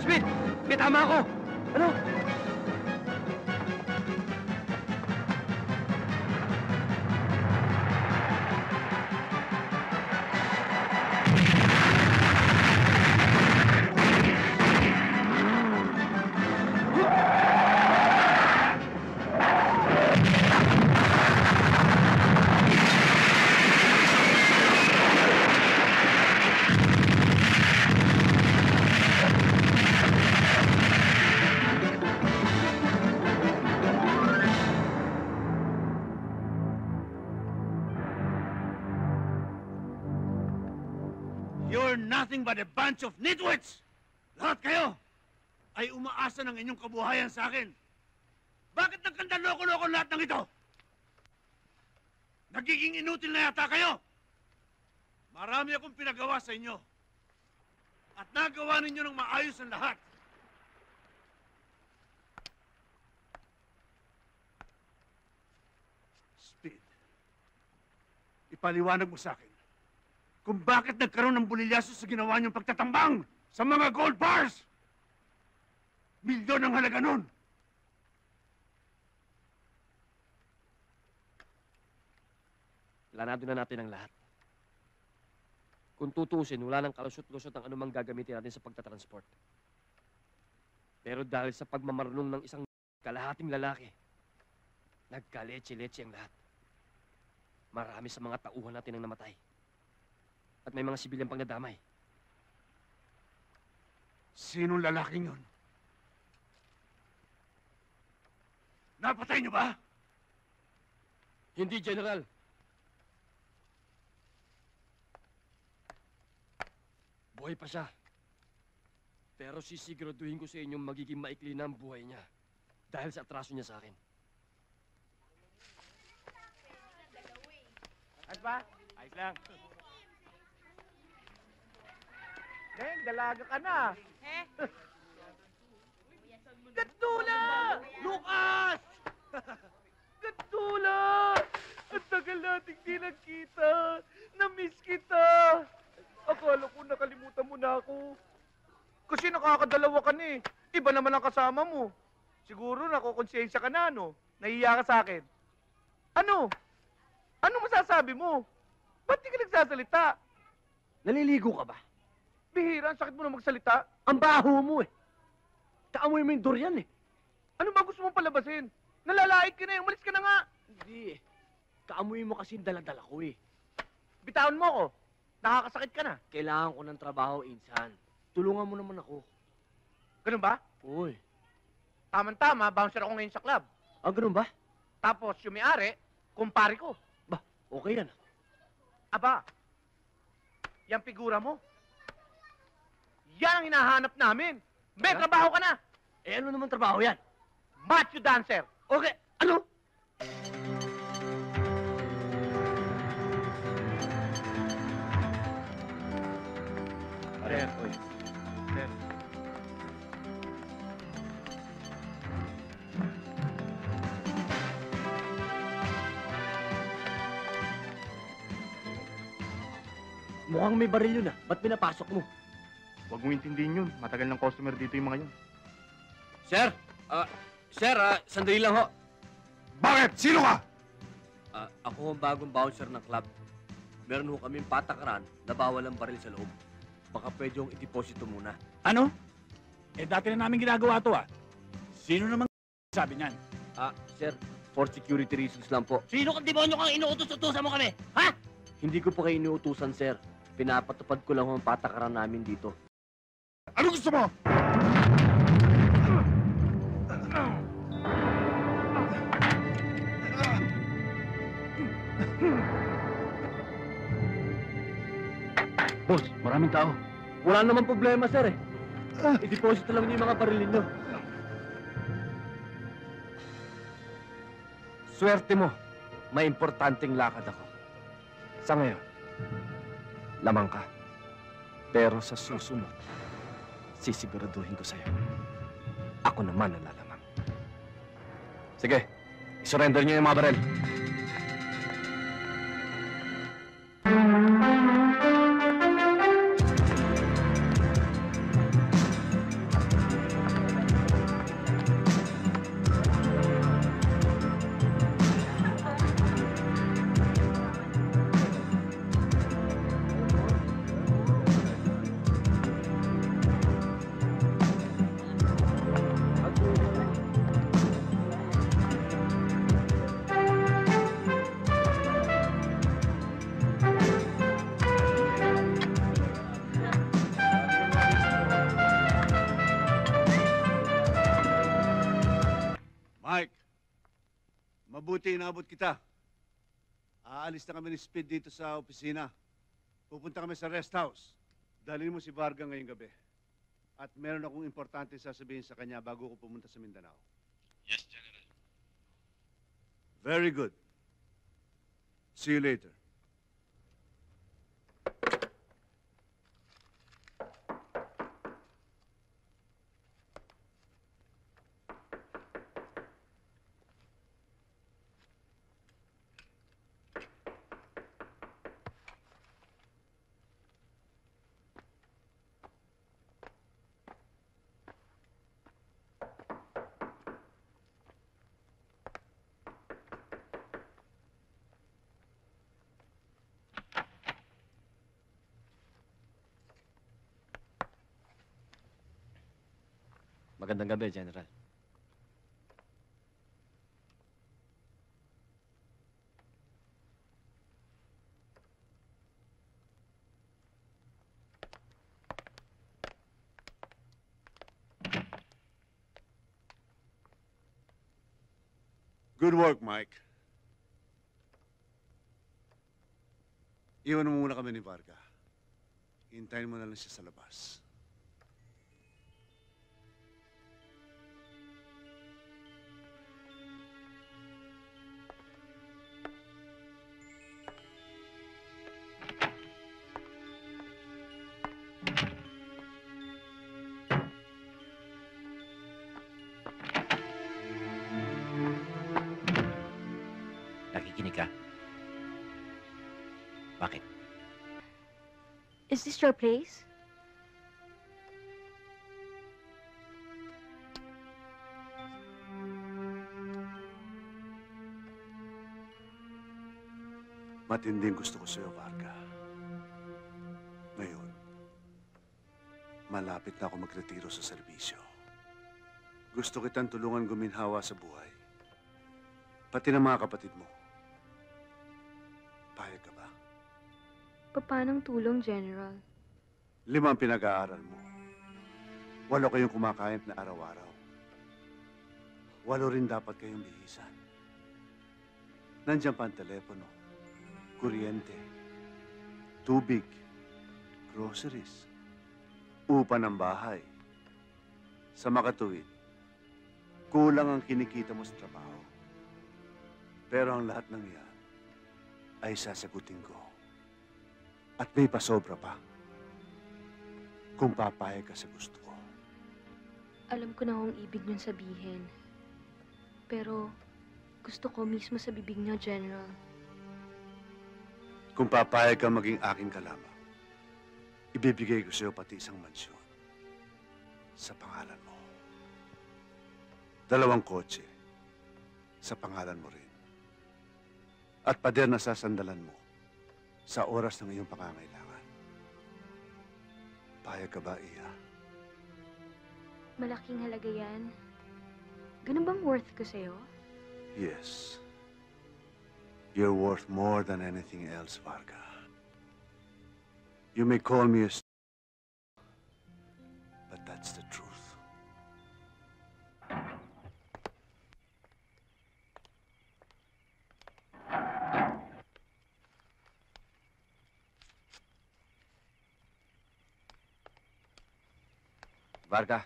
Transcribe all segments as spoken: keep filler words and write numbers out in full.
Smith! May tama ako! Ano? You're nothing but a bunch of nitwits! Lahat kayo ay umaasa ng inyong kabuhayan sa akin. Bakit nagkandaloko-loko lahat ng ito? Nagiging inutil na yata kayo. Marami akong pinagawa sa inyo. At nagawa ninyo ng maayos ang lahat. Speed, ipaliwanag mo sa akin kung bakit nagkaroon ng bulilyaso sa ginawa niyong pagtatambang sa mga gold bars. Milyon ang halaga nun. Planado na natin ang lahat. Kung tutusin, wala nang kalusot-lusot ang anumang gagamitin natin sa pagtatransport. Pero dahil sa pagmamarunong ng isang kalahating lalaki, nagkaleche-leche ang lahat. Marami sa mga tauhan natin ang namatay. At may mga sibilyang pang nadamay. Sinong lalaking yun? Napatay niyo ba? Hindi, General. Buhay pa siya. Pero sisiguraduhin ko sa inyong magiging maikli na ang buhay niya dahil sa atraso niya sa akin. Ayos ba? Ayos lang. Deng, dalaga ka na. Eh? Gatula! Lucas! Gatula! Ang tagal nating di nagkita. Na-miss kita. Akala ko nakalimutan mo na ako. Kasi nakakadalawa ka na eh. Iba naman ang kasama mo. Siguro nakukonsensya ka na, no? Nahiya ka sa akin. Ano? Ano masasabi mo? Ba't di ka nagsasalita? Naliligo ka ba? Bihira, ang sakit mo na magsalita. Ang baho mo eh. Kaamoy mo yung durian eh. Ano ba gusto mong palabasin? Nalalait ka na eh. Umalis ka na nga. Hindi eh. Kaamoy mo kasi yung daladala ko eh. Bitawan mo ako. Nakakasakit ka na. Kailangan ko ng trabaho, Insan. Tulungan mo naman ako. Ganun ba? Uy. Tama-tama, bouncer ako ngayon sa club. Ah, ganun ba? Tapos yung may-ari, kumpare ko. Ba, okay yan. Aba, yung figura mo. Yan ang hinahanap namin. May Ano? trabaho ka na. Eh, ano naman trabaho yan? Macho dancer. Okay, ano? Sir, oy. Sir. Mukhang may baril yun ah. Ba't pinapasok mo? Huwag mong intindihin yun. Matagal ng customer dito yung mga yun. Sir! Ah, sir, ah, sandali lang ho. Bakit? Sino ka? Ah, ako ang bagong bouncer ng club. Meron ho kaming patakaran na bawal ang baril sa loob. Baka pwede yung i-deposito muna. Ano? Eh, dati na namin ginagawa to ah. Sino naman sabi niyan? Ah, sir, for security reasons lang po. Sino kang demonyo kang inuutos-utusan mo kami? Ha? Hindi ko po kayo iniutusan, sir. Pinapatupad ko lang ho ang patakaran namin dito. Ano gusto mo? Boss, maraming tao. Wala naman problema, sir eh. I-deposito lang niyo yung mga barilin nyo. Swerte mo, may importanteng lakad ako. Sa ngayon, lamang ka. Pero sa susunod, sisiguraduhin ko sa'yo. Ako naman ang lalamang. Sige, isurrender niyo yung mga baril. Mabuti inabot kita. Aalis na kami ni Speed dito sa opisina. Pupunta kami sa rest house. Dalhin mo si Varga ngayong gabi. At meron akong importante sasabihin sa kanya bago ko pumunta sa Mindanao. Yes, General. Very good. See you later. Magandang gabi, General. Good work, Mike. Iwan mo muna kami ni Varga. Hintayin mo na lang siya sa labas. Nakikinig ka? Bakit? Is this your place? Matinding gusto ko sa'yo, Varga. Ngayon, malapit na ako magretiro sa serbisyo. Gusto kitang tulungan guminhawa sa buhay. Pati ng mga kapatid mo. Payag ka ba? Papanong tulong, General? Lima ang pinag-aaral mo. Walo kayong kumakain na araw-araw. Walo rin dapat kayong bihisan. Nandiyan pa ang telepono, kuryente, tubig, groceries, upa ng bahay. Sa makatuwid, kulang ang kinikita mo sa trabaho. Pero ang lahat ng yan ay sasagutin ko. At may pasobra pa. Kung papayag ka sa gusto ko. Alam ko na kung ibig niyong sabihin. Pero gusto ko mismo sa bibig niyo, General. Kung papayag ka maging aking kalama, ibibigay ko sa'yo pati isang mansyon sa pangalan mo. Dalawang kotse sa pangalan mo rin. At pader na sasandalan mo sa oras ng iyong pangangailangan. Payag ka ba, Iya? Malaking halaga yan. Ganun bang worth ko sa'yo? Yes. You're worth more than anything else, Varga. You may call me a s- but that's the truth. Varga.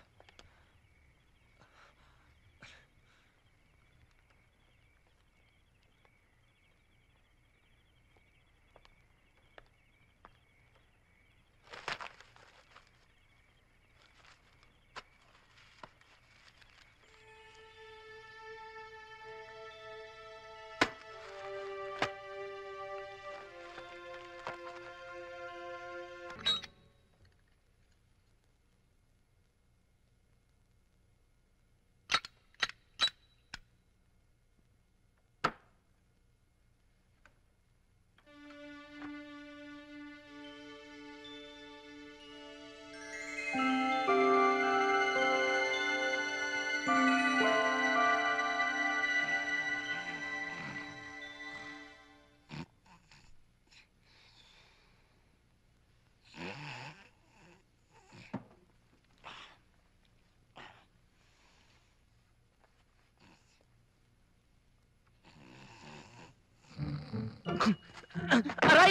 Aray!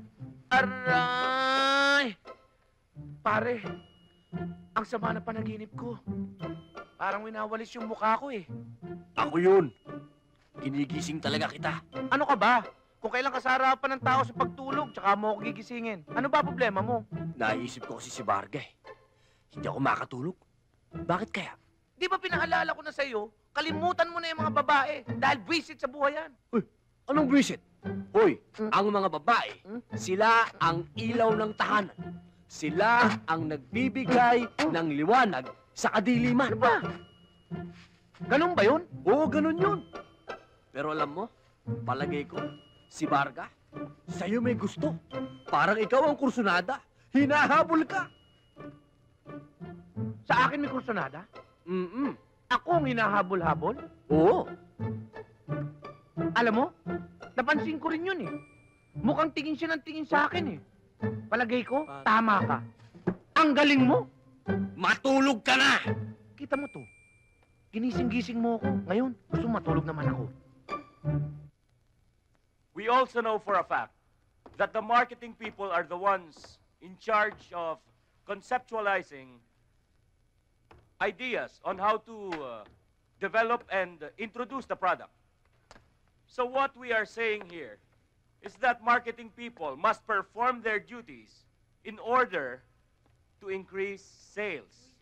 Aray! Pare, ang sama na panaginip ko. Parang winawalis yung mukha ko eh. Ako yun. Ginigising talaga kita. Ano ka ba? Kung kailan ka sa harapan ng tao sa pagtulog, tsaka mo ako gigisingin. Ano ba problema mo? Naisip ko kasi si Varga eh. Hindi ako makatulog. Bakit kaya? Di ba pinaalala ko na sa'yo, kalimutan mo na yung mga babae dahil visit sa buhay yan. Anong visit? Hoy, Hmm? ang mga babae, Hmm? sila ang ilaw ng tahanan. Sila ang nagbibigay ng liwanag sa kadiliman. Ano ba? Ganun ba yun? Oo, ganun yun. Pero alam mo, palagay ko, si Varga, sa'yo may gusto. Parang ikaw ang kursunada. Hinahabol ka. Sa akin may kursunada? Mm-mm. Ako ang hinahabol-habol? Oo. Alam mo, napansin ko rin yun eh. Mukhang tingin siya ng tingin sa akin eh. Palagay ko, tama ka. Ang galing mo! Matulog ka na! Kita mo to, ginising-gising mo ako. Ngayon, gusto mo matulog naman ako. We also know for a fact that the marketing people are the ones in charge of conceptualizing ideas on how to uh, develop and uh, introduce the product. So what we are saying here is that marketing people must perform their duties in order to increase sales.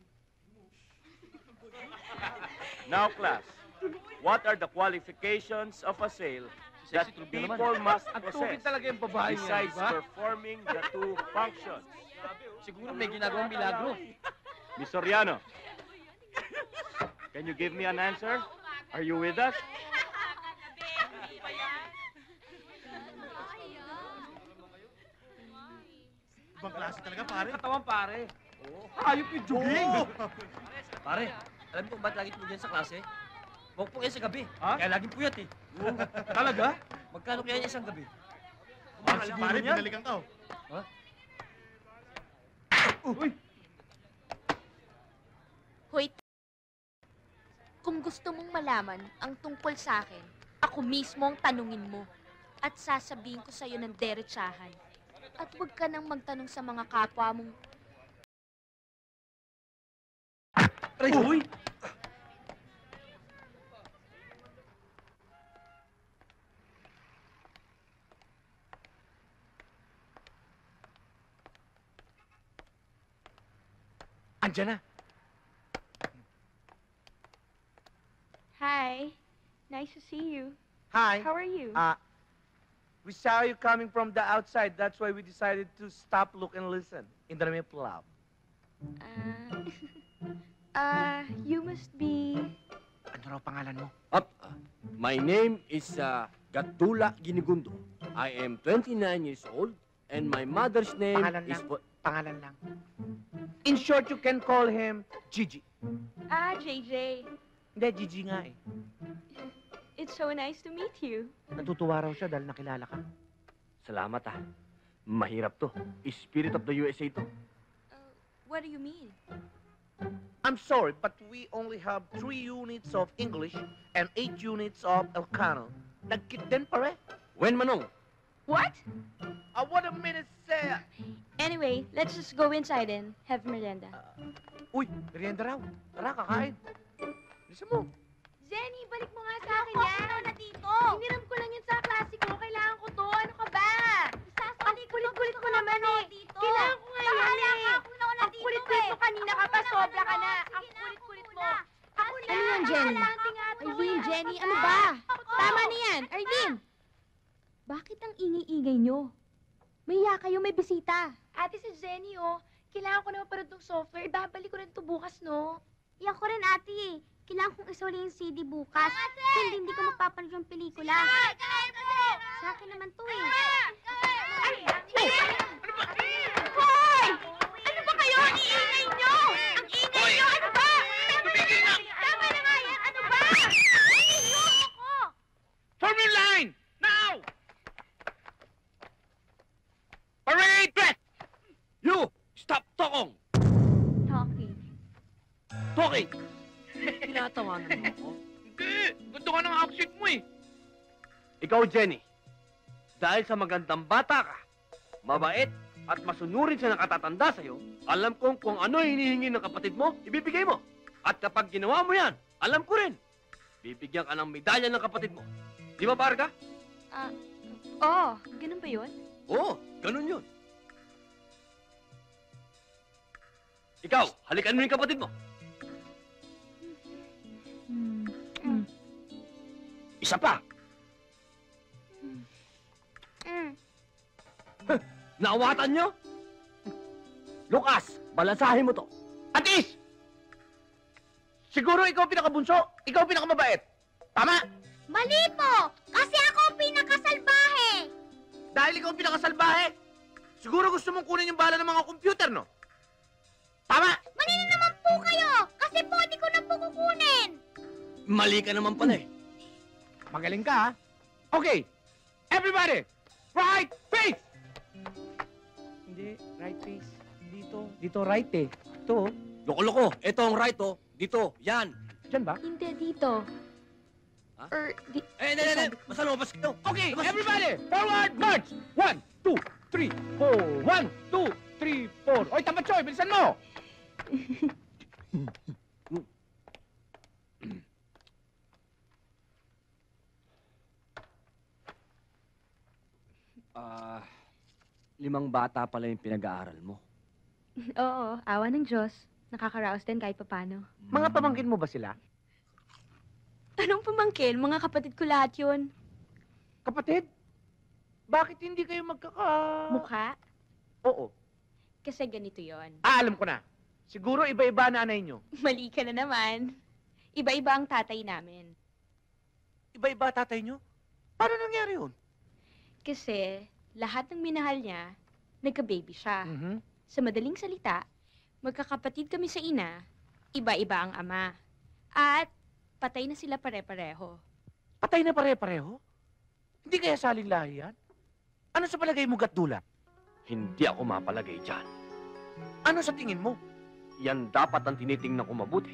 Now, class, what are the qualifications of a sale that people must At possess tubig talaga yung babae niya, besides di ba? performing the two functions? Siguro may ginagawang milagro. Miss Soriano, can you give me an answer? Are you with us? Ibang klase talaga, pare. Katawan pare. Ayop yung juging! Pare, alam mo kung ba't lagi po dyan sa klase? Huwag po yan sa gabi. Ha? Kaya laging puyat eh. Talaga? Magkano kaya yan isang gabi? Ah, si pare, pinalikan ka. oh. Uy! Hoy, t- kung gusto mong malaman ang tungkol sa akin, ako mismo ang tanungin mo. At sasabihin ko sa'yo ng derechahan. At huwag ka nang magtanong sa mga kapwa mong... Uy! Andiyan na. Hi. Nice to see you. Hi. How are you? Uh, we saw you coming from the outside. That's why we decided to stop, look, and listen in the name of love. Uh, uh, you must be... Ano raw pangalan mo? Up. uh, my name is uh, Gatula Ginigundo. I am twenty-nine years old and my mother's name Pangalan is... lang. Po- Pangalan lang. In short, you can call him Gigi. Ah, J J. Hindi, Gigi nga eh. It's so nice to meet you. Natutuwa raw siya dahil nakilala ka. Salamat ah. Mahirap to. Spirit of the U S A to. Uh, what do you mean? I'm sorry, but we only have three units of English and eight units of Elcano. Nagkit din pare. When manong? What? Uh, what a minute, sir. Anyway, let's just go inside and have merienda. Uy, merienda raw. Tara, kakain. Bisa mo. Jenny, balik mo nga sa akin yan. Ako na dito. Hiniram ko lang yan sa klase ko. Kailangan ko to. Ano ka ba? Ang kulit-kulit ko naman eh. Kailangan ko nga yan eh. Ang kulit-kulit mo kanina ka pa. Sobra ka na. Ang kulit-kulit mo. Ako na. Ano yan, Jenny? Arlene, Jenny, ano ba? Tama na yan. Arlene! Bakit ang ingay-ingay nyo? Mahiya kayo, may bisita. Ate, si Jenny, oh. Kailangan ko na maparod ng software. Ibabalik ko rin ito bukas, no? Iyan ko rin, ate eh. Kailangan kong isuli yung C D bukas. Hindi, hindi ko mapapanood yung pelikula. Sa akin naman to eh. Ay! Hoy! Ano ba kayo? Ang iingay nyo! Ang ingay nyo! Ano ba? Tumigil na! Tama na nga yan! Ano ba? Ay, nyo ako! Form your line! Now! Parade dress! You! Stop talking! Talking. Talking! Tinatawanan mo ako? Hindi! Gusto ka ng accent mo eh. Ikaw, Jenny. Dahil sa magandang bata ka, mabait, at masunurin sa nakatatanda sa'yo, alam kong kung ano hinihingi ng kapatid mo, ibibigay mo. At kapag ginawa mo yan, alam ko rin, bibigyan ka ng medalya ng kapatid mo. Di ba, Barga? Ah, oo. Ganun ba yun? Oo, ganun yun. Ikaw, halikan mo yung kapatid mo. Hmm. Isa pa. Mm. Naawatan nyo? Lucas, balasahin mo to. Atis! Siguro ikaw ang pinakabunso, ikaw ang pinakamabait. Tama? Mali po! Kasi ako ang pinakasalbahe! Dahil ikaw ang pinakasalbahe, siguro gusto mong kunin yung bala ng mga computer, no? Tama? Mali na naman po kayo! Kasi po, di ko na po kukunin! Mali ka naman pala eh. Magaling ka, ha? Okay, everybody, right face! Hindi, right face. Dito, dito right eh. Ito, Loko-loko, ito ang right oh. Dito, yan. dyan ba? Hindi, dito. Ha? Or, di... Eh, hindi, hindi. Basta lumabas ka. Okay, Labas. everybody, forward march! One, two, three, four. One, two, three, four. Oy, tapat Choy, bilisan mo! Ah, limang bata pala yung pinag-aaral mo. Oo, awa ng Diyos. Nakakaraos din kahit papano. Mga pamangkin mo ba sila? Anong pamangkin? Mga kapatid ko lahat yun. Kapatid? Bakit hindi kayo magkaka... Mukha? Oo. Kasi ganito yon. Ah, alam ko na. Siguro iba-iba nanay nyo. Mali ka na naman. Iba-iba ang tatay namin. Iba-iba tatay nyo? Paano nangyari yun? Kasi lahat ng minahal niya, nagka-baby siya. Mm-hmm. Sa madaling salita, magkakapatid kami sa ina, iba-iba ang ama. At patay na sila pare-pareho. Patay na pare-pareho? Hindi kaya saling lahi yan? Ano sa palagay mo, Gatdula? Hindi ako mapalagay dyan. Ano sa tingin mo? Yan dapat ang tinitingnan ko mabuti.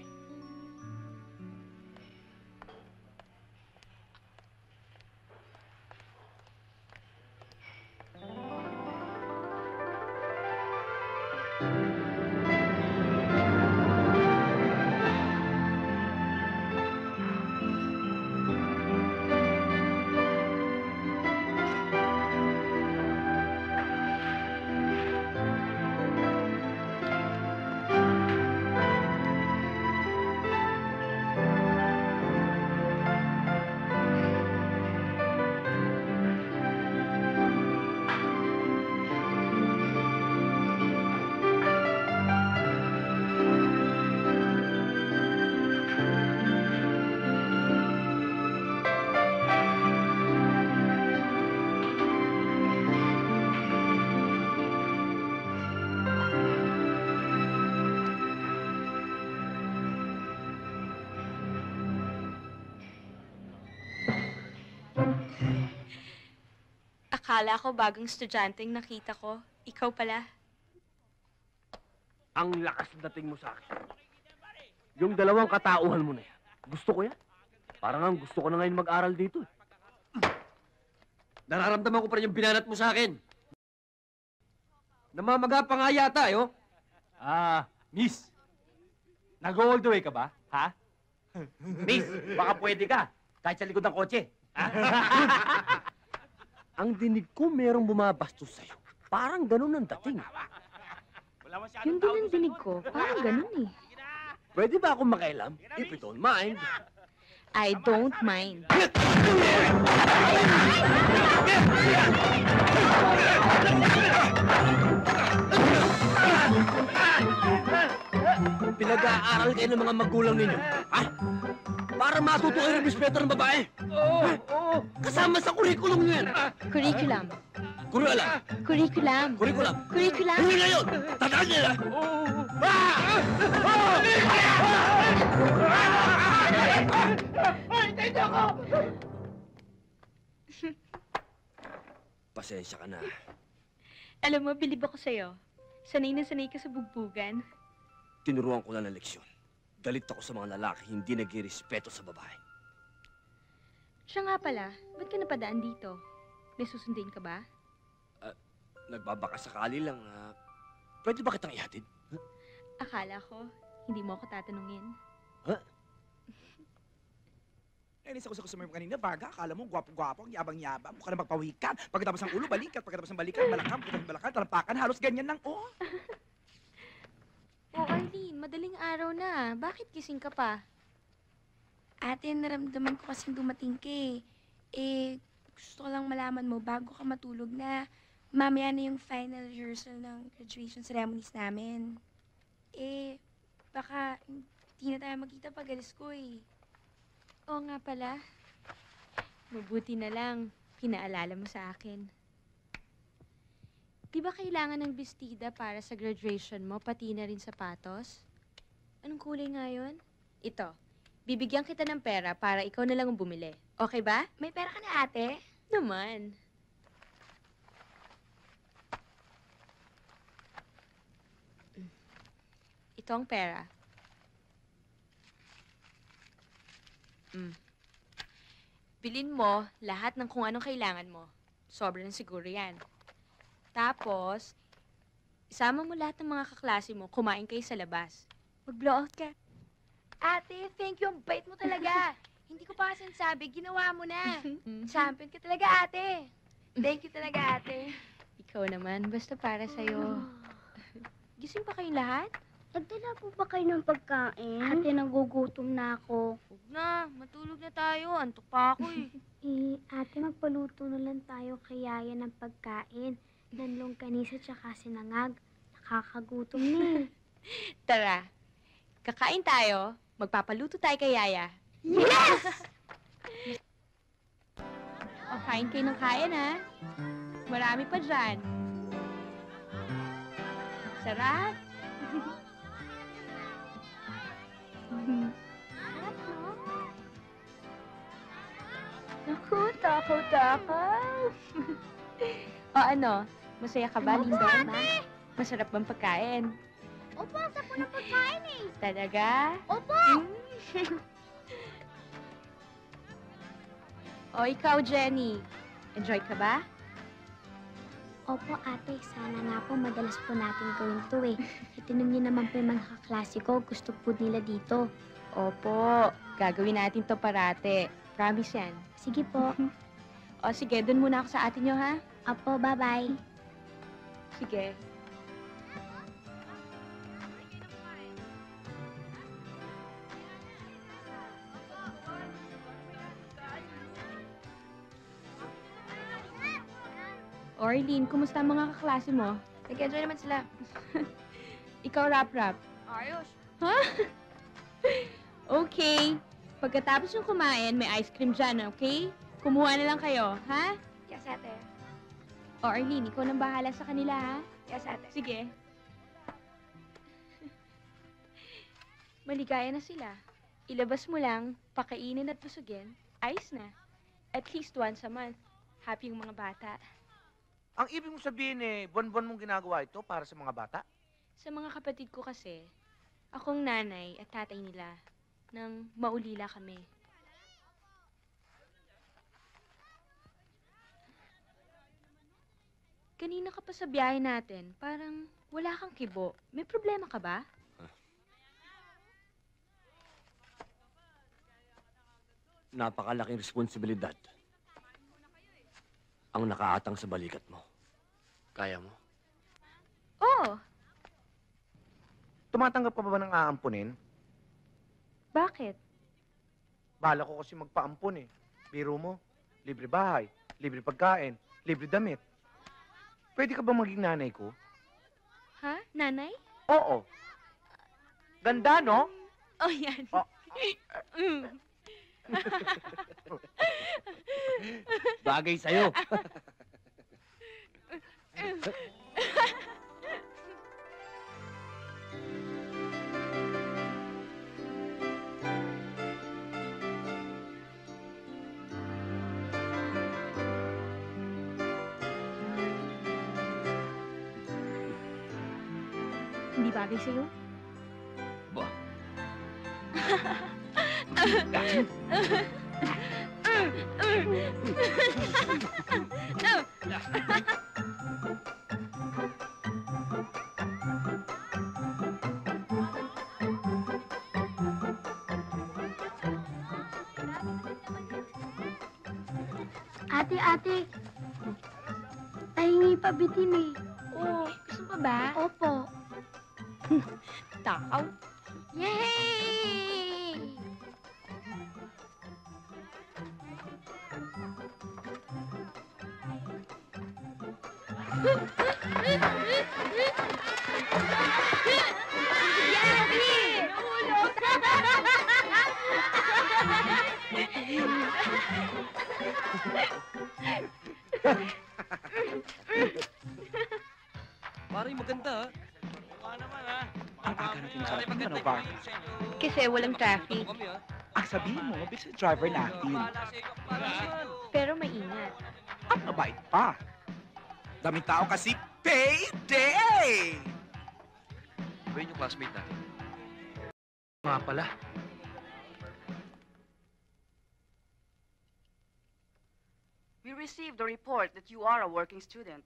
Akala ko bagong estudyanteng nakita ko. Ikaw pala. Ang lakas dating mo sa akin. Yung dalawang katauhan mo na yan. Gusto ko yan. Parang ang gusto ko na ngayon mag-aral dito. eh. Nararamdaman ko pa rin yung binanat mo sa akin. Namamaga pa nga yata, eh, oh. Ah, miss. Nag-all the way ka ba? Ha? Miss, baka pwede ka. Kahit sa likod ng kotse. Ang dinig ko merong bumabastos sa'yo. Parang ganun ang dating. Yun din ang dinig ko. Parang ganun eh. Pwede ba akong makialam? If you don't mind. I don't mind. Pinag-aaral kayo ng mga magulang ninyo. Ha? Para matuto kayo ng respeto ng babae. Oo, oo. Kasama sa kurikulum nyo yan. Curriculum. Kurikulum. Curriculum. Kurikulum. Curriculum. Hindi na yun! Tandaan nila! Pasensya ka na. Alam mo, bilib ako sa'yo. Sanay na sanay ka sa bugbugan. Tinuruan ko lang ng leksyon. Galit ako sa mga lalaki hindi nag-irespeto sa babae. Siya nga pala, ba't ka napadaan dito? May susundin ka ba? Nagbabaka sakali lang. ah, pwede ba kitang ihatid? Akala ko, hindi mo ako tatanungin. Nainis ako sa customer mo kanina, Varga. Akala mo, gwapo-gwapo, ang yabang-yabang. Mukha na magpawikan. Pagkatapos ng ulo, balikat. Pagkatapos ng balikan, balakang. Pagkatapos ng balakang, talampakan. Halos ganyan lang, oh. Oh, Arlene, madaling araw na. Bakit gising ka pa? Ate, naramdaman ko kasing dumating ka eh. Eh, gusto ko lang malaman mo bago ka matulog na mamaya na yung final rehearsal ng graduation ceremonies namin. Eh, baka hindi na tayo magkita pag alis ko eh. Oo nga pala. Mabuti na lang, pinaalala mo sa akin. Di ba kailangan ng bestida para sa graduation mo, pati na rin sapatos? Anong kulay nga yun? Ito, bibigyan kita ng pera para ikaw na lang ang bumili. Okay ba? May pera ka na ate? Naman. Ito ang pera. Mm. Bilin mo lahat ng kung anong kailangan mo. Sobrang siguro yan. Tapos, isama mo lahat ng mga kaklase mo, kumain kayo sa labas. Mag-blow out ka. Ate, thank you. Ang bait mo talaga. Hindi ko pa kasi sabi, ginawa mo na. Champion ka talaga, ate. Thank you talaga, ate. Ikaw naman, basta para sa'yo. Gising pa kayong lahat? Nagdala po ba kayo ng pagkain? Ate, nagugutom na ako. Huwag na, matulog na tayo. Antok pa ako eh. Eh, ate, magpaluto na lang tayo kay Yaya ng pagkain. Nanlong kanisa tsaka sinangag. Nakakagutom na eh. Tara, kakain tayo. Magpapaluto tayo kay Yaya. Yes! O, kain kayo ng kain, ha? Marami pa dyan. Sarap. Naku, takaw-takaw. O ano, masaya ka ba, Lindon? Masarap bang pagkain? Opo, ang sapo ng pagkain eh. Talaga? Opo! Mm. O ikaw, Jenny, enjoy ka ba? Opo, ate. Sana nga po madalas po natin gawin to eh. Itinong niyo naman po yung mga kaklase ko. Gusto po nila dito. Opo, gagawin natin to parate. Promise yan. Sige po. O sige, dun muna ako sa atin nyo, ha? Opo, bye-bye. Sige. Orlene, kumusta ang mga kaklase mo? Nag-enjoy naman sila. Ikaw, rap-rap. Ayos. Ha? Okay. Pagkatapos yung kumain, may ice cream dyan, okay? Kumuha na lang kayo, ha? Yes, ate. O, Arlene, ikaw nang bahala sa kanila, ha? Yes, ate. Sige. Maligaya na sila. Ilabas mo lang, pakainin at busugin, ayos na. At least once a month. Happy yung mga bata. Ang ibig mong sabihin eh, buwan-buwan mong ginagawa ito para sa mga bata? Sa mga kapatid ko kasi, akong nanay at tatay nila nang maulila kami. Kanina ka pa sa biyahe natin, parang wala kang kibo. May problema ka ba? Napakalaking responsibilidad ang nakaatang sa balikat mo. Kaya mo? Oo. Tumatanggap ka ba ng aampunin? Bakit? Bala ko kasi magpaampun eh. Biro mo, libre bahay, libre pagkain, libre damit. Pwede ka ba maging nanay ko? Ha? Nanay? Oo. Ganda, no? Oh, yan. Oh. Mm. Bagay sa'yo. Hindi bagay sa'yo? Ba? Ate, ate. Tahingi pa bitin eh. Oh, gusto pa ba? Opo. Takaw. Yay! Yay! Pare, maganda, ha? Oo naman, ha? Ang aga natin sa atin, ano ba? Kasi walang traffic. Kami, ha? Ang sabihin mo, busy driver natin. Pero maingat. At mabait pa. Daming tao kasi payday! Ba yun yung classmate natin? Nga pala. We received a report that you are a working student.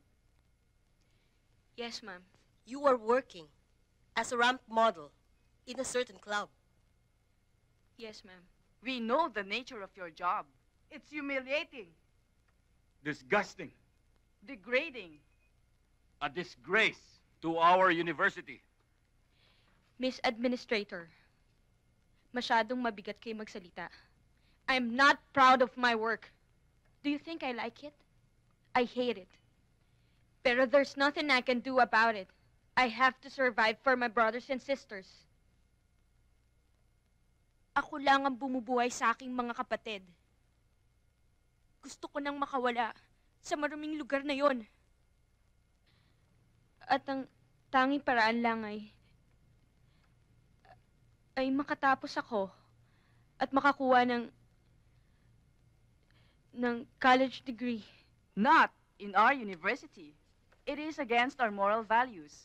Yes, ma'am. You are working as a ramp model in a certain club. Yes, ma'am. We know the nature of your job. It's humiliating, Disgusting. degrading. A disgrace to our university. Miss Administrator, masyadong mabigat kayo magsalita. I'm not proud of my work. Do you think I like it? I hate it. Pero there's nothing I can do about it. I have to survive for my brothers and sisters. Ako lang ang bumubuhay sa aking mga kapatid. Gusto ko nang makawala sa maruming lugar na yon. At ang tanging paraan lang ay ay makatapos ako at makakuha ng ng college degree. Not in our university. It is against our moral values.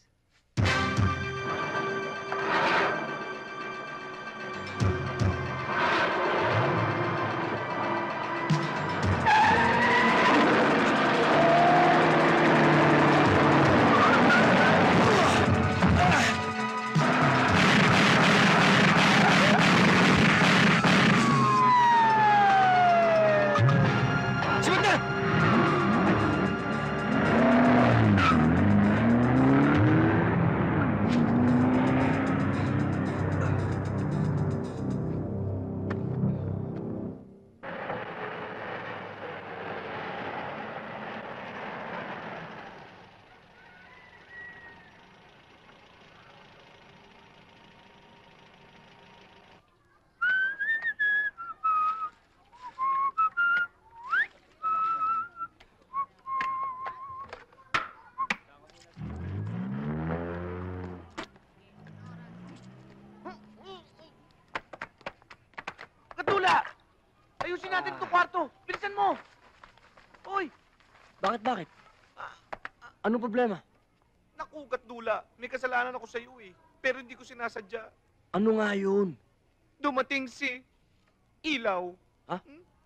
Katula! Ayusin natin itong kwarto. Bilisan mo! Uy! Bakit, bakit? Ano problema? Naku, Katula. May kasalanan ako sa iyo eh. Pero hindi ko sinasadya. Ano nga yun? Dumating si Ilaw. Ha?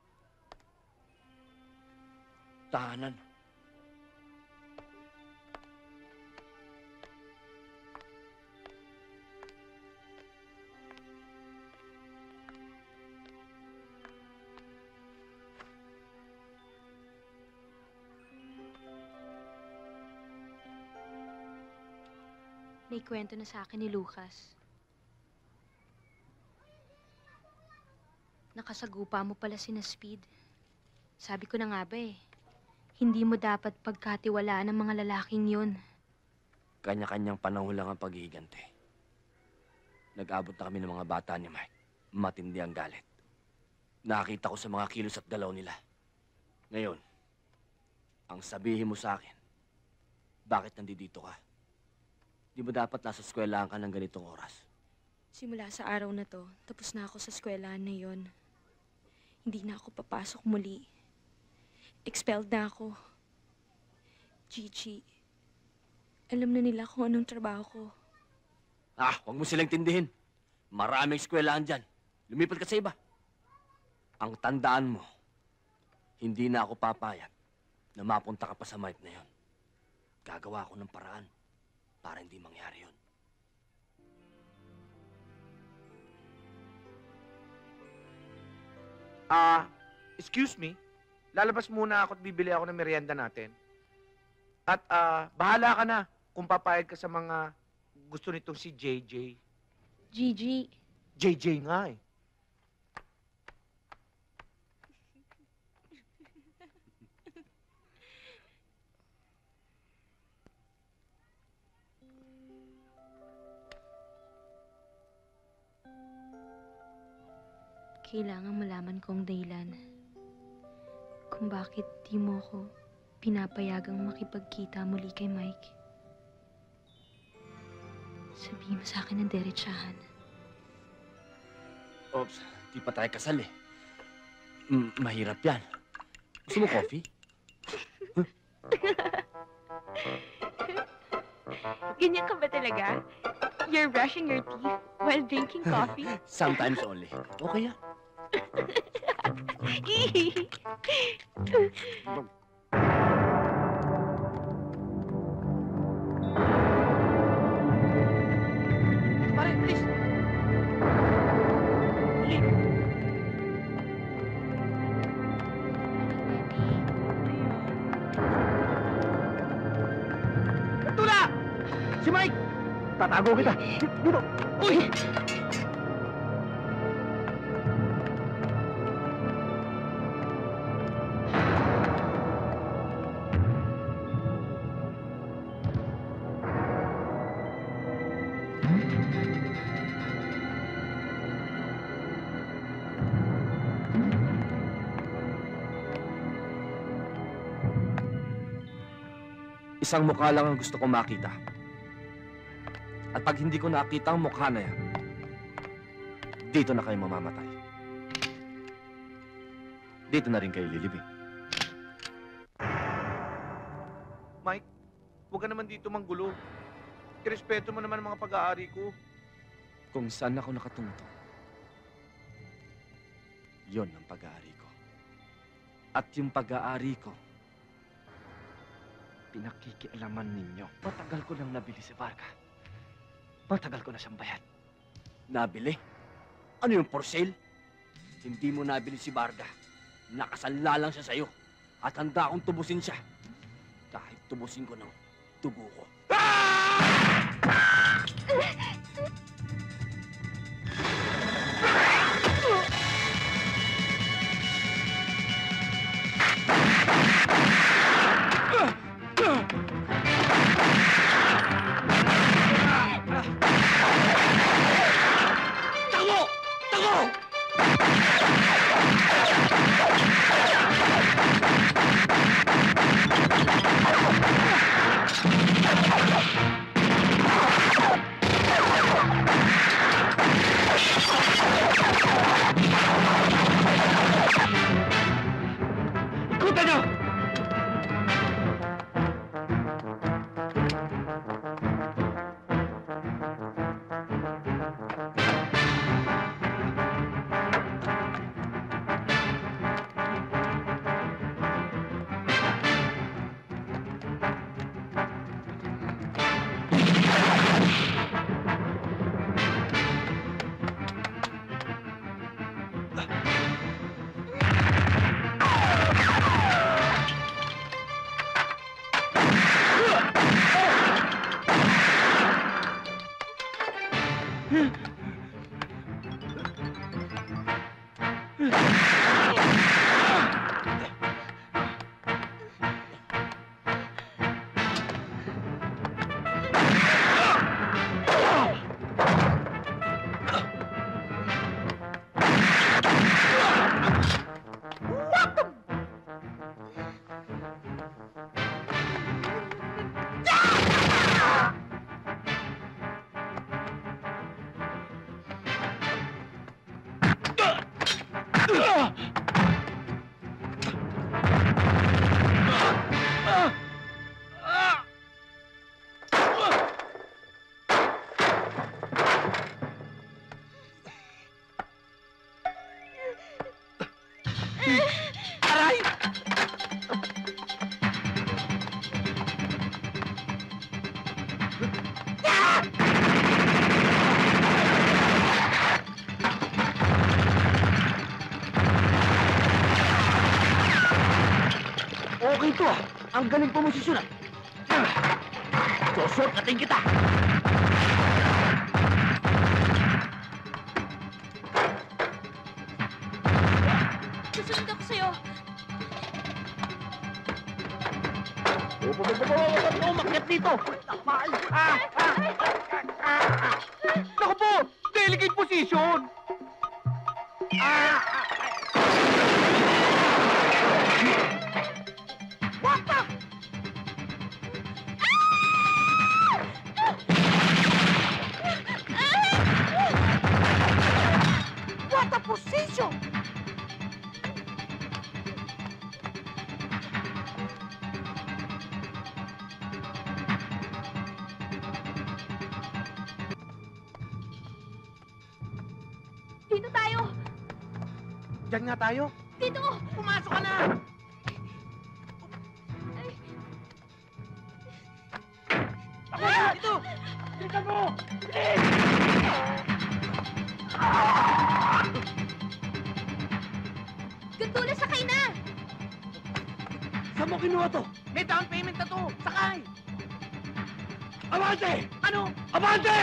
Tahanan. May kwento na sa akin ni Lucas. Nakasagupa mo pala si na Speed. Sabi ko na nga ba eh, hindi mo dapat pagkatiwalaan ng mga lalaking yun. Kanya-kanyang panahon lang ang paghihiganti. Nag-abot na kami ng mga bata ni Mike. Matindi ang galit. Nakita ko sa mga kilos at galaw nila. Ngayon, ang sabihin mo sa akin, bakit nandito ka? Di ba dapat nasa eskwelahan ka ng ganitong oras? Simula sa araw na to, tapos na ako sa eskwelahan na yon. Hindi na ako papasok muli. Expelled na ako. Gigi, alam na nila kung anong trabaho ko. Ah, huwag mo silang tindihin. Maraming eskwelahan dyan. Lumipat ka sa iba. Ang tandaan mo, Hindi na ako papayag na mapunta ka pa sa Mike na yon. Gagawa ako ng paraan para hindi mangyari yun. Ah, excuse me. Lalabas muna ako at bibili ako ng merienda natin. At ah, bahala ka na kung papayag ka sa mga gusto nitong si J J. Gigi, J J nga eh. kailangan malaman ko ang dahilan kung bakit di mo ko pinapayagang makipagkita muli kay Mike. Sabihin mo sa akin ng derechahan. Oops, di pa tayo kasal eh. Mm, mahirap yan. Gusto mo coffee? Ganyan ka ba talaga? You're brushing your teeth while drinking coffee? Sometimes only. Okay yan. Pare, please. Tula! Si Mike! Tatago kita. Dito. Uy! Isang mukha lang ang gusto kong makita. At pag hindi ko nakita ang mukha na yan, dito na kayo mamamatay. Dito na rin kayo lilibing. Mike, huwag ka naman dito manggulo. Irespeto mo naman ang mga pag-aari ko. Kung saan ako nakatungtong, yon ang pag-aari ko. At yung pag-aari ko, pinakikialaman ninyo. Matagal ko nang nabili si Varga. Matagal ko na siyang bayad. Nabili? Ano yung for sale? Hindi mo nabili si Varga. Nakasanla lang siya sa'yo. At handa akong tubusin siya. Kahit tubusin ko ng tubo ko. Tago! Tago! Ikutan niyo! Aray! Okay to ah. Ang galing pumosisyon ah. Susukatin kita. Susunod ako sa'yo. Opo, opo, opo, opo, umakyat dito. Ah, ah, ah. Naku po! Delicate position! Ah, What the? What a position! Dito tayo! Diyan nga tayo. Dito! Pumasok ka na! Ako na! Dito! Dito mo! Gandula, sakay na! saan mo kinuha to? May down payment na to! Sakay! Abante! Ano? Abante!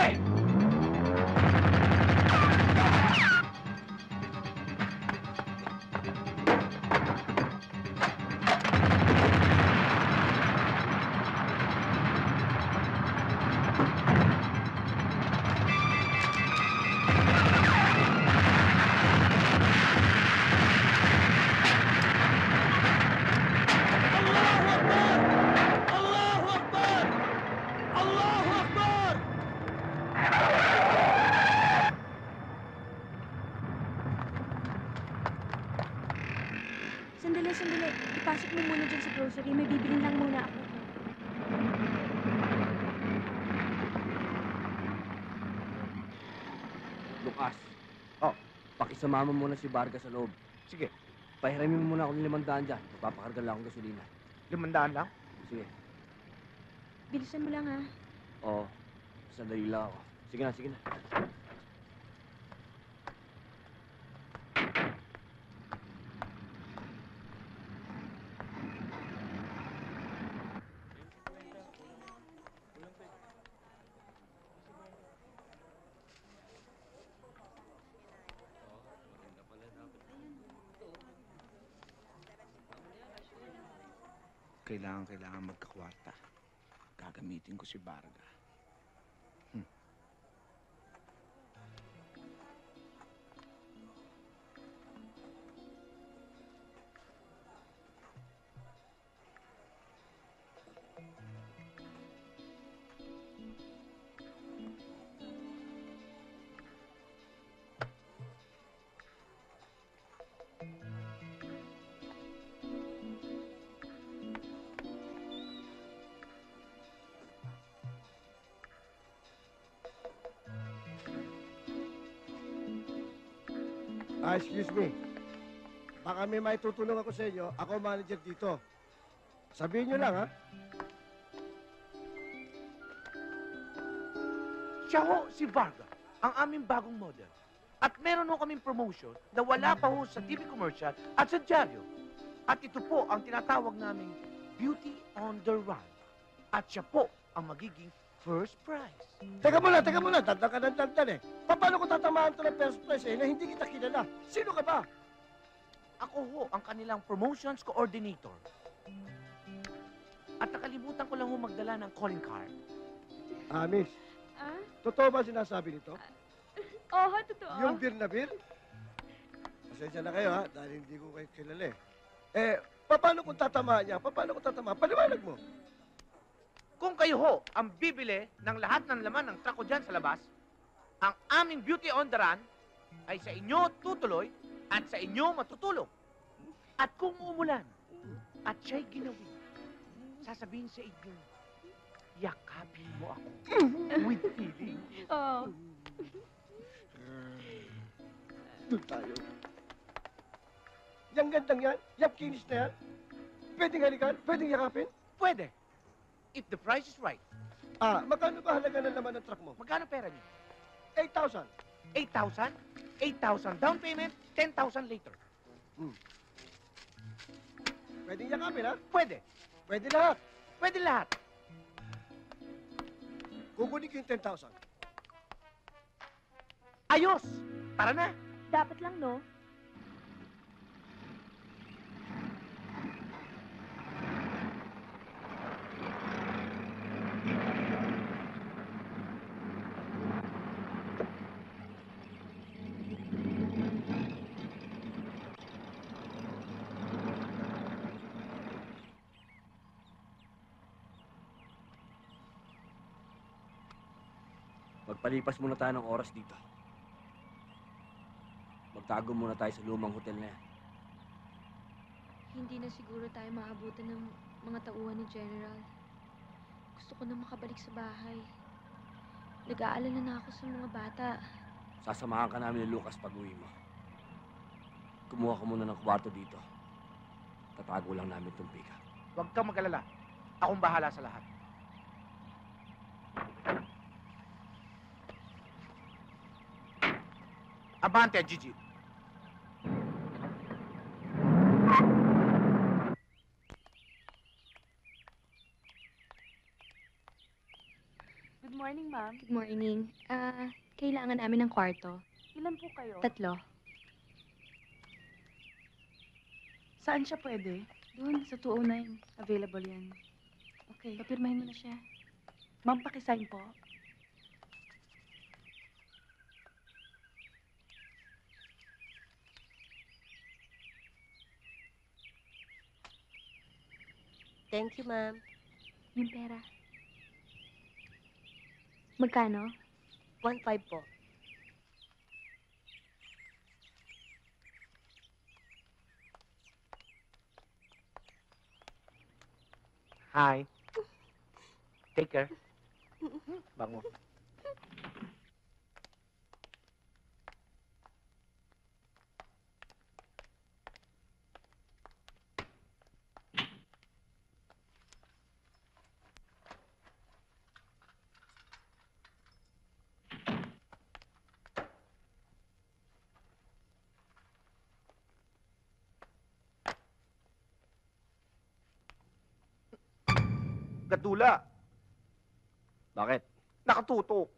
Sandali, sandali. Ipasok mo muna dyan sa grocery. May bibilin lang muna ako. Lucas. Oh, pakisama mo muna si Vargas sa loob. Sige. Pahiramin mo muna ako ng limandaan dyan. Papakargan lang akong gasolina. Limandaan lang? Sige. Bilisan mo lang, ha? Oo. Sandali lang ako. Sige na, sige na. Kailangan, kailangan magkakwarta. Gagamitin ko si Varga. Hmm. Ah, excuse me. Baka may may tutulong ako sa inyo. Ako manager dito. Sabihin nyo lang, ha? Siya ho, si Varga, ang aming bagong model. At meron ho kaming promotion na wala pa ho sa T V commercial at sa dyaryo. At ito po ang tinatawag naming Beauty on the Run. At siya po ang magiging first prize. Teka muna, teka muna. Dandan ka ng dandan eh. Paano ko tatamaan to ng first prize eh na hindi kita kilala? Sino ka ba? Ako ho ang kanilang promotions coordinator. At nakalimutan ko lang ho magdala ng calling card. Ah, miss. Ah? Totoo ba sinasabi nito? Oo, totoo. Yung beer na beer? Pasensya na kayo ha, dahil hindi ko kayo kilala eh. Eh, paano kung tatamaan niya? Paano kung tatamaan? Paliwanag mo. Kung kayo ho ang bibili ng lahat ng laman ng truck ko dyan sa labas, ang aming Beauty on the Run ay sa inyo tutuloy at sa inyo matutulog. At kung umulan at siya'y ginawi, sasabihin sa inyo, yakapin mo ako with feeling. Oo. Doon tayo. Yang gandang yan, yang kinis na yan, pwedeng halikan, pwedeng yakapin. Pwede. If the price is right. Ah, magkano ba halaga ng laman ng truck mo? Magkano pera niyo? eight thousand. eight thousand? eight thousand down payment, ten thousand later. Hmm. Pwedeng yakapin, ha? Pwede. Pwede lahat. Pwede lahat. Kukunin ko yung ten thousand. Ayos! Tara na. Dapat lang, no? Magpalipas muna tayo ng oras dito. Magtago muna tayo sa lumang hotel na yan. Hindi na siguro tayo maabutan ng mga tauhan ni General. Gusto ko na makabalik sa bahay. Nag-aalala na ako sa mga bata. Sasamahan ka namin ni Lucas pag uwi mo. Kumuha ka muna ng kwarto dito. Tatago lang namin itong pika. Huwag kang mag-alala. Akong bahala sa lahat. Abante, Gigi. Good morning, ma'am. Good morning. Ah, kailangan namin ng kwarto. Ilan po kayo? Tatlo. Saan siya pwede? Doon, sa two oh nine. Available yan. Okay, papirmahin mo na siya. Ma'am, pakisign po. Thank you, ma'am. Yung pera. Magkano? One five po. Hi. Take care. Bango. Gatula. Bakit? Nakatutok.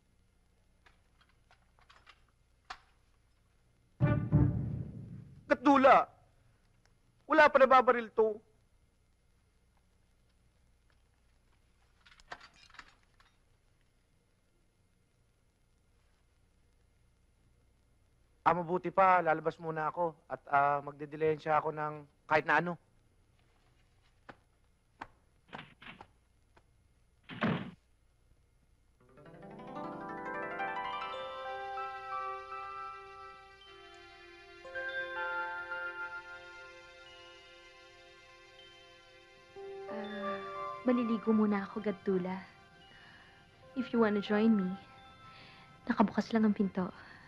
Gatula. Wala pa nababaril to. Ah, mabuti pa. Lalabas muna ako. At ah, magdedilensya ako ng kahit na ano. Ah, maliligo muna ako, Gatula. If you wanna join me, nakabukas lang ang pinto.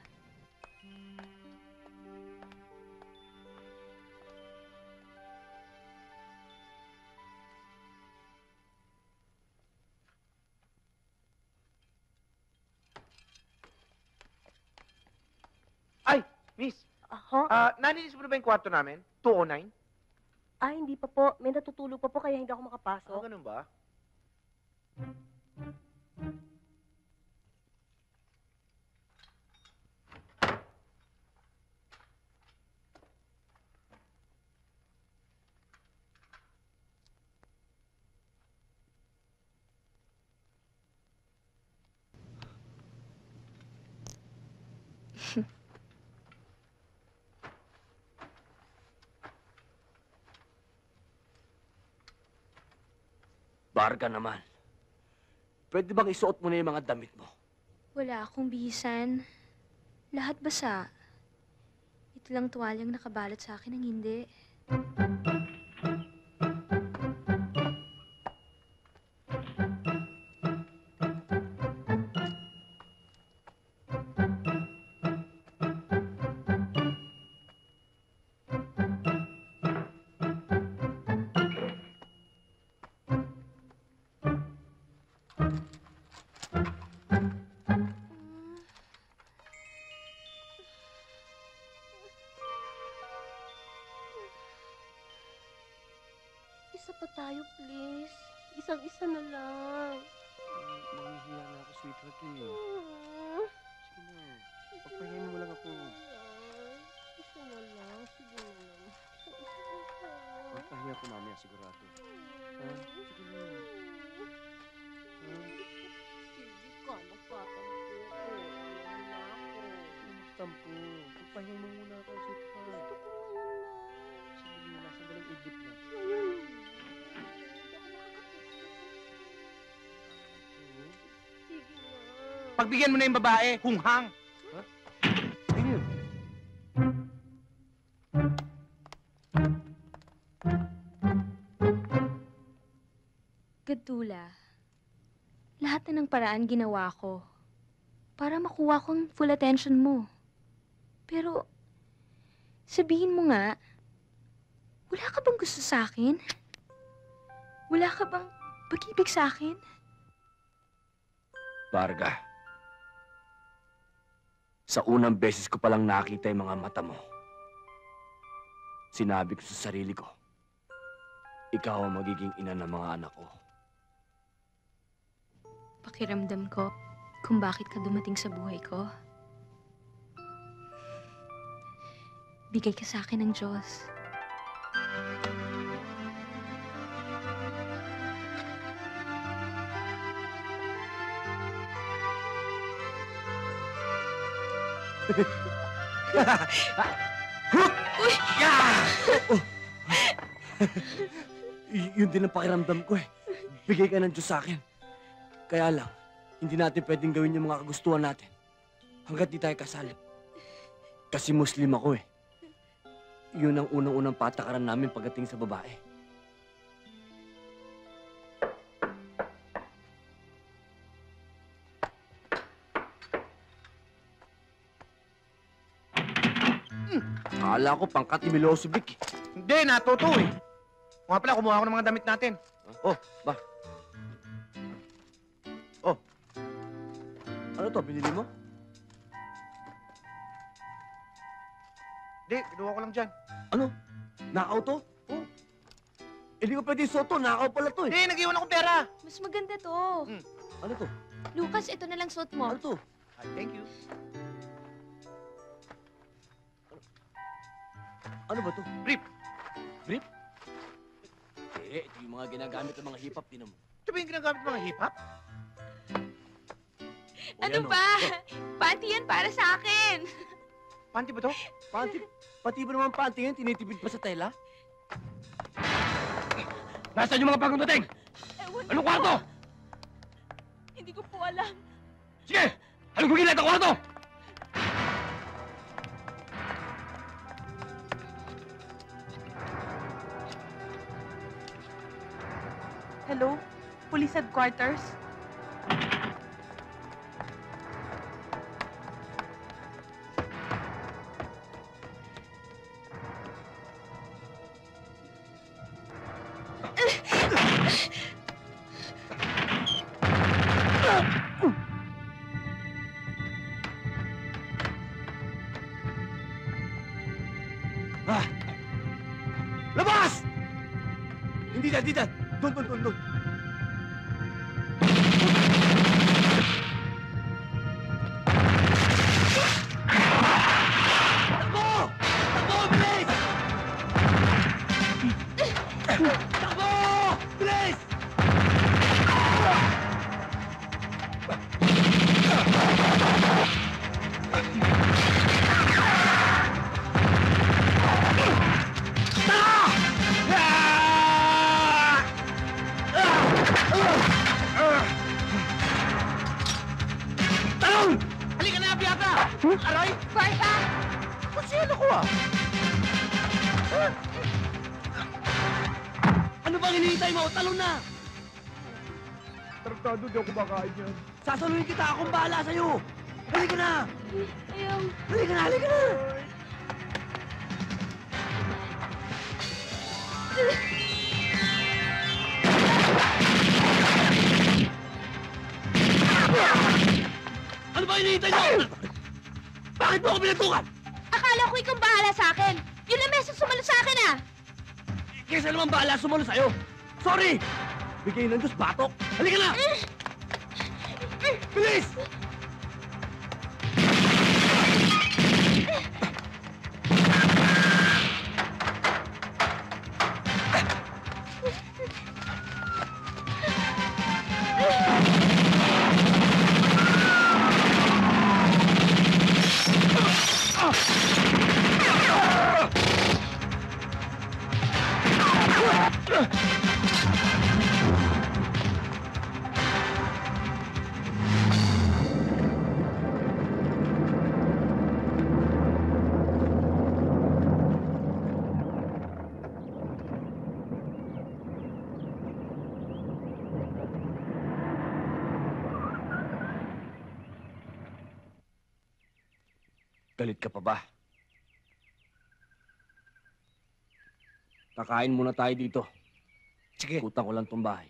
Ay, miss. Ako? Ah, naninis mo na ba yung kwarto namin? two oh nine? Ay, hindi pa po. May natutulog pa po kaya hindi ako makapasok. Ah, ganun ba? Barga naman. Pwede bang isuot mo na yung mga damit mo? Wala akong bihisan. Lahat basa. Ito lang tuwalyang nakabalot sa akin ng hindi. Isa pa tayo, please. Isang-isa na lang. Nangihiya na ako, sweetheart eh. Mm. Sige na. Pagpahingayin mo lang ako. Isa na lang. Sige na lang. Isa-isa na lang. Pagpahinga ko mamaya, sigurado. Ha? Sige na. Ha? Sige ka, magtatampo ko. Ayan na ako. Tampo. Pagpahingayin mo muna ako, sweetheart. Gusto ko muna. Sige na, sandaling idlip na. Ayun. Sige na. Pagbigyan mo na yung babae, hunghang. Ayun yun. Gadula, lahat na ng paraan ginawa ko para makuha kong full attention mo. Pero, sabihin mo nga, wala ka bang gusto sa akin? Wala ka bang pag-ibig sa akin? Varga, sa unang beses ko palang nakita yung mga mata mo, sinabi ko sa sarili ko, ikaw ang magiging ina ng mga anak ko. Pakiramdam ko kung bakit ka dumating sa buhay ko. Bigay ka sa akin ng Diyos. Uy! Y- yun din ang pakiramdam ko eh. Bigay ka ng Diyos sa akin. Kaya lang, hindi natin pwedeng gawin yung mga kagustuhan natin hanggat di tayo kasal. Kasi Muslim ako eh. Yun ang unang-unang patakaran namin pagdating sa babae. Akala ko pangkat ni Milosevic eh. Hindi, natuto eh. O nga pala, kumuha ko ng mga damit natin. Oh, ba? Oh. Ano to, binili mo? Hindi, kinuha ko lang dyan. Ano? Nakaw to? Oh. Hindi ko pwede isuot to, nakaw pala to eh. Hindi, nag-iwan ako pera. Mas maganda to. Hmm. Ano to? Lucas, ito na lang suot mo. Ano to? Ay, thank you. Ano ba to? Brief. Brief? Eh, ito yung mga ginagamit ng mga hip-hop, tinan mo. Ito ba yung ginagamit ng mga hip-hop? O, Ano yan, oh. ba? Panty yan para sa akin. Panty ba to? Panty, pati ba naman panty yan, tinitipid pa sa tela? Nasaan yung mga bagong dating? Ewan Anong ko. kwarto? Hindi ko po alam. Sige! Anong gugilat ang kwarto? Hello? Police headquarters? Ah! Labas! Hindi dyan, hindi dyan. Doon, doon, doon, doon. Takbo! Takbo, bilis! Takbo! Bilis! Talong! Halika na, Biata! Aray! Barta! Kusino ko ah! Ano bang hinihintay mo? Talon na! Tarantado, di ako makain yan. Sasaluhin kita, akong bahala sa'yo! Halika na! Ayaw. Halika na, halika na! Ano ba hinihintay mo? Bakit mo ako pinatukan? Akala ko ikaw bahala sa akin. Yun ang message sumalo sa akin ah. Kesa naman bahala sumalo sa'yo. Sorry! Bigay ng Diyos, batok! Halika na! Bilis! Galit ka pa ba? Kakain muna tayo dito. Sige. Utang ko lang tong bahay.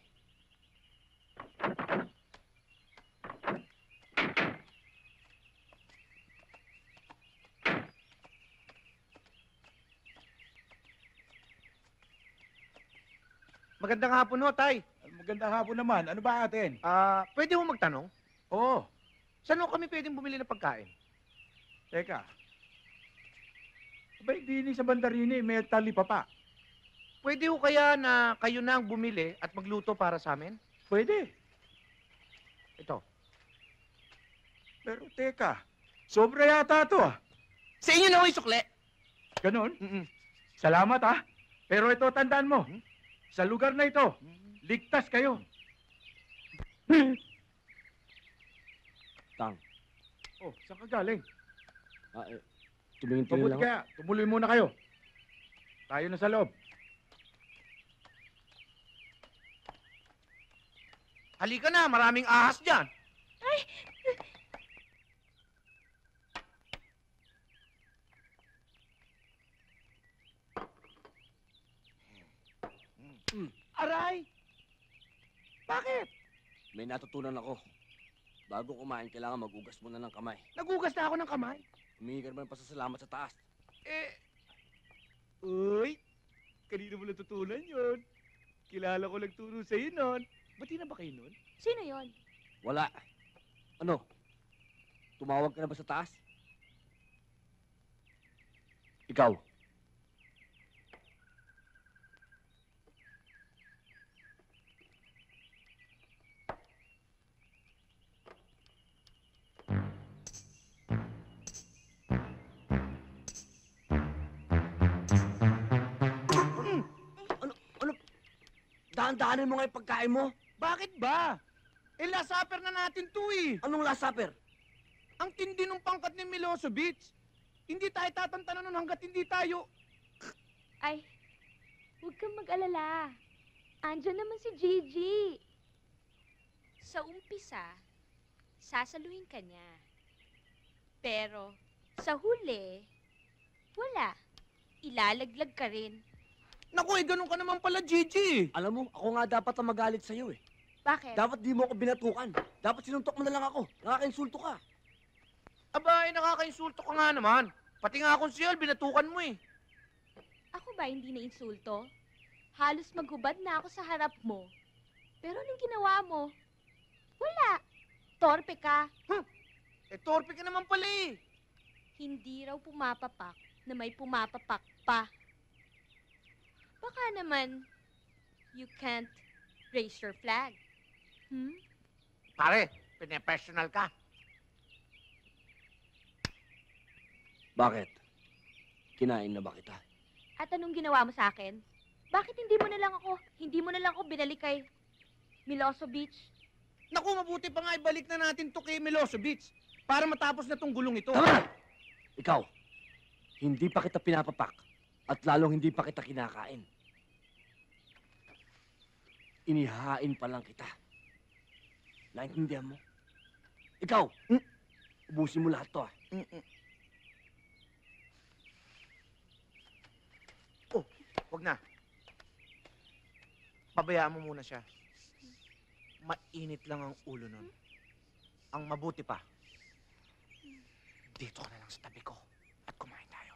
Magandang hapon ho, Tay. Magandang hapon naman. Ano ba atin? Ah, pwede ho magtanong? Oo. Saan ho kami pwedeng bumili ng pagkain? Teka. Abay, di sa Bandarini, may talipa pa. Pwede ho kaya na kayo na ang bumili at magluto para sa amin? Pwede. Ito. Pero teka, sobra yata to ah. Sa inyo na ho yung sukle. Ganon? Mm-mm. Salamat ah. Pero ito, tandaan mo. Sa lugar na ito, ligtas kayo. Tang. Oh, saan ka galing? Ah, eh, tumingin-tingin Mabuti lang. kaya, tumuloy muna kayo. Tayo na sa loob. Halika na, maraming ahas dyan. Ay! Hmm. Aray! Bakit? May natutunan ako. Bago kumain, kailangan magugas muna ng kamay. Nagugas na ako ng kamay. Humingi ka naman ng pasasalamat sa taas. Eh, uy, kanina mo natutunan yun. Kilala ko nagturo sa'yo nun. Ba't di na ba kayo nun? Sino yon? Wala. Ano? Tumawag ka na ba sa taas? Ikaw. Dahan-dahanin mo nga yung pagkain mo. Bakit ba? Eh, last supper na natin to eh. Anong last supper? Ang tindi ng pangkat ni Milosevic. Hindi tayo tatantanan nun hanggat hindi tayo... Ay, huwag kang mag-alala. Andyan naman si Gigi. Sa umpisa, sasaluhin ka niya. Pero, sa huli, wala. Ilalaglag ka rin. Naku, eh, ganun ka naman pala, Gigi. Alam mo, ako nga dapat ang magalit sa'yo eh. Bakit? Dapat di mo ako binatukan. Dapat sinuntok mo na lang ako. Nakaka-insulto ka. Aba, eh, nakaka-insulto ka nga naman. Pati nga akong siyal, binatukan mo eh. Ako ba hindi na insulto? Halos maghubad na ako sa harap mo. Pero anong ginawa mo? Wala. Torpe ka. Huh. Eh, torpe ka naman pala eh. Hindi raw pumapapak na may pumapapak pa. Baka naman, you can't raise your flag. Hmm? Pare, pinapersonal ka. Bakit? Kinain na ba kita? At anong ginawa mo sa akin? Bakit hindi mo na lang ako, hindi mo na lang ako binalik kay Milosevic? Naku, mabuti pa nga ibalik na natin to kay Milosevic para matapos na tong gulong ito. Tama na! Ikaw, hindi pa kita pinapapak at lalong hindi pa kita kinakain. Inihahain pa lang kita. Naintindihan mo? Ikaw, hmm? Ubusin mo lahat to ah. Mm-mm. Oh, wag na. Pabayaan mo muna siya. Mainit lang ang ulo nun. Ang mabuti pa, dito ka na lang sa tabi ko at kumain tayo.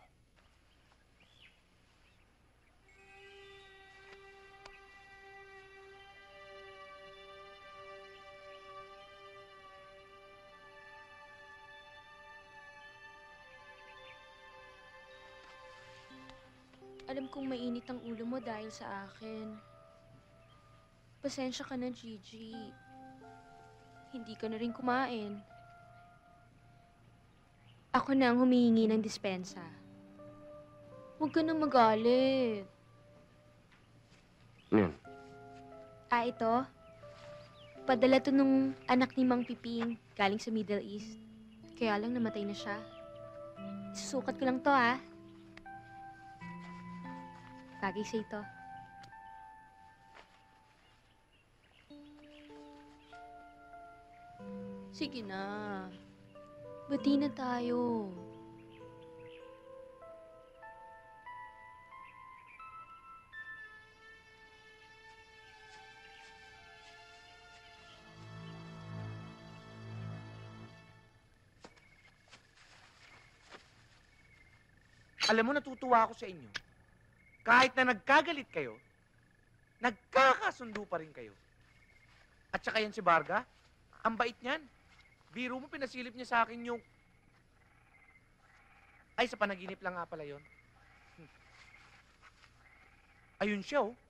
Alam kong mainit ang ulo mo dahil sa akin. Pasensya ka na, Gigi. Hindi ka na rin kumain. Ako na ang humihingi ng dispensa. Huwag ka nang magalit. Ano yun? Ah, ito? Padala to nung anak ni Mang Piping galing sa Middle East. Kaya lang namatay na siya. Susukat ko lang to, ah. Bagay sa ito. Sige na. Bati na tayo. Alam mo, natutuwa ako sa inyo. Kahit na nagkagalit kayo, nagkakasundo pa rin kayo. At saka yan si Varga, ang bait niyan. Biro mo, pinasilip niya sa akin yung... Ay, sa panaginip lang nga pala yun. Hmm. Ayun siya, oh.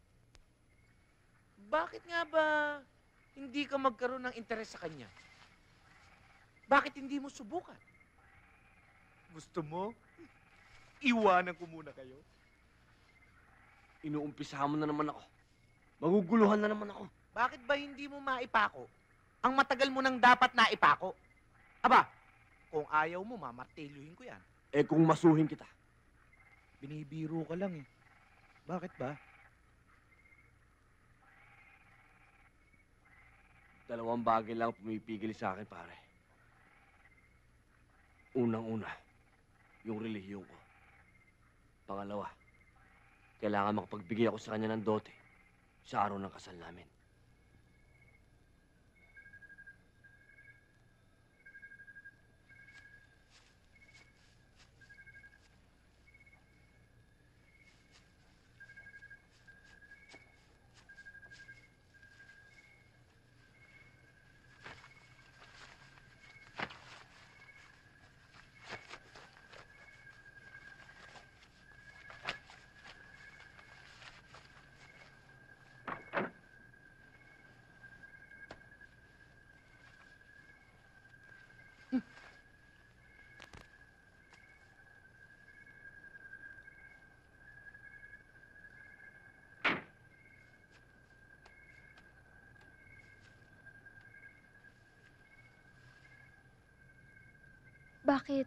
Bakit nga ba hindi ka magkaroon ng interes sa kanya? Bakit hindi mo subukan? Gusto mo? Iwanan ko muna kayo. Inuumpisahan mo na naman ako. Maguguluhan na naman ako. Bakit ba hindi mo maipako? Ang matagal mo nang dapat naipako. Aba, kung ayaw mo, mamartilyuhin ko yan. Eh kung masuhin kita. Binibiro ka lang eh. Bakit ba? Dalawang bagay lang pumipigil sa akin, pare. Unang-una, yung relihiyon ko. Pangalawa, kailangan makapagbigay ako sa kanya ng dote sa araw ng kasal namin. Bakit?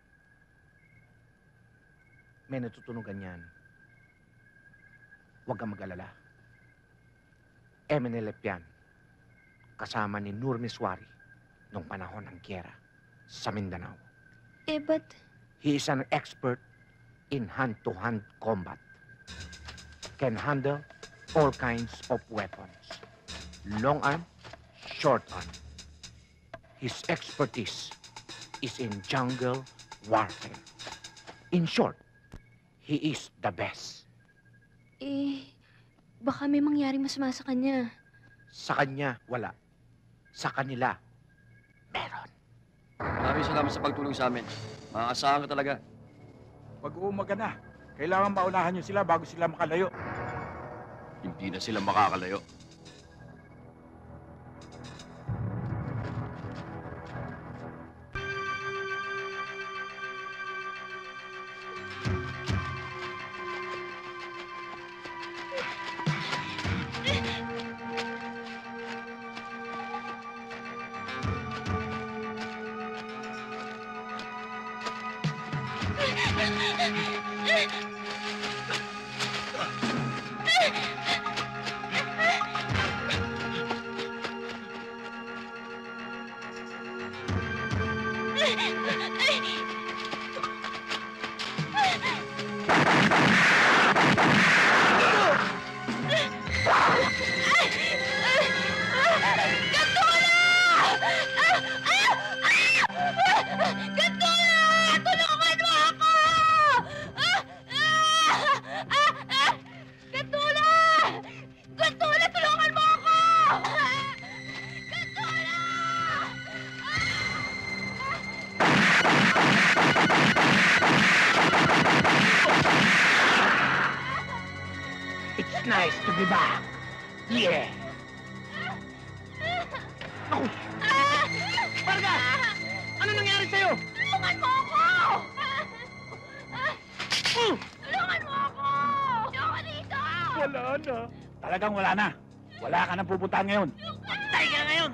May natutunugan yan. Huwag kang mag-alala. Emenelep yan. Kasama ni Nur Miswari nung panahon ng gyera sa Mindanao. Eh, ba't... He is an expert in hand-to-hand combat. Can handle all kinds of weapons. Long arm, short arm. His expertise is in jungle warfare. In short, he is the best. Eh, baka may mangyaring masama sa kanya. Sa kanya, wala. Sa kanila, meron. Maraming salamat sa pagtulong sa amin. Maaasahan ka talaga. Pag-uumaga na. Kailangan maunahan niyo sila bago sila makalayo. Hindi na sila makakalayo. nice to be back. Yeah. Naku! Marga! Ano nangyari sa'yo? Tulungan mo ako! Tulungan mo ako! Tulungan dito! Wala na. Talagang wala na. Wala ka nang pupuntahan ngayon. Patay ka ngayon!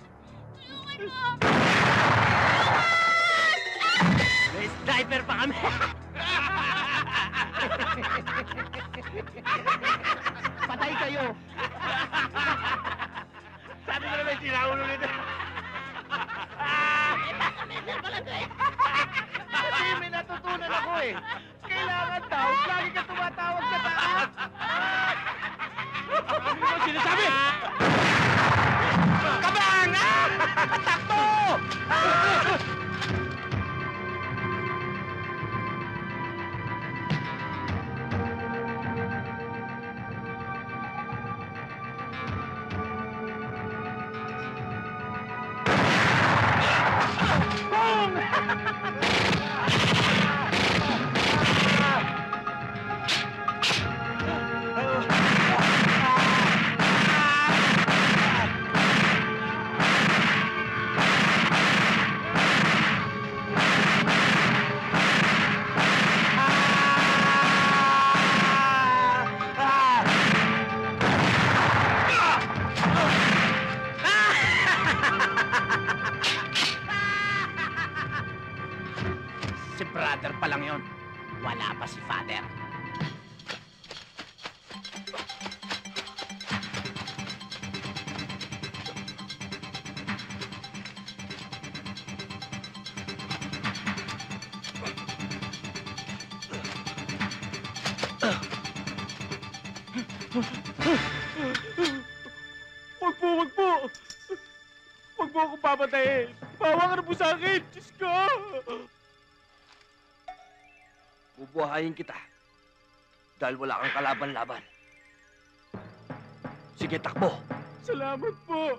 May sniper pa kami! Patay kayo! Sabi mo naman sinaulo nito. Kasi may natutunan ako eh. Kailangan daw, lagi ka tumatawag sa taas. Ano ba sinasabi? Kabang! Ah! Takbo! Si brother pa lang yun. Wala pa si father. Wag po, wag po! Wag po akong papatayin! Bawa ka na po sa akin! Diyos ko! Bubuhayin kita. Dahil wala kang kalaban-laban. Sige, takbo. Salamat po!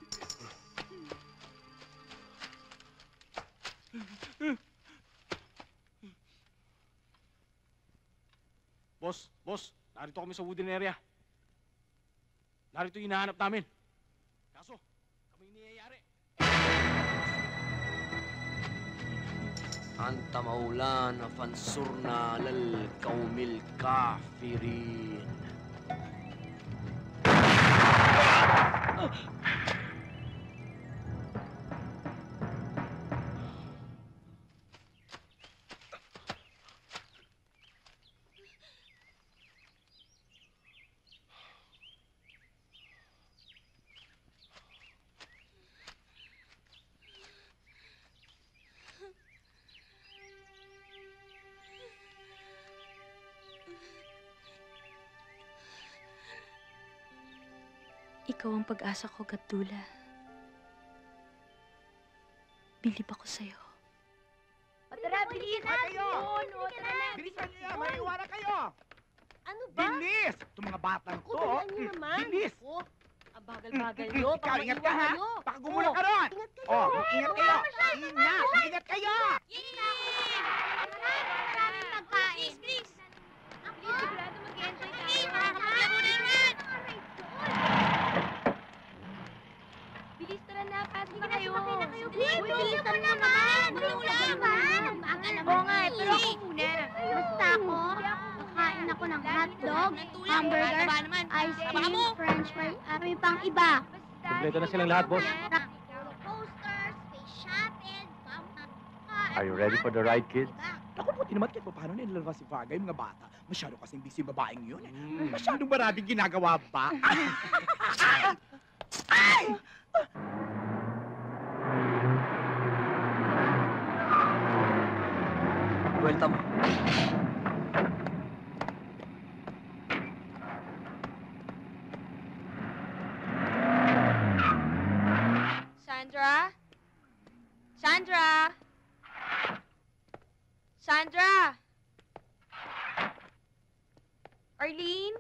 Boss, boss, narito kami sa wooden area. Narito yung hinahanap namin. Kaso, kami niyayari. Anta maulana fansurna lal kaumil kafirin. Ikaw ang pag-asa ko, Gatdula. Bilib ako sa'yo. O tara, bilis! kayo! Doon, o tara na! Bilisan niyo yan! Maiiwanan kayo! Ano ba? Bilis! Itong mga batang to! Kutulan niyo naman. Bilis! Ako, ang bagal-bagal niyo. Ikaw, Baka ingat ka ha! maiwan kayo. Baka gumulang ka ron! Ingat kayo. Oh, ingat kayo! Ingat! Ingat kayo! Maraming pagkain. Chris, Ako! Sigurado mag-enjoy tayo. Makakalaro na yan! Bilis, tara na. Pasok na kayo. Uy, bilisan mo naman. Bilis naman. Oo nga, eh, pero ako muna. Basta ako, kakain ako ng hotdog, hamburger, ice cream, french fries, at may pang iba. Kompleto na silang lahat, boss. Posters, space shuttle, Are you ready for the ride, kids? Naku po, tinamat kahit pa paano nilalabas si Varga yung mga bata. Masyado kasing busy babaeng yun. Eh. Masyadong maraming ginagawa ba? Ay! Buwelta mo. Sandra? Sandra? Sandra? Arlene?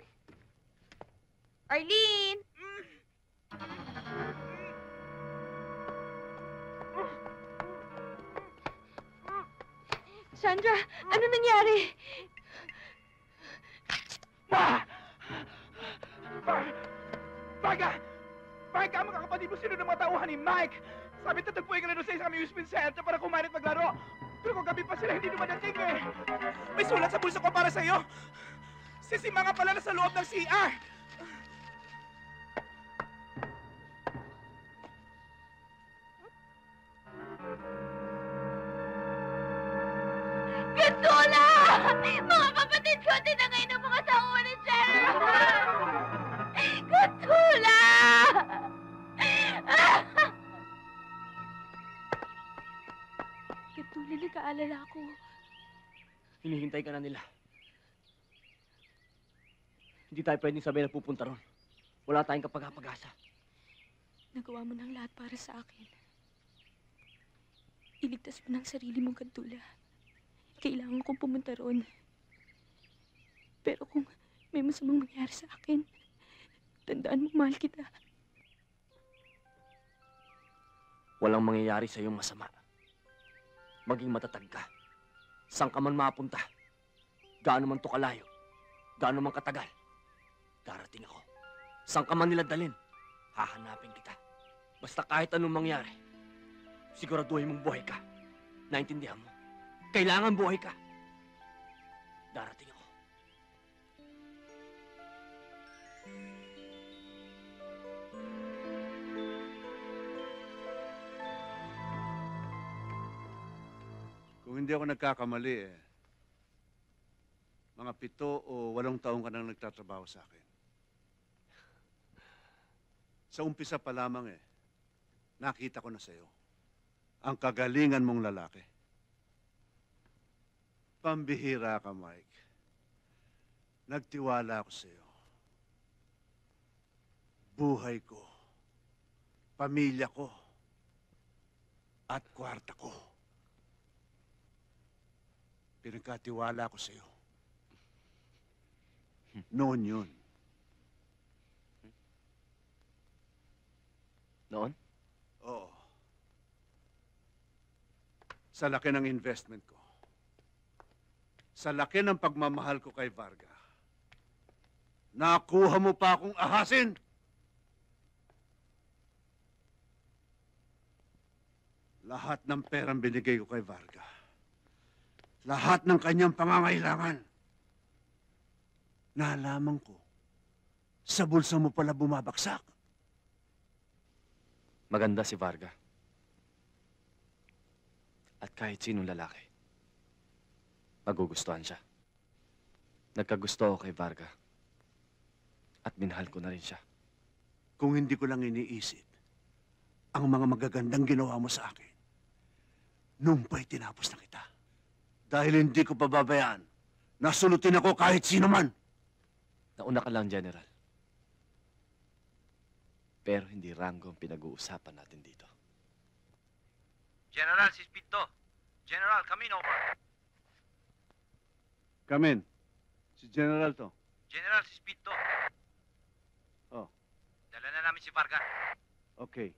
Arlene? Sandra, ano nangyari? Var- Varga! Varga, mga kapatid mo, sino ng mga tauhan ni Mike? Sabi tatagpuin ka na doon sa isang amusement center para kumain at maglaro. Pero kung gabi pa sila, hindi dumadating eh. May sulat sa bulsa ko para sa'yo. Si Sima nga pala na sa loob ng C R. Gandula! Mga kapatid ko, tinangay ng mga tauhan ni General! Gandula! Gandula, nag-aalala ako. Hinihintay ka na nila. Hindi tayo pwedeng sabihin na pupunta ron. Wala tayong kapag-apag-asa. Nagawa mo ng lahat para sa akin. Iligtas mo ng sarili mo, Gandula. Kailangan kong pumunta ron. Pero kung may masamang mangyari sa akin, tandaan mo, mahal kita. Walang mangyayari sa iyong masama. Maging matatag ka. Saan ka man mapunta. Gaano man to kalayo. Gaano man katagal. Darating ako. Saan ka man nila dalhin, hahanapin kita. Basta kahit anong mangyari, siguraduhin mong buhay ka. Naintindihan mo? Kailangan buhay ka. Darating ako. Kung hindi ako nagkakamali eh, mga pito o walong taong ka nang nagtatrabaho sa akin. Sa umpisa pa lamang eh, nakita ko na sa'yo ang kagalingan mong lalaki. Pambihira ka, Mike. Nagtiwala ako sa'yo. Buhay ko, pamilya ko, at kwarta ko. Pinagkatiwala ko sa'yo. Noon yun. Noon? Oo. Sa laki ng investment ko. Sa laki ng pagmamahal ko kay Varga. Nakuha mo pa akong ahasin! Lahat ng perang binigay ko kay Varga. Lahat ng kanyang pangangailangan. Nalaman ko, sa bulsa mo pala bumabaksak. Maganda si Varga. At kahit sinong lalaki, magugustuhan siya. Nagkagusto ako kay Varga. At minahal ko na rin siya. Kung hindi ko lang iniisip ang mga magagandang ginawa mo sa akin, nung pa'y tinapos na kita. Dahil hindi ko pababayaan, nasulutin ako kahit sino man. Nauna ka lang, General. Pero hindi ranggo ang pinag-uusapan natin dito. General, si Speed to. General, come in, over. Come in. Si General to. General, si Speed to. Oh, Dala na namin si Varga. okay.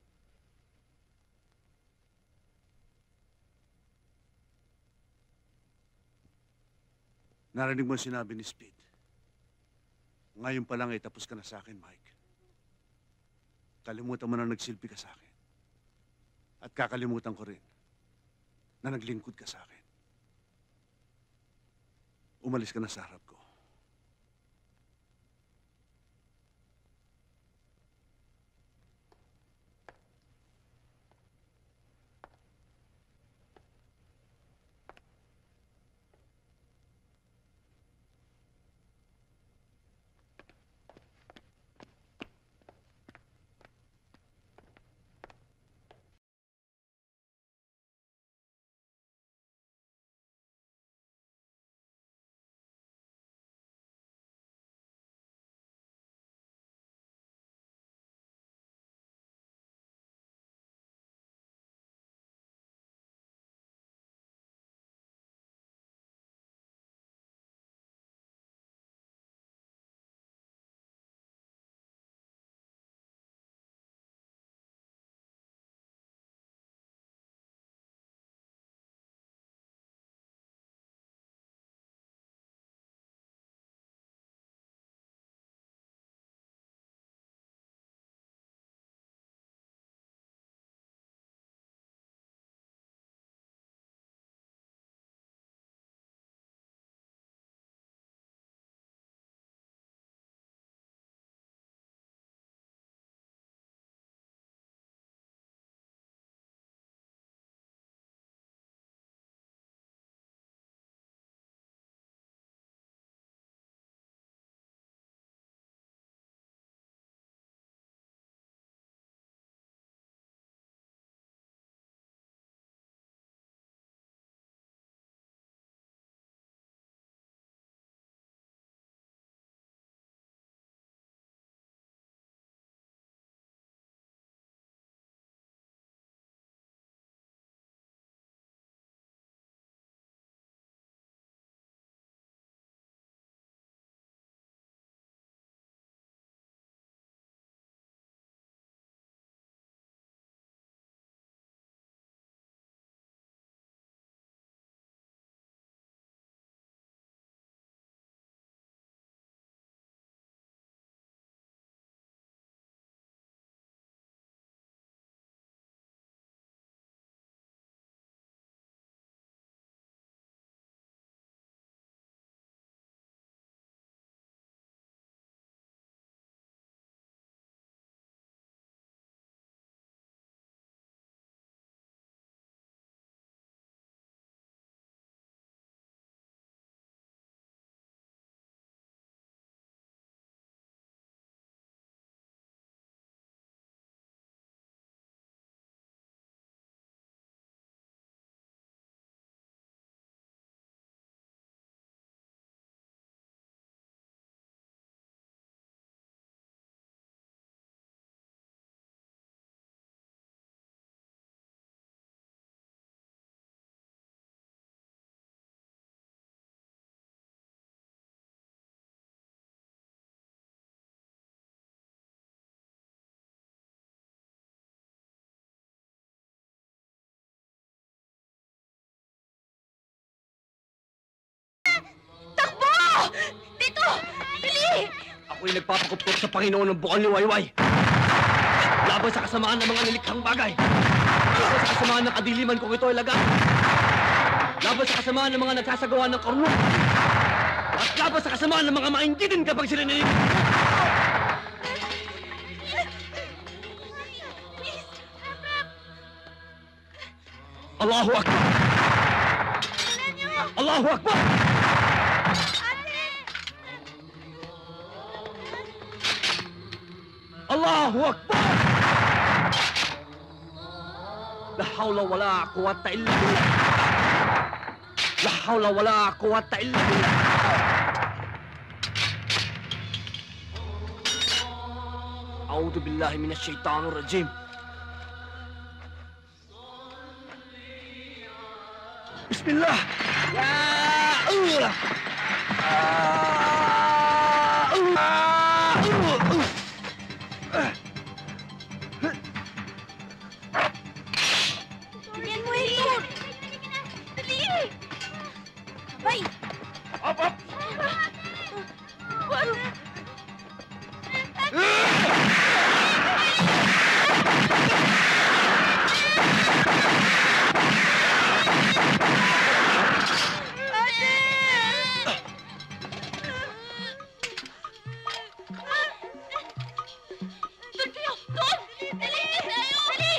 Narinig mo ang sinabi ni Speed. Ngayon pa lang ay tapos ka na sa akin, Mike. Kalimutan mo na nagsilbi ka sa akin. At kakalimutan ko rin na naglingkod ka sa akin. Umalis ka na sa harap ko. Dito! Dali! Ako'y nagpapakupkop sa Panginoon ng bukal ni Wayway. Laban sa kasamaan ng mga nilikhang bagay. Laban sa kasamaan ng kadiliman kung ito ay laga. Laban sa kasamaan ng mga nagsasagawa ng karunong. At laban sa kasamaan ng mga maingitin kapag sila nililig. Allahu Akbar! Allahu Akbar! Allahu Akbar! La hawla wala quwwata illa billah. La hawla wala quwwata illa billah. A'udhu billahi minash shaitanir rajim. Bismillah. Ya Allah. Ah, ah, Tingnan mo ito! Dali! Abay! Up, up! What? Doon kayo! Doon! Dali! Dali!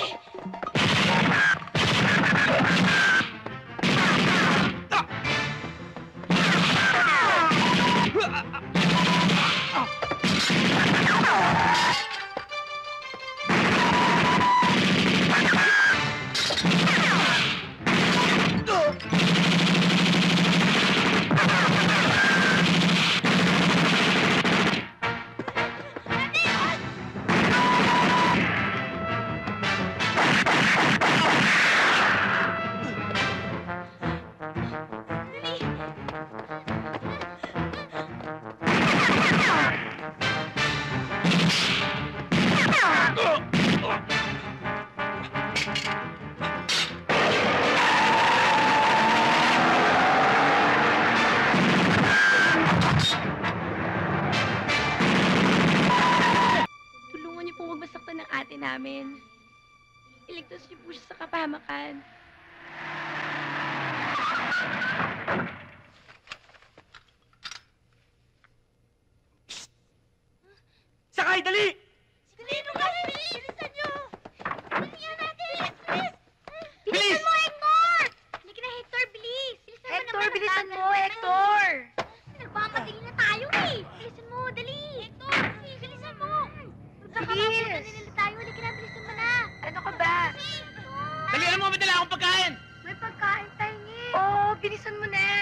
Tulungan niyo po huwag masaktan ng ate namin. Iligtas niyo po siya sa kapahamakan. Sakay, dali! Dali! Ano ka? Bilisan niyo! Bilisan natin! Bilis! Bilis! Bilisan mo, Hector! Halika na, Hector, bilis! Bilisan mo Hector, naman. bilisan mo, nagdadala Hector! na. Nagmamadali na tayo eh! Bilisan mo, dali! Hector, bilisan mo! Bilis! Magkakamadali na tayo. Halika na, bilisan mo na! Ano ka ba? Dali, alam mo, may dala akong pagkain! May pagkain tayo niya. Oo, bilisan mo na!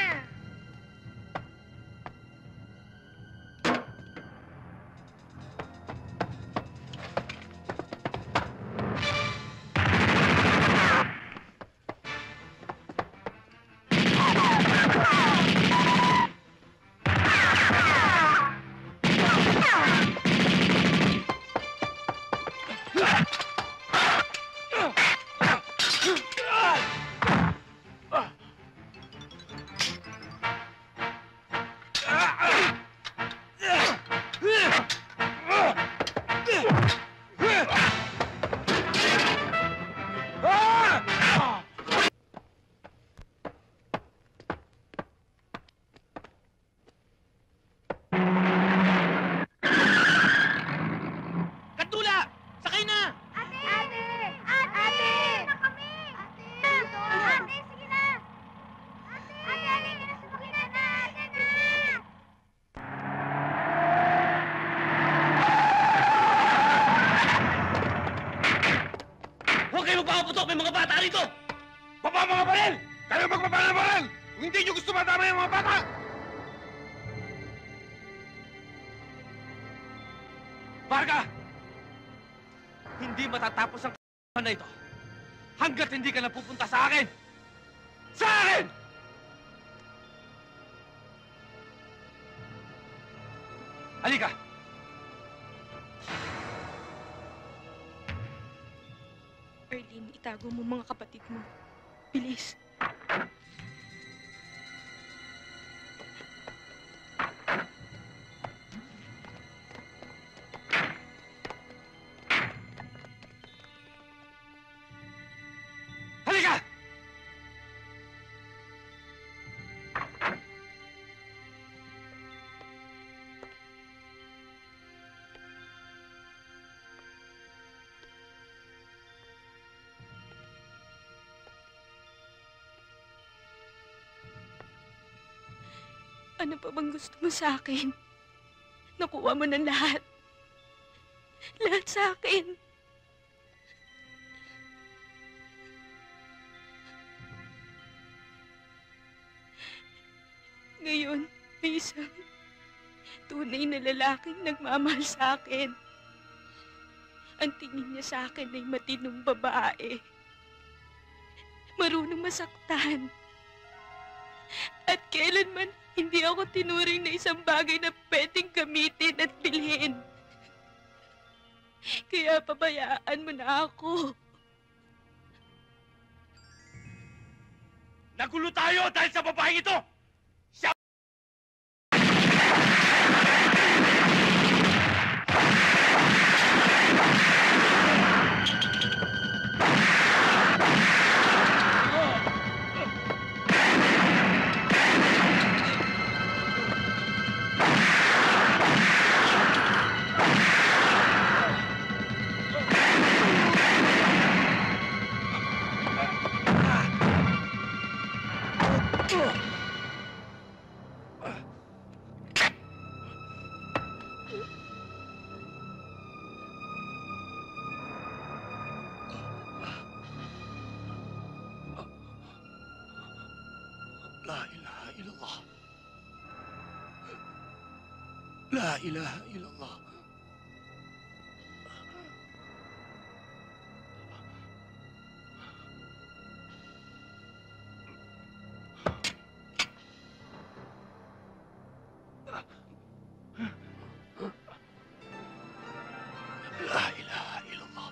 Katula! Sakay na! Ate! Ate! Ate! Na kami! Ate! Ate, sige na! Ate! Ate, halika na, sumakay na na! Ate na! Huwag kayo magpakaputok! May mga bata rito! Baba mga baril! Kayo magbaba ng baril! Kung hindi nyo gusto matama yung mga bata! Varga! Hindi matatapos ang k***an na ito hanggat hindi ka napupunta sa akin! Sa akin! Halika! Erlyn, itago mo mga kapatid mo. Bilis. Ano pa bang gusto mo sa akin? Nakuha mo ng lahat. Lahat sa akin. Ngayon, may isang tunay na lalaking nagmamahal sa akin. Ang tingin niya sa akin ay matinong babae. Marunong masaktan. At kailanman hindi ako tinuring na isang bagay na pwedeng gamitin at bilhin. Kaya pabayaan mo na ako. Nagulo tayo dahil sa babaeng ito! Siya... La ilaha illallah. La ilaha illallah. La ilaha illallah.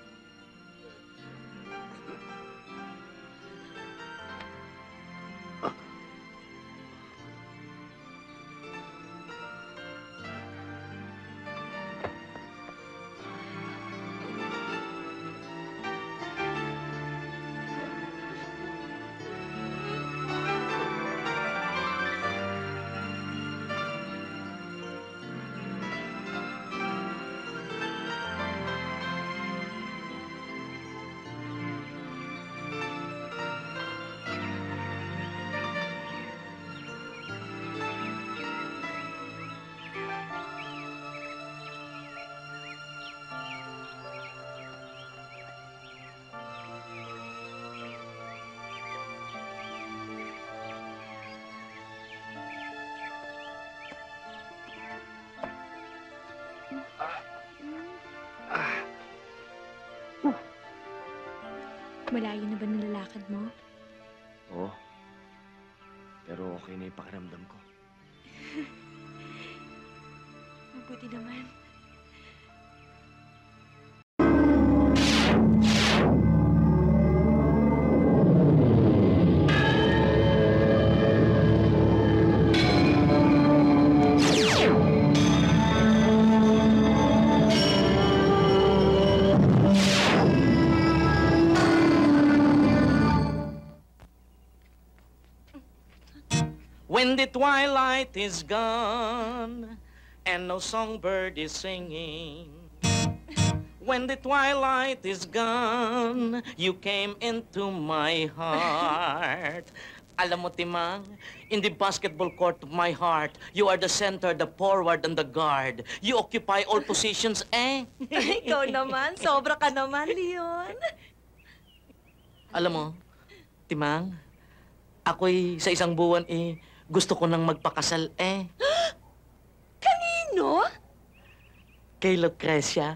Malayo na ba nilalakad mo? Oo. Pero okay na yung pakiramdam ko. Mabuti naman. When the twilight is gone and no songbird is singing, when the twilight is gone, you came into my heart. Alam mo, Timang, in the basketball court of my heart, you are the center, the forward, and the guard. You occupy all positions, eh? Ikaw naman, sobra ka naman, Leon. Alam mo, Timang, ako'y sa isang buwan, eh, gusto ko nang magpakasal, eh. Kanino? Kay Lucrecia.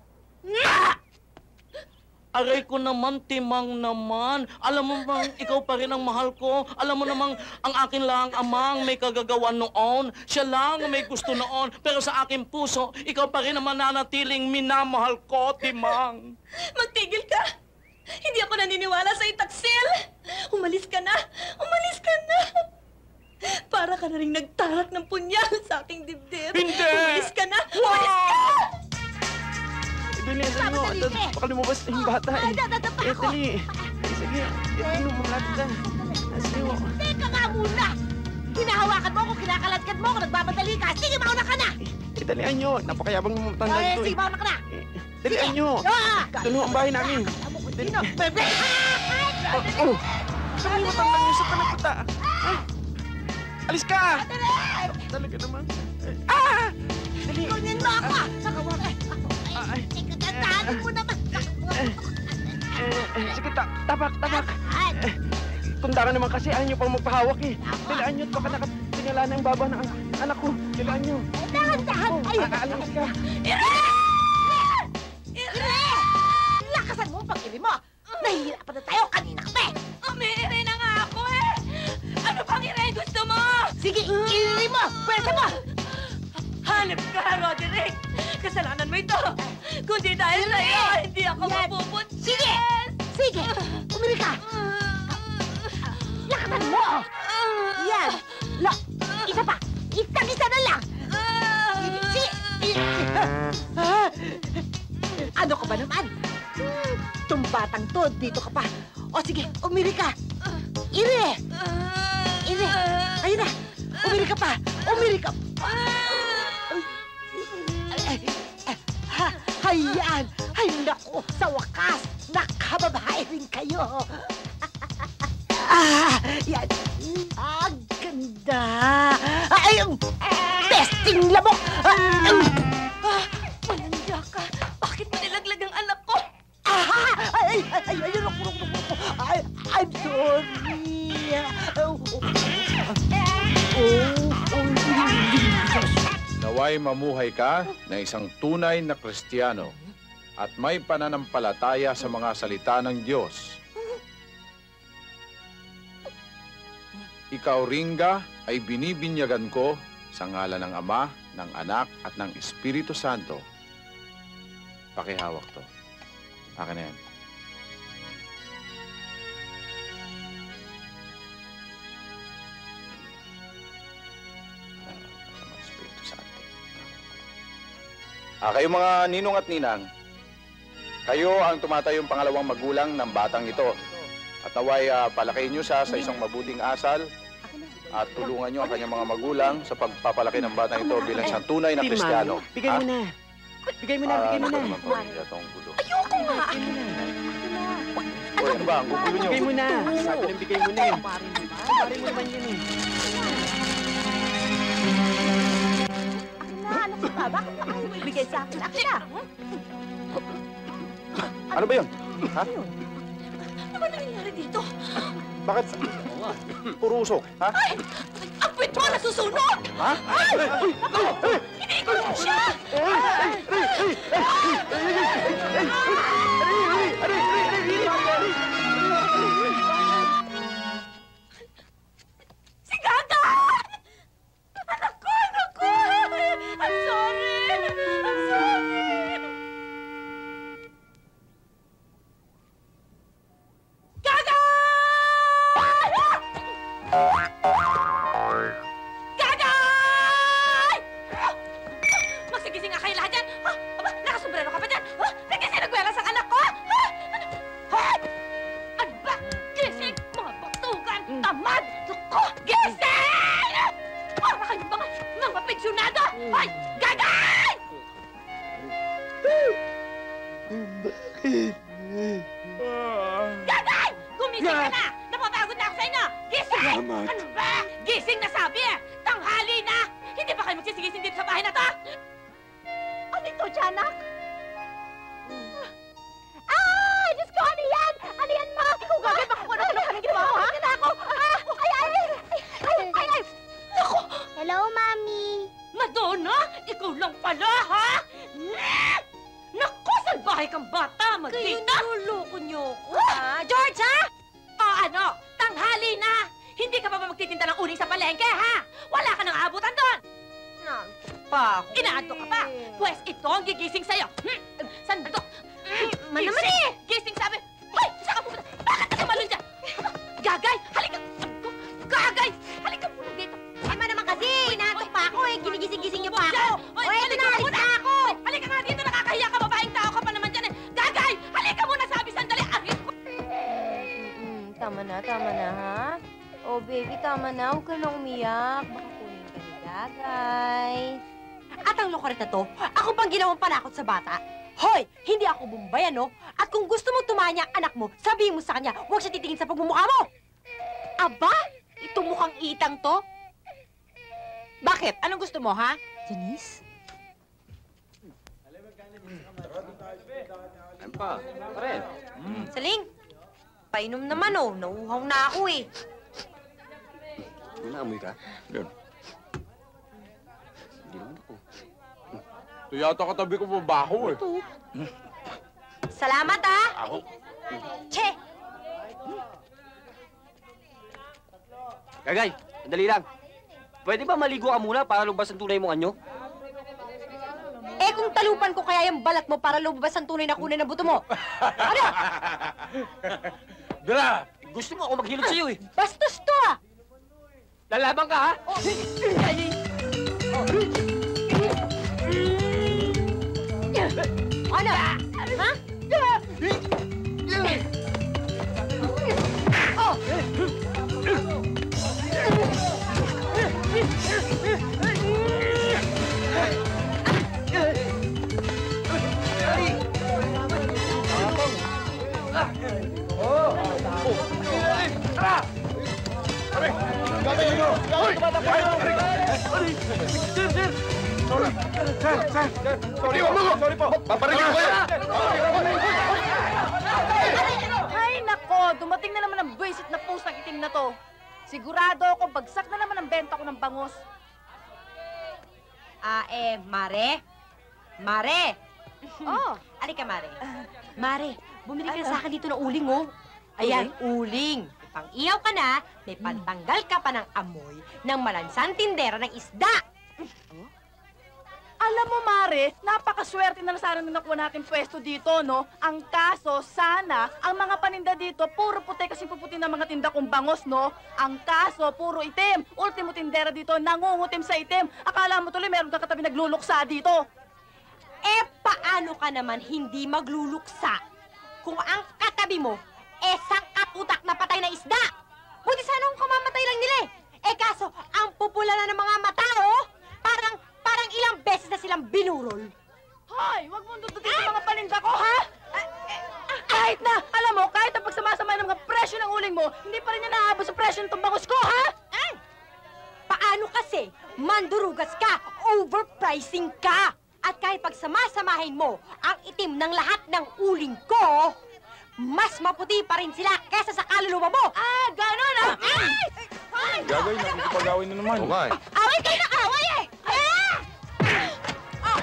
Aray ko naman, Timang naman. Alam mo bang, ikaw pa rin ang mahal ko. Alam mo namang, ang akin lang amang may kagagawan noon. Siya lang ang may gusto noon. Pero sa aking puso, ikaw pa rin ang mananatiling minamahal ko, Timang. Magtigil ka! Hindi ako naniniwala sa itaksil! Umalis ka na! Umalis ka na! Para ka na rin nagtarak ng punyal sa aking dibdib. Hindi! Umalis ka na! Umalis ka! Dali, dali mo. Baka lumabas na yung bata eh. Eh, dali. Sige, ano mo natin dyan. Sige mo. Teka nga muna! Hinahawakan mo ako, kinakaladkad mo ako, nagbamadali ka. Sige, mauna ka na! Eh, dalian nyo. Napakayabang ng matanda Ay, ito eh. sige, mauna ka na! Dalian nyo. Dalo ang bahay namin. Dali. Bebe! Oh, oh. Saan yung matanda nyo sa panagpunta? Alis ka! Derek! Talaga naman. Ah! Dali! Kunin mo ako! Ay, ikagandaan mo naman! Sige, ta tabak, tabak. Tunda ka naman kasi, ayaw niyo pang magpahawak eh. Dilaan niyo at baka nakatingala na yung baba ng anak, anak ko. Dilaan niyo. Dahan-dahan! Ay! Aalakas ka. Ire! Ire! Lakasan mo ang pag-iri mo! Nahihirapan na tayo kanina kami! Umiiri na nga ako eh! Ano pang ire gusto mo? Sige, iri mo! Pwede mo! Hanip ka, Roderick! Kasalanan mo ito! Kundi dahil sa'yo, hindi ako mapuputsis! Sige! Sige! Umiri ka! Lakasan mo! Yan! La, isa pa! Isang isa na lang! Si... Ano ka ba naman? Itong batang to, dito ka pa. O sige, umiri ka! Iri! Iri! Ayun na! Umiri ka pa! Umiri ka pa! Ha, hayan! Ay, naku! Sa wakas! Nakababae rin kayo! Ah! Yan! Ah, ganda! Ay, ang testing lamok! Ah, malanda ka! Bakit mo nilaglag ang anak ko? Ah! Ay, ay, ay, ay, naku, naku, naku! Ay, I'm sorry! Oh, oh, Naway mamuhay ka na isang tunay na Kristiyano at may pananampalataya sa mga salita ng Diyos. Ikaw, Ringa, ay binibinyagan ko sa ngalan ng Ama, ng Anak, at ng Espiritu Santo. Pakihawak to. Akin na yan. Ah, kayo mga ninong at ninang, kayo ang tumatayong pangalawang magulang ng batang ito. At naway uh, palakihin niyo siya sa isang mabuting asal at tulungan niyo ang kanyang mga magulang sa pagpapalaki ng batang ito bilang isang tunay na Kristiyano. Bigay mo na. Bigay mo na, bigay mo na. Ayoko nga! O, ano ba? Ang gugulo niyo. Bigay mo na. Sabi ng bigay mo na eh. Pare mo naman yun eh. Ano ka ba? Bakit mo ayaw mo ibigay sa akin? Akin na! Ano ba yun? Ha? Ano ba nangyayari dito? Bakit? Puro usok, ha? Ay! Ang puwit mo nasusunog! Ha? Ay! Ako! Iniikulong mo siya! Si Gaga! Anak ko! Anak ko! I'm sorry! I'm sorry! Gaga! Gaga! Magsigising nga kayo lahat yan! Ha? Aba, nakasombrero ka pa dyan? Ha? Nagising nagwelas ang anak ko! Ha? Ano? Ha? Ano ba? Gising! Mga batugan! Tamad! Loko! Gising! Para kayong mga, mga pensyonado! Ay! Gagay! Gagay! Gumising ka na! Napapagod na ako sa inyo! Gising! Salamat. Ano ba? Gising na sabi eh! Tanghali na! Hindi ba kayo magsisigising dito sa bahay na to? Ano ito, tiyanak? Ah! Diyos ko, ano yan? Ano yan, ma? Ikaw gagawin, baka kung ano-ano ka nang ginawa ko, ha? Ano ako? Ah! Ay, ay, ay! Ay, ay, ay! Naku! Hello, Mami. Madonna! Ikaw lang pala, ha? Naku, salbahe kang bata! Magdita! Kayo niloloko niyo ko, ha? George, ha? O ano? Tanghali na! Hindi ka pa ba magtitinda ng uling sa palengke, ha? Wala ka nang aabutan doon! Pa, inaanto ka pa? Pwes ito ang gigising sa'yo. Hmm. Sandok. Hmm. Man naman Gising. Gising sabi. Hoy, saan ka pupunta? Bakit ka tumalon dyan? Gagay, halika. Gagay, halika muna dito. Ay, ma naman kasi, inaantok pa ako eh. Ginigising-gising niyo pa ako. Hoy, O, eto halika na, alis muna. na ako. Hoy, halika nga dito, nakakahiya ka, babaeng tao ka pa naman dyan eh. Gagay, halika muna sabi, sandali. Arit ko. Mm, tama na, tama na, ha? Oh, baby, tama na. Huwag ka na umiyak. Baka kunin ka ni Gagay. At ang lokarit na to, ako pang ginawang panakot sa bata. Hoy, hindi ako bumbay, ano? At kung gusto mo tumanya ang anak mo, sabihin mo sa kanya, huwag siya titingin sa pagmumukha mo. Aba, itong mukhang itang to, Bakit? Anong gusto mo, ha? Janice? Ano pa? Pare. Mm. Saling, painom naman oh. Nauuhaw na ako eh. May naamoy ka? Yun. Hindi naman ako. Ito yata katabi ko babaho eh. Salamat ah! Ako? Che! Gagay, sandali lang. Pwede ba maligo ka muna para lumabas ang tunay mong anyo? Eh kung talupan ko kaya yung balat mo para lumabas ang tunay na kunay na buto mo. Ano? Dara! Gusto mo ako maghilot sa'yo eh. Bastos to ah! Lalaban ka ha? Oh. Ano? Ha? Oh! Sorry po! Paparigin ko yan! Ay, nako! Dumating na naman ang buwisit na pusang itim na to. Sigurado ako, bagsak na naman ang benta ko ng bangus. Ah, eh, Mare? Mare! Oh, alika, Mare. Mare, bumili ka na sa akin dito ng uling, oh. Ayan, uling. Pang-iyaw ka na, may pantanggal ka pa ng amoy ng malansang tindera ng isda. Alam mo, Mare, napakaswerte na sana nung nakuha natin pwesto dito, no? Ang kaso, sana, ang mga paninda dito, puro puti kasi puputi ng mga tinda kong bangos, no? Ang kaso, puro itim. Ultimo tindera dito, nangungutim sa itim. Akala mo tuloy meron kang katabi nagluluksa dito. Eh, paano ka naman hindi magluluksa kung ang katabi mo, eh, sangkatutak na patay na isda? Buti sana kung kamamatay lang nila, eh. Eh, kaso, ang pupula na ng mga matao, parang, parang ilang beses na silang binurol. Hoy, wag mong dudutin sa mga paninda ko, ha? Kahit na, alam mo, kahit na pagsamasama ng mga presyo ng uling mo, hindi pa rin yan naabot sa presyo ng tumbangos ko, ha? Eh, paano kasi? Mandurugas ka, overpricing ka. At kahit pagsamasamahin mo ang itim ng lahat ng uling ko, mas maputi pa rin sila kesa sa kaluluwa mo. Ah, gano'n ah! Ay! Gagay, nakikipag-away na naman. Okay. Away kayo ng away eh! Ah! Oh!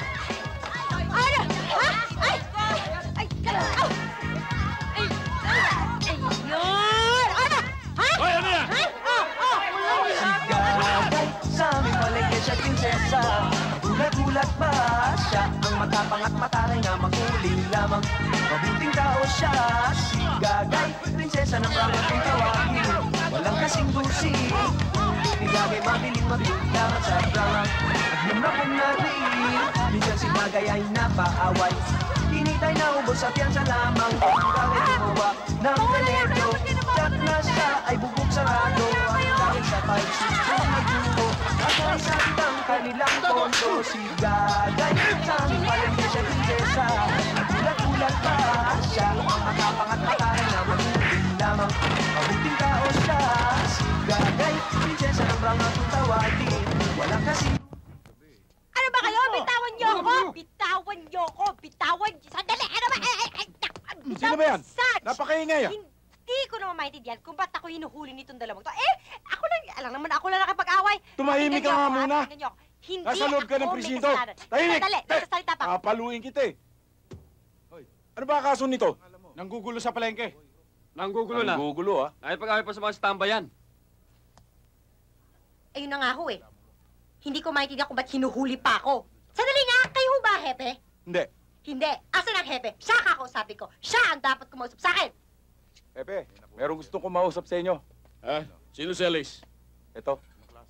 Ano? Ha? Ay! Ay! Kala! Aw! Ay! Ay! Ayun! Ano? Ha? Hoy, ano yan? Ha? Oh! Oh! Gagay sa aming palengke siya prinsesa. Gulat-gulat ba siya ang matapang at mataray na makuling lamang. Mabuting tao siya, si Gagay, prinsesa ng pangakong tawagin. Walang kasing dusi, ni Gagay mabiling maglamat sa brangang. At lumrapon na rin, minsan si Gagay ay napaaway. Tinitay na ubos at yan sa lamang. Gagay gumawa ng veneno, chat na siya ay bubog sarado. Dahil sa five six kung nagluto, at ay salitang kanilang tondo. Si Gagay, sa aming palengke siya prinsesa. Gulat-gulat pa siya, ang matapang at mataray na maguling lamang. Mabuting tao siya, si Gagay, prinsesa ng rangang kung tawagin. Walang kasi... Ano ba kayo? Bitawan niyo ako! Bitawan niyo ako! Bitawan niyo! Sandali! Ano ba? Ay, ay, ay! Sino ba yan? Napakaingay ah. Hindi ko naman maintindihan kung ba't ako hinuhuli nitong dalawang to. Eh, ako lang, alam naman ako lang nakapag-away. Tumahimik ka nga muna. Hindi Nasa loob ka ng ako may presinto. kasalanan. Tahimik! Sandali, nagsasalita pa. Papaluin kita eh. Ano ba kaso nito? Nanggugulo sa palengke. Nanggugulo na. Nanggugulo ah. Nakipag-away pa sa mga stambayan. Ayun na nga ho eh. Hindi ko maintindihan kung ba't hinuhuli pa ako. Sandali nga, kayo ba, Hepe? Hindi. Hindi. Asan ang Hepe? Siya kakausapin ko. Siya ang dapat kumausap sa akin. Pepe, merong gustong kumausap sa inyo. Ha? Sino si Alice? Ito.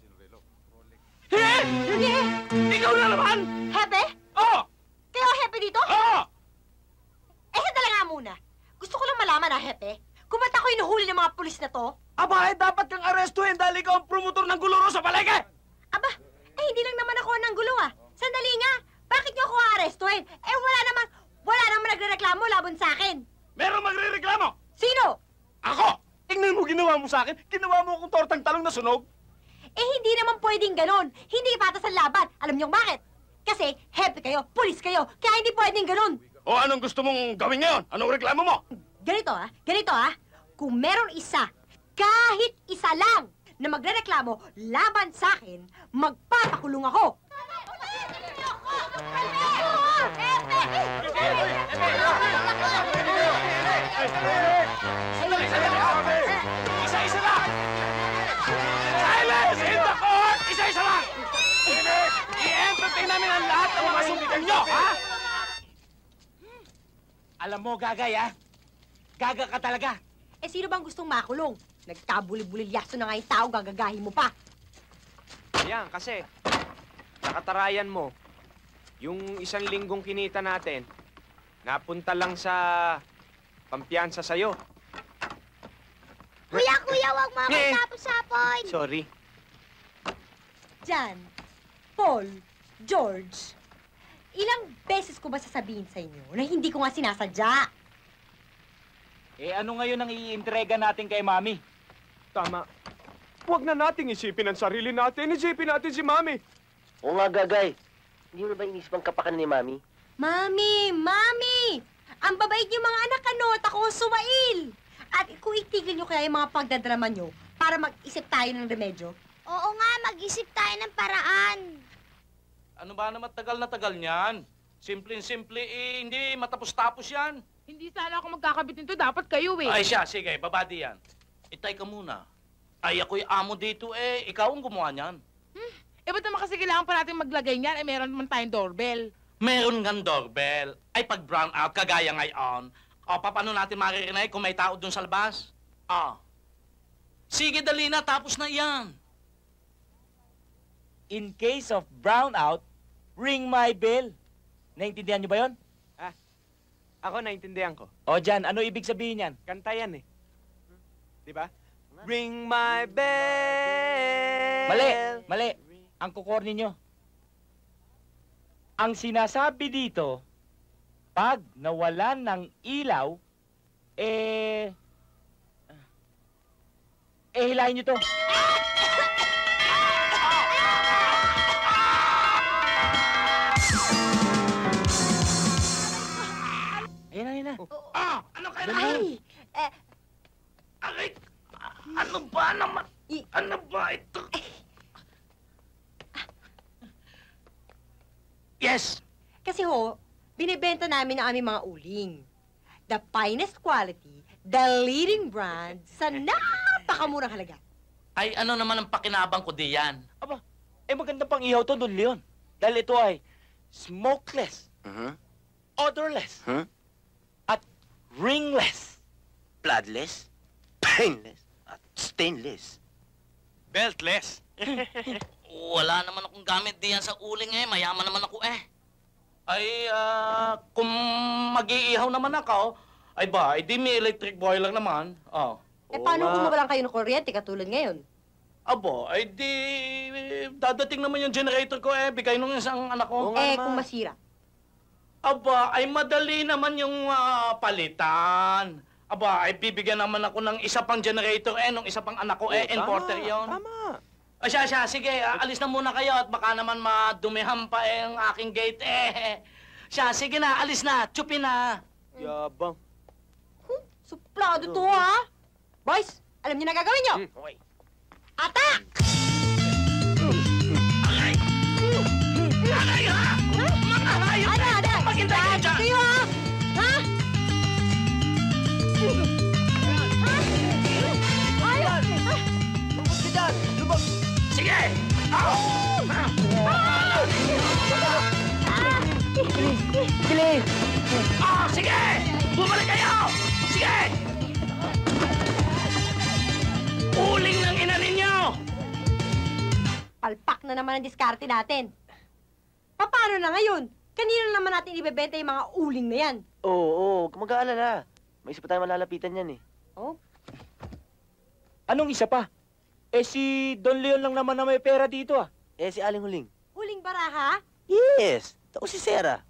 Hindi! Ikaw na naman! Hepe? Oo! Kayo ang Hepe dito? Oo! Eh, sandali nga muna. Gusto ko lang malaman, ha, Hepe? Kung ba't ako hinuhuli ng mga pulis na to? Aba, eh, dapat kang arestuhin dahil ikaw ang promotor ng guluro sa palengke! Aba, eh, hindi lang naman ako ng gulo, ah. Sandali nga. Bakit niyo ako aarestuhin? Eh, wala naman, wala naman nagrereklamo laban sa akin. Merong magre-reklamo! Sino? Ako! Tingnan mo ginawa mo sa akin. Ginawa mo akong tortang talong na sunog. Eh, hindi naman pwedeng ganon. Hindi patas ang laban. Alam niyo kung bakit? Kasi, hepe kayo, pulis kayo, kaya hindi pwedeng ganon. O anong gusto mong gawin ngayon? Anong reklamo mo? Ganito ah, ganito ah. Kung meron isa, kahit isa lang, na magrereklamo laban sa akin, magpapakulong ako. Isa-isa lang! Silence in the court! Isa-isa lang! I-entertain namin ang lahat ng mga sumpitan nyo, ha? Alam mo, Gagay, ha? Gaga ka talaga. Eh, sino bang gustong makulong? Nagkabuli-bulilyaso na nga yung tao, gagagahin mo pa. Yan, kasi nakatarayan mo, yung isang linggong kinita natin, napunta lang sa pampiyansa sa'yo. Kuya, kuya, wag mo ako Eh. sapon-sapon! Sorry. Jan, Paul, George, ilang beses ko ba sasabihin sa inyo na hindi ko nga sinasadya? Eh, ano ngayon ang iintrega natin kay Mami? Tama. Huwag na nating isipin ang sarili natin. Isipin natin si Mami. Oo nga, Gagay. Hindi mo na ba inisip ang kapakanan ni Mami? Mami! Mami! Ang babait niyo mga anak ano at ako sumail! At kung itigil niyo kaya yung mga pagdadrama niyo para mag-isip tayo ng remedyo? Oo nga, mag-isip tayo ng paraan. Ano ba naman tagal na tagal niyan? Simple-simple, eh, hindi matapos-tapos yan. Hindi sana ako magkakabit nito. Dapat kayo eh. Ay siya, sige, babadi yan. Itay ka muna. Ay, ako'y amo dito eh. Ikaw ang gumawa niyan. Hmm. Eh, ba't naman kasi kailangan pa natin maglagay niyan? Eh, meron naman tayong doorbell. Meron ngang doorbell. Ay, pag brown out, kagaya ngayon, o, paano natin maririnig kung may tao dun sa labas? Ah. Sige, dali na, tapos na yan. In case of brownout, ring my bell. Naintindihan niyo ba yon? Ah, ako naintindihan ko. O, Jan, ano ibig sabihin yan? Kanta yan eh. Di ba? Ring my bell. Mali, mali. Ang kukorni nyo. Ang sinasabi dito, pag nawalan ng ilaw, eh... Eh, hilahin nyo to. Ayan na, ayan na. Ah! Ano kailangan? Ay! Eh, Aray! Ano ba naman? Ano ba ito? Yes! kasi ho, binibenta namin ang aming mga uling. The finest quality, the leading brand, sa napakamurang halaga. Ay, ano naman ang pakinabang ko diyan? Aba, eh maganda pang ihaw to, Don Leon. Dahil ito ay smokeless, Uh-huh. odorless, Huh? at ringless. Bloodless, painless, at stainless. Beltless. Wala naman akong gamit diyan sa uling eh. Mayaman naman ako eh. Ay, ah, kung mag-iihaw naman ako, ay ba, ay di may electric boiler naman. Oh. Eh, paano kung mawalan kayo ng kuryente katulad ngayon? Abo, ay di, dadating naman yung generator ko eh. Bigay nung isang anak ko. Eh, kung masira. Aba, ay madali naman yung ah, palitan. Aba, ay bibigyan naman ako ng isa pang generator eh, nung isa pang anak ko eh, Oh, importer tama, yon. tama. Ay, siya, siya, sige, ah, alis na muna kayo at baka naman madumihan pa eh ang aking gate eh. Siya, sige na, alis na, tsupin na. Yabang. Suplado to, ha? Boys, alam niyo na gagawin niyo? Okay. Attack! Aray, ha? Mga hayop! Ano, ano? Maghintay kayo dyan! Kayo, ha? Ha? Sige! Ah! Bilis! Ah, sige! Bumalik kayo! Sige! Uling ng ina ninyo! Palpak na naman ang diskarte natin. Paano na ngayon? Kanino naman natin ibebenta yung mga uling na yan? Oo, oo, huwag kang mag-aalala. May isa pa tayo malalapitan yan eh. Oh? Anong isa pa? Eh si Don Leon lang naman na may pera dito ah. Eh, si Aling Huling. Uling baraha? Yes! Ako si Sarah.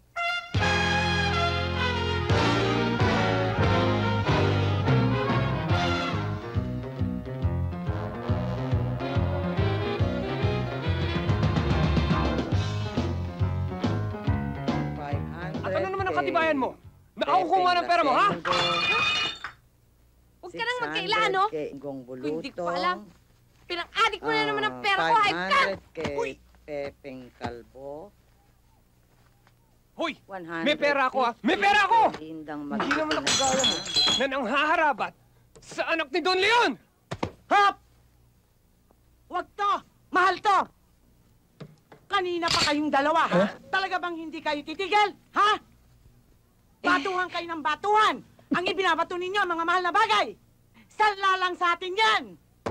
katibayan mo na ako kumuha ng pera mo, ha? Huwag ka nang magkaila, ano? Kung hindi ko alam. Pinang-adik mo na naman ang pera ko, hype ka! Kay Pepeng Kalbo. Hoy! May pera ako, ha? May pera ako! Lindang Hindi naman ako gaya mo na nang haharabat sa anak ni Don Leon! Hop! Huwag to! Mahal to! Kanina pa kayong dalawa, ha? Talaga bang hindi kayo titigil? Ha? Batuhan kayo ng batuhan! Ang ibinabato ninyo, mga mahal na bagay! Sala lang sa atin yan!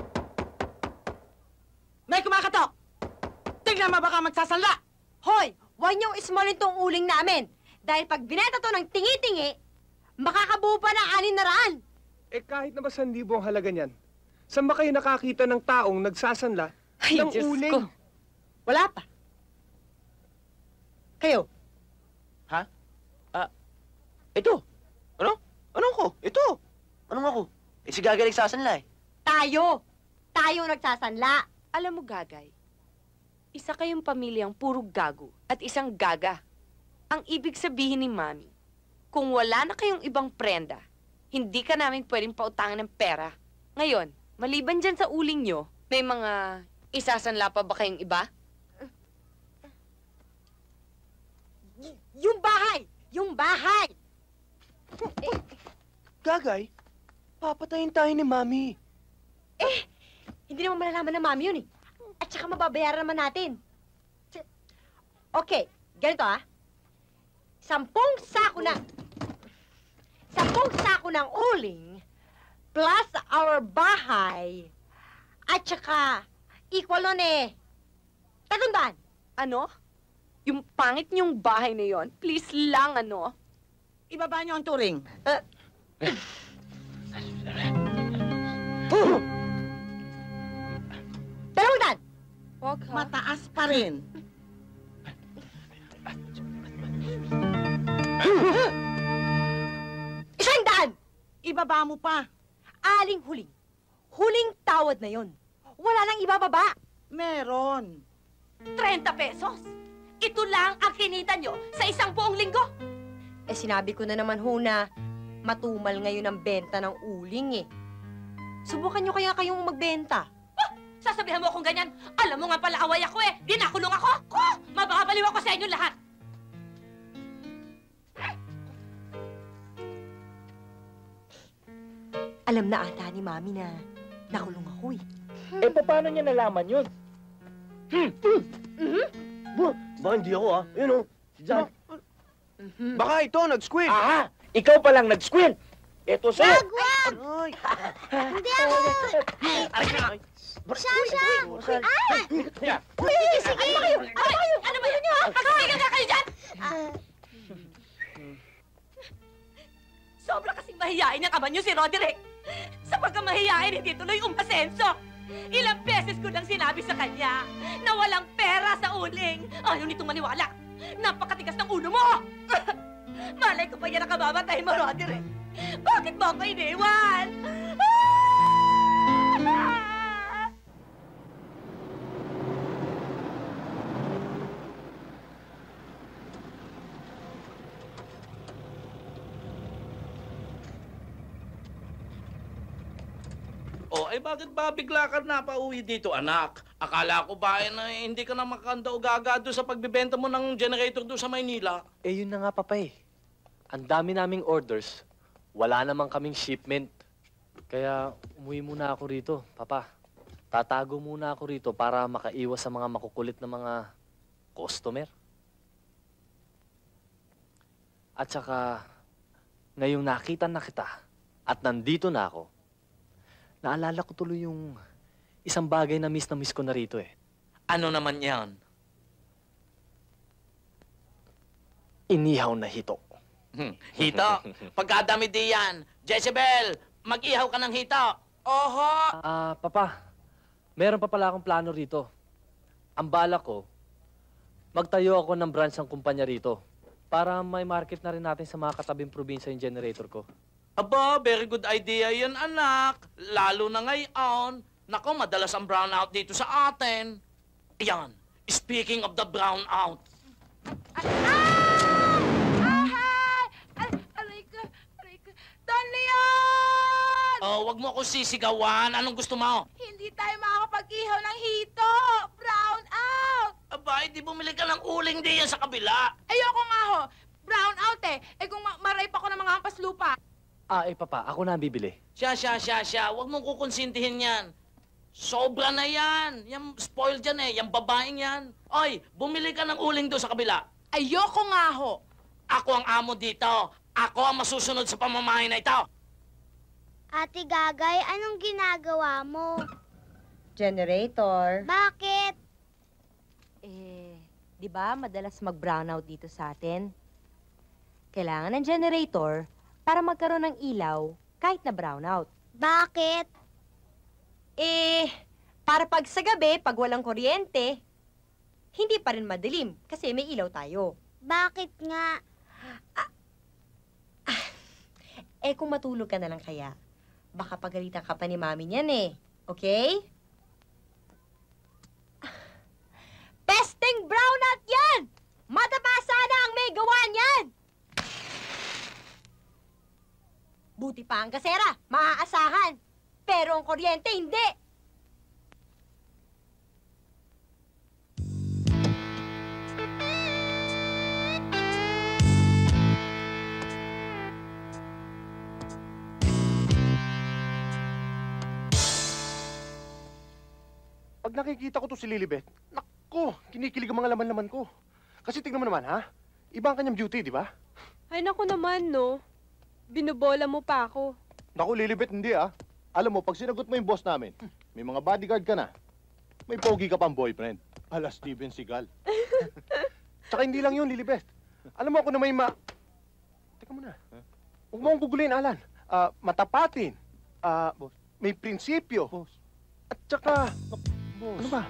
May kumakatok! Tignan mo baka magsasala! Hoy! Huwag niyong ismolin tong uling namin! Dahil pag bineta to ng tingi-tingi, makakabuo pa ng anin na raan! Eh kahit na ba sandibo ang halaga niyan, saan ba kayo nakakita ng taong nagsasanla Ay, ng Diyos uling? ko. Wala pa. Kayo? Ha? Ah, ito. Ano? Anong ko? Ito. Anong ako? Eh si Gagay nagsasanla eh. Tayo! Tayo nagsasanla! Alam mo, Gagay, isa kayong pamilyang puro gago at isang gaga. Ang ibig sabihin ni Mami, kung wala na kayong ibang prenda, hindi ka namin pwedeng pautangan ng pera. Ngayon, maliban dyan sa uling nyo, may mga isasanla pa ba kayong iba? Y- yung bahay! Yung bahay! Gagay, papatayin tayo ni Mami. Eh, hindi naman malalaman ng Mami yun eh. At saka mababayaran naman natin. Okay, ganito ah. Sampung sako na... Sampung sako ng uling plus our bahay at saka equal nun eh. Tatundaan. Ano? Yung pangit niyong bahay na yon, please lang, ano? Ibaba niyo ang turing. Uh, Dalawang Wag ha. Mataas pa rin. Isang daan! Ibaba mo pa. Aling huling. Huling tawad na yon. Wala nang ibababa. Meron. trenta pesos? Ito lang ang kinita nyo sa isang buong linggo? Eh sinabi ko na naman ho na matumal ngayon ang benta ng uling eh. Subukan nyo kaya kayong magbenta. Ah, sasabihan mo akong ganyan. Alam mo nga pala away ako eh. Di nakulong ako. Ko! Mababaliw ako sa inyo lahat. Alam na ata ni Mami na nakulong ako eh. Eh, paano niya nalaman yun? Hmm. Mm-hmm. Ba, baka hindi ako ah. Yun o, si John. Baka ito, nag-squid. Aha! Ikaw palang nag-squid. Ito sa'yo. Wag, wag! Hindi ako! Siya, siya! Ay! Uy, sige! Ano ba kayo? Ano ba kayo? Ano ba yun nyo ha? Magkakaigan nga kayo dyan! Sobra kasing mahihain ang ama nyo si Roderick. Sa pagkamahihain, hindi tuloy umasenso. Ilang beses ko nang sinabi sa kanya na walang pera sa uling. Ayaw nitong maniwala. Napakatigas ng ulo mo! Malay ko pa yan ang kamamatay mo, Roderick. Bakit mo ako iniwan? Oh, ay bakit ba bigla ka na pauwi dito, anak? Akala ko ba eh, na hindi ka na makanda o gaga doon sa pagbibenta mo ng generator doon sa Maynila? Eh, yun na nga, Papa eh. Ang dami naming orders. Wala namang kaming shipment. Kaya umuwi muna ako rito, Papa. Tatago muna ako rito para makaiwas sa mga makukulit na mga customer. At saka, ngayong nakita na kita at nandito na ako, naalala ko tuloy yung isang bagay na miss na miss ko na rito eh. Ano naman yan? Inihaw na hito. Hmm, hito? Pagkadami di yan. Jezebel, mag-ihaw ka ng hito. Oho! Ah, Papa, meron pa pala akong plano rito. Ang bala ko, magtayo ako ng branch ng kumpanya rito para may market na rin natin sa mga katabing probinsya yung generator ko. Aba, very good idea yan, anak. Lalo na ngayon. Nako, madalas ang brownout dito sa atin. Yan, speaking of the brownout. Ahay! na yan! Oh, wag mo ako sisigawan. Anong gusto mo? Hindi tayo makakapag-ihaw ng hito! Brown out! Aba, hindi bumili ka ng uling diyan sa kabila. Ayoko nga ho! Brown out eh! Eh kung ma- ma-rape ako ng mga hampas lupa. Ah, eh, papa, ako na ang bibili. Siya, siya, siya, siya. Huwag mong kukonsintihin yan. Sobra na yan. Yan, spoiled yan eh. Yan babaeng yan. Oy, bumili ka ng uling doon sa kabila. Ayoko nga ho. Ako ang amo dito. Ako ang masusunod sa pamamahay na ito. Ate Gagay, anong ginagawa mo? Generator. Bakit? Eh, di ba madalas mag-brownout dito sa atin? Kailangan ng generator para magkaroon ng ilaw kahit na brownout. Bakit? Eh, para pag sa gabi, pag walang kuryente, hindi pa rin madilim kasi may ilaw tayo. Bakit nga? Ah, ah, eh, kung matulog ka na lang kaya, baka pagalitan ka pa ni mami niyan eh. Okay? Pesteng brownout yan! Mataba sana ang may gawa niyan! Buti pa ang gasera, maaasahan. Pero ang kuryente, hindi. Pag nakikita ko to si Lilibet, naku, kinikilig ang mga laman-laman ko. Kasi tignan mo naman, ha? Iba ang kanyang beauty, di ba? Ay, naku naman, no? Binubola mo pa ako. Naku, Lilibet, hindi, ah. Alam mo, pag sinagot mo yung boss namin, may mga bodyguard ka na. May pogi ka pang boyfriend. Ala, Steven Seagal. Tsaka hindi lang yun, Lilibet. Alam mo, ako na may ma... Teka muna. Huwag mo akong gugulin, Alan. Ah, matapatin. Ah, boss. May prinsipyo. Boss. At tsaka... Boss. Ano ba?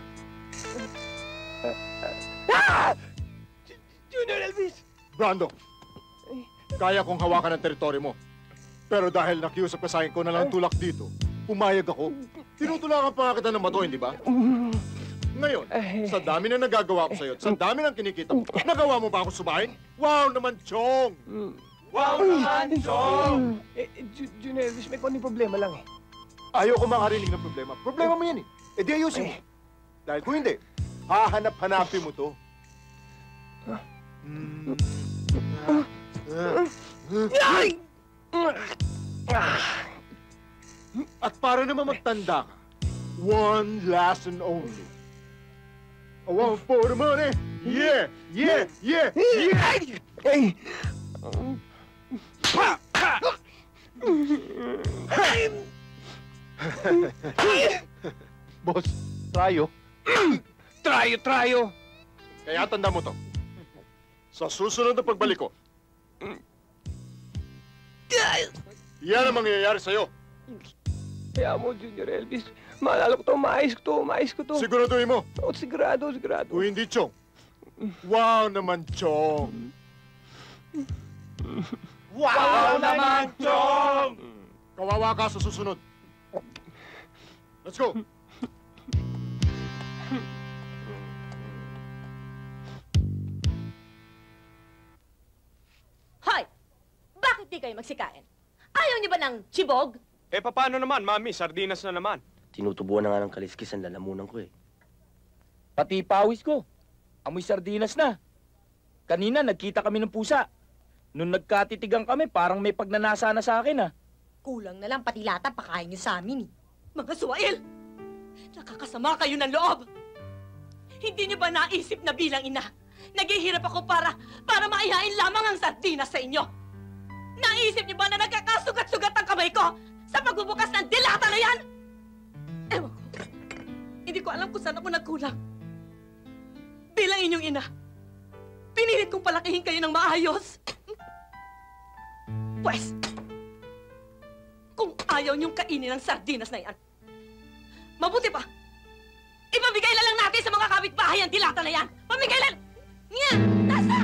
Ah! Junior Elvis! Brando, kaya kong hawakan ang teritoryo mo. Pero dahil nakiusap ka sa akin ko na lang tulak dito, pumayag ako. Tinutulakan pa nga kita ng matuin, di ba? Ngayon, sa dami na nagagawa ko sa'yo, sa dami ng kinikita mo, nagawa mo ba ako sumahin? Wow naman, Chong! Wow naman, Chong! Eh, Ju- Junior Elvis, may konting problema lang eh. Ayaw ko makarinig ng problema. Problema mo yan eh. Eh di ayusin mo. Dahil kung hindi, hahanap-hanapin mo to. Mm. Ay! At para naman magtanda ka, one last and only. A one for the money. Yeah, yeah, yeah, yeah. Hey. Pa, pa. Boss, trayo. Trayo, trayo. Kaya tanda mo to. Sa susunod na pagbalik ko, yan ang mangyayari sa'yo. Kaya mo, Junior Elvis. Maalala ko to, maayos ko to, maayos ko to. Siguraduhin mo. Oo, sigurado, sigurado. Kung hindi, Chong. Wow naman, Chong. Wow naman, Chong! Kawawa ka sa susunod. Let's go. Hoy! Bakit di kayo magsikain? Ayaw niyo ba ng chibog? Eh, paano naman, Mami? Sardinas na naman. Tinutubuan na nga ng kaliskis ang lalamunan ko eh. Pati pawis ko. Amoy sardinas na. Kanina, nagkita kami ng pusa. Nung nagkatitigan kami, parang may pagnanasa na sa akin ah. Kulang na lang pati lata pakain niyo sa amin eh. Mga suwail! Nakakasama kayo ng loob! Hindi niyo ba naisip na bilang ina, naghihirap ako para, para maihain lamang ang sardinas sa inyo? Naisip niyo ba na nagkakasugat-sugat ang kamay ko sa pagbubukas ng dilata na yan? Ewan ko. Hindi ko alam kung saan ako nagkulang. Bilang inyong ina, pinilit kong palakihin kayo ng maayos. Pwes, kung ayaw niyong kainin ang sardinas na yan, mabuti pa, ipamigay na lang natin sa mga kapitbahay ang dilata na yan. Pamigay na... Nga! Nasa!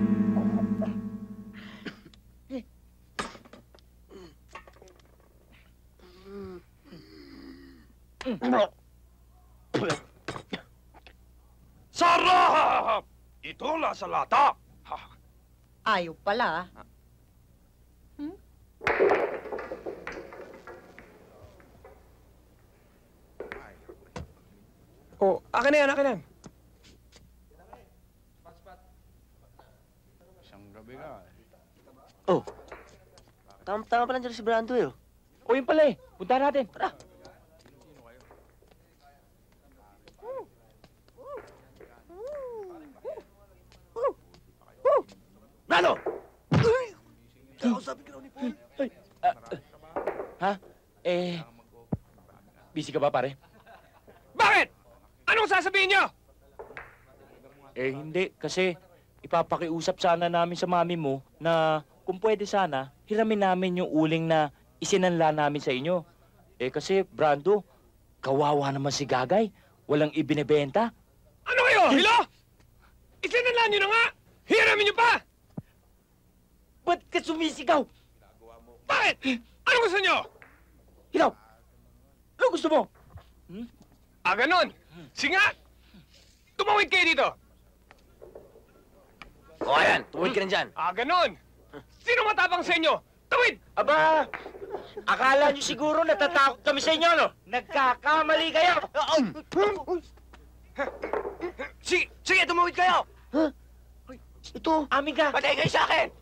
Sarap! Ito la sa lata. Ayaw pala. Hmm? Oh, akin na yan, akin na yan. Oh. Tama, tama pala dyan si Brando eh. O yun pala eh. Punta natin. Tara. Brando! Sabi ka raw ni Paul. Ha? Eh, busy ka ba, pare? Bakit? Anong sasabihin niyo? Eh, hindi. Kasi ipapakiusap sana namin sa mami mo na kung pwede sana, hiramin namin yung uling na isinanla namin sa inyo. Eh, kasi, Brando, kawawa naman si Gagay. Walang ibinebenta. Ano kayo? Hilo? Isinanla niyo na nga! Hiramin niyo pa! Ba't ka sumisigaw? Bakit? Ano gusto niyo? Hilaw! Ano gusto mo? Hmm? Ah, ganon. Sige nga! Tumawid kayo dito! O, ayan. Tumawid ka na dyan. Ah, ganon. Sino matapang sa inyo? Tawid! Aba, akala niyo siguro natatakot kami sa inyo, no? Nagkakamali kayo! Sige, sige, tumawid kayo! Huh? Ito, amin ka! Patay kayo sa akin!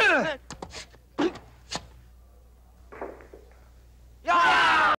Yeah!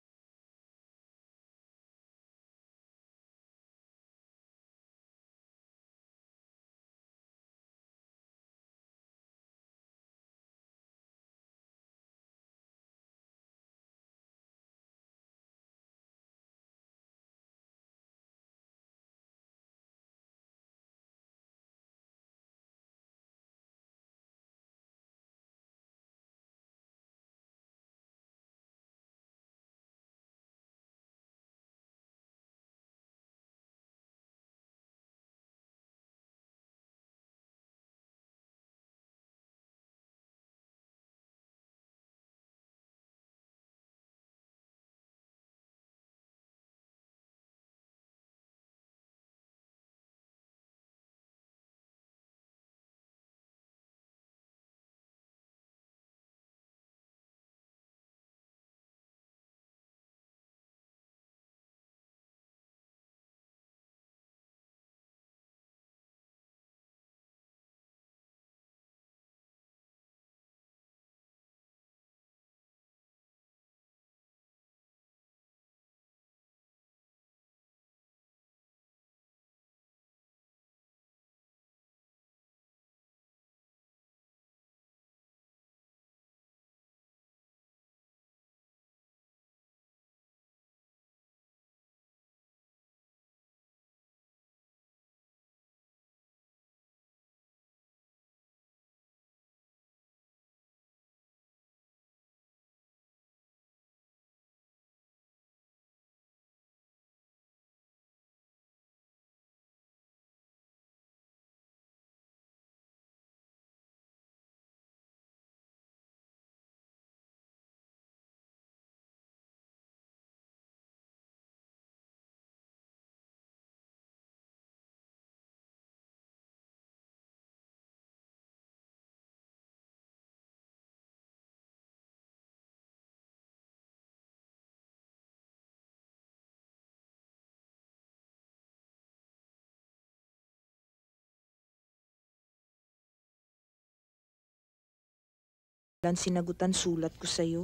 Lang sinagutan sulat ko sa'yo.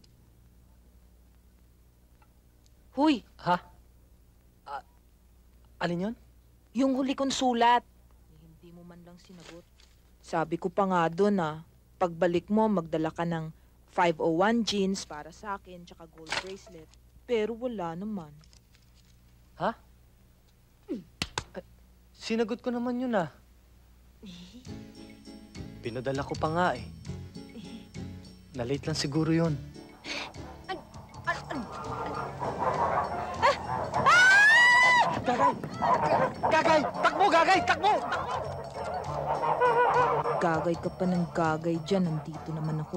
Huy! Ha? Uh, alin yun? Yung huli kong sulat. Hindi mo man lang sinagot. Sabi ko pa nga doon ah, pagbalik mo magdala ka ng five oh one jeans para sa akin tsaka gold bracelet. Pero wala naman. Ha? Uh, sinagot ko naman yun ah. Pinadala ko pa nga eh. Na-late lang siguro yun. Gagay! Gagay! Takbo, Gagay! Takbo! Gagay ka pa ng gagay dyan. Nandito naman ako.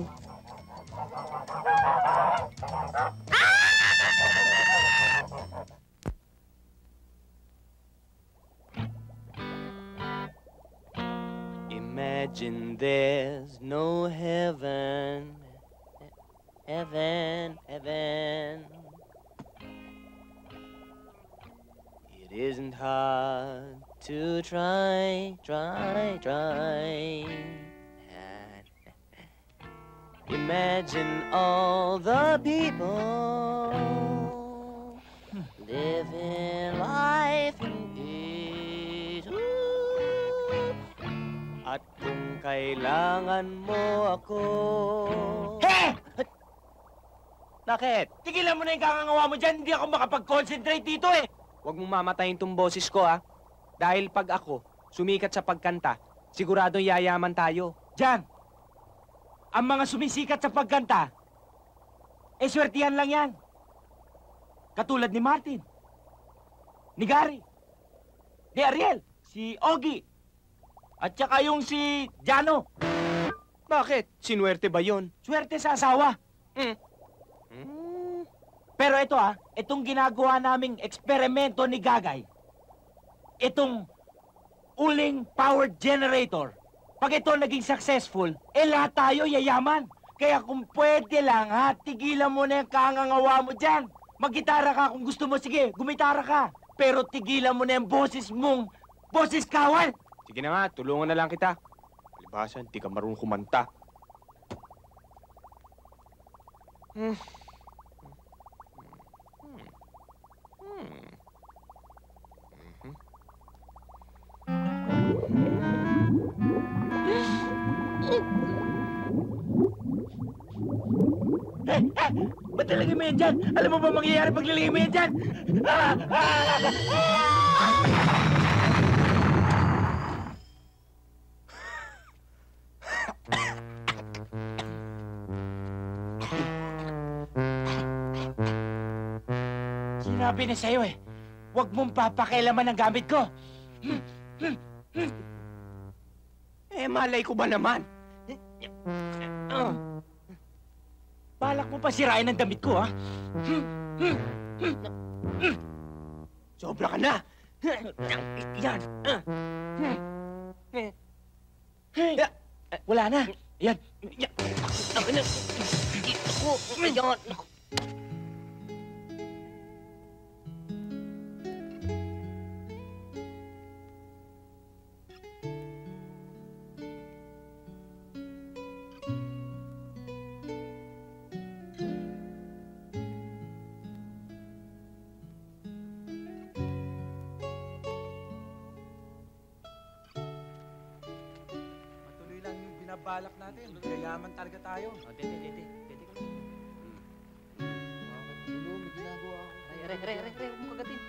Imagine there's no heaven. Heaven, heaven. It isn't hard to try, try, try. Imagine all the people living life in peace. Ooh. At kung kailangan mo ako... He! Bakit? Tigilan mo na yung kakangawa mo dyan. Hindi ako makapag-concentrate dito eh. Huwag mong mamatayin tong boses ko, ha? Dahil pag ako, sumikat sa pagkanta, siguradong yayaman tayo. Jan! Ang mga sumisikat sa pagkanta, eh swertihan lang yan. Katulad ni Martin, ni Gary, ni Ariel, si Ogie, at saka yung si Jano. Bakit? Sinuwerte ba yon? Swerte sa asawa. Hmm. Pero ito ah, itong ginagawa naming eksperimento ni Gagay, itong uling power generator, pag ito naging successful, eh lahat tayo yayaman. Kaya kung pwede lang ha, tigilan mo na yung kangangawa mo dyan. Maggitara ka kung gusto mo, sige, gumitara ka. Pero tigilan mo na yung boses mong, boses kawal. Sige na nga, tulungan na lang kita. Palibasan, di ka marunong kumanta. Hmm. Hmm. Hmm. Eh, eh, ba't nalagay mo yan dyan? Alam mo ba mangyayari pag nalagay mo yan dyan? Ah! Ah! Sinabi na sa'yo eh, huwag mong papakialaman ang gamit ko. Eh, malay ko ba naman? Ah. Balak mo pa sirain ang damit ko, ha? Sobra ka na! Yan! Wala na! Yan! Ako na! Ako! Yan! Balak natin, yayaman talaga tayo. Oh, dede, dede, dede ka lang. Tulo, may ginagawa ako. Ay, aray, aray, aray, aray, huwag mo kagatin.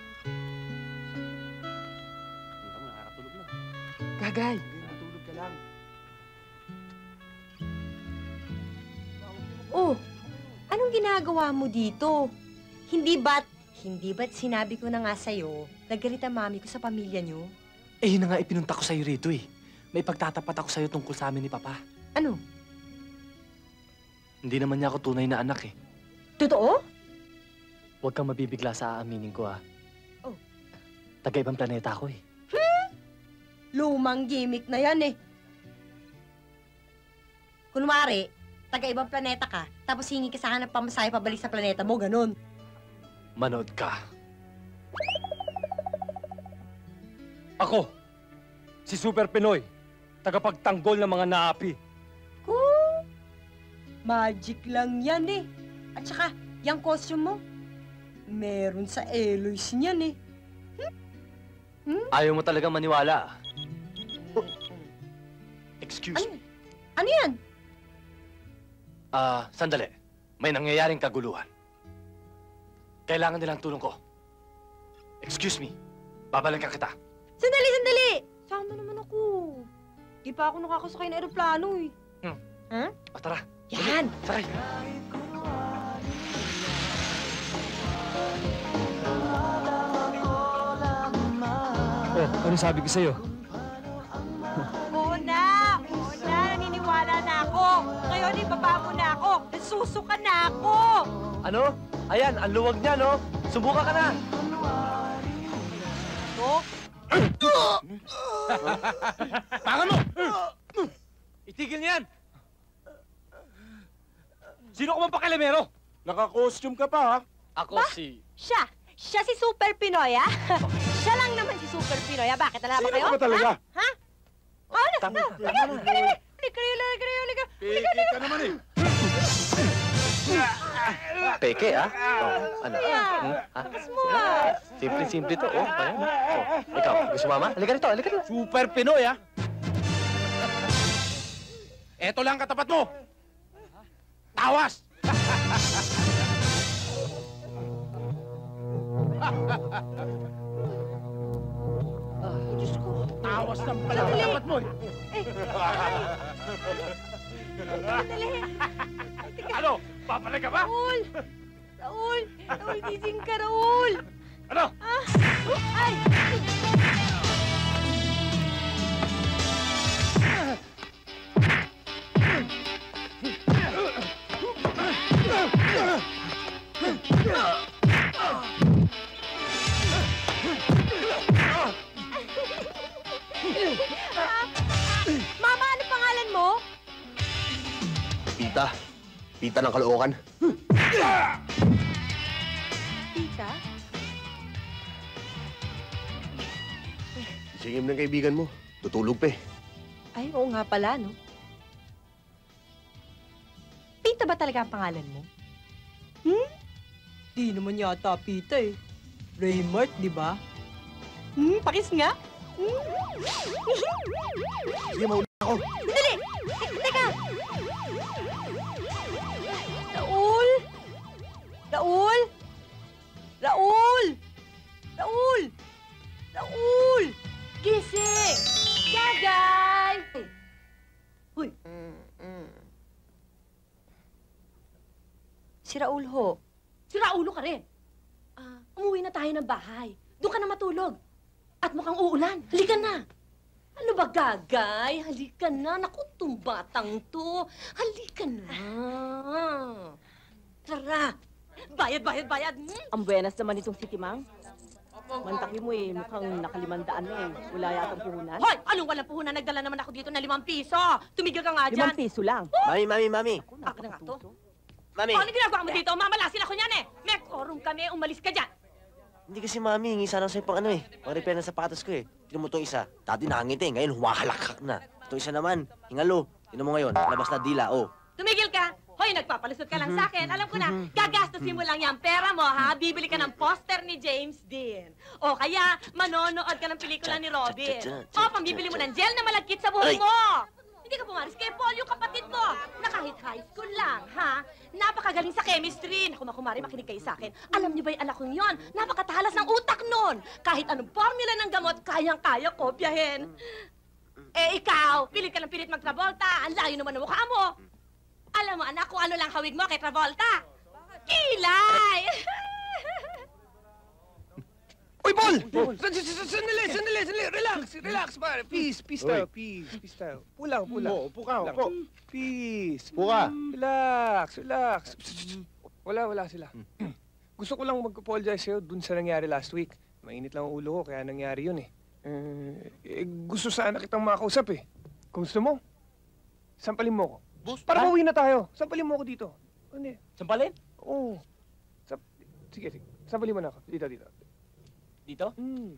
Kita mo, nakakatulog na. Gagay! Natulog ka lang. Oh, anong ginagawa mo dito? Hindi ba't, hindi ba't sinabi ko na nga sa'yo, nagalit ang mami ko sa pamilya niyo? Eh, yun na nga ipinunta ko sa'yo rito eh. May pagtatapat ako sa'yo tungkol sa amin ni Papa. Ano? Hindi naman niya ako tunay na anak eh. Totoo? Huwag kang mabibigla sa aaminin ko ah. Oh. Taga-ibang planeta ako eh. Hmm? Lumang gimmick na yan eh. Kunwari, taga-ibang planeta ka, tapos hingi ka sa akin ng pamasahe pabalik sa planeta mo, ganun. Manood ka. Ako, si Super Pinoy, tagapagtanggol ng mga naapi. Kung magic lang yan eh. At saka, yung costume mo, meron sa Eloise niyan eh. Hmm? Hmm? Ayaw mo talagang maniwala. Excuse ano? me. Ano yan? Ah, sandali. May nangyayaring kaguluhan. Kailangan nilang tulong ko. Excuse me. Babalikan kita. Sandali, sandali! Sama naman ako. Di pa ako nakakasakay ng aeroplano eh. Hmm. Huh? O, tara. Yan! Sakay. Oh, ano sabi ko sa'yo? Oo na! Oo na! Naniniwala na ako! Ngayon, ibaba mo na ako! Nasusuka na ako! Ano? Ayan, ang luwag niya, no? Subukan ka na! No? Tangan mo! Itigil niyan! Sino ka man pakilamero? Naka-costume ka pa, ha? Ako Ba? si... Siya! Siya si Super Pinoy, ah! Siya lang naman si Super Pinoy. Ah, bakit? Alam ba Sino kayo? ka ba talaga? Ha? Ha? Oh, ano? Tama, Halika, tama na. halika, halika, halika, halika, halika, halika, Peke ka naman eh. Peke, ah? Oh, ano? Yeah. Hmm? Ha? mo, ah. Simple-simple to, oh. Ayan. Oh, ikaw, gusto mama? Halika rito, halika rito. Super Pinoy, ah! Eto lang katapat mo! Tawas! Diyos ko. Tawas lang pala katapat mo, eh! Ano? Papalay ka ba? Raul! Raul! Raul, gising ka, Raul! Ano? Ah! Ay! Mama, ano pangalan mo? Pita. Pita ng Caloocan. Tita? Singim ng kaibigan mo. Tutulog pa eh. Ay, oo nga pala, no? Pita ba talaga ang pangalan mo? Hmm? Di naman yata Pita eh. Raymart, di ba? Hmm, pakis nga. Hmm? Sige, mauna ako. Dali! Teka! Raul! Raul! Raul! Raul! Raul! Gising! Gagay! Huy! Si Raul ho. Si Raulo ka rin. Ah, umuwi na tayo ng bahay. Doon ka na matulog. At mukhang uulan. Halika na. Ano ba, Gagay? Halika na. Naku, tong batang to. Halika na. Tara. Bayad, bayad, bayad. Hmm? Ang buenas naman itong si Timang. Mantaki mo eh, mukhang nakalimandaan na eh. Wala yatang puhunan. Hoy! Anong walang puhunan? Nagdala naman ako dito na limang piso. Tumigil ka nga dyan. Limang piso lang. Mami, mami, mami. Ako na nga to. Mami. Oh, ano ginagawa mo dito? Mamalasin ako niyan eh. May quorum kami. Umalis ka dyan. Hindi kasi mami, hingi sana sa'yo pang ano eh. Pang repair ng sapatos ko eh. Tignan mo itong isa. Dati nakangiti, ngayon humakalakak na. Itong isa naman, hingalo. Tignan mo ngayon, labas na dila, oh. Tumigil ka. Hoy, nagpapalusot ka lang sa akin. Alam ko na, gagastusin mo lang yung pera mo, ha? Bibili ka ng poster ni James Dean. O kaya, manonood ka ng pelikula ni Robin. O, pambibili mo ng gel na malagkit sa buhok mo. Hindi ka pumaris kay Paul, yung kapatid mo, na kahit high school lang, ha? Napakagaling sa chemistry. Naku, makumari, makinig kayo sa akin. Alam niyo ba yung anak kong yon? Napakatalas ng utak nun. Kahit anong formula ng gamot, kayang-kaya kopyahin. Eh, ikaw, pilit ka ng pilit mag-Travolta. Ang layo naman ng mukha mo. Alam mo, anak, kung ano lang hawig mo kay Travolta. Kilay! Uy, Paul! Sandali, sandali, sandali, sandali. Relax, relax, pare. Peace, peace tayo, peace, peace tayo. Pulang, pulang. Upo, upo ka, upo. Peace. Upo ka. Relax, relax. Wala, wala sila. Gusto ko lang mag-apologize sa'yo dun sa nangyari last week. Mainit lang ang ulo ko, kaya nangyari yun eh. Eh, gusto sana kitang makausap eh. Kung gusto mo, sampalin mo ko. Para mauwi na tayo. Sampalin mo ako dito. Hindi. Sampalin? Oo. Sap sige, sige. Sampalin mo na ako. Dito, dito. Dito? Hmm.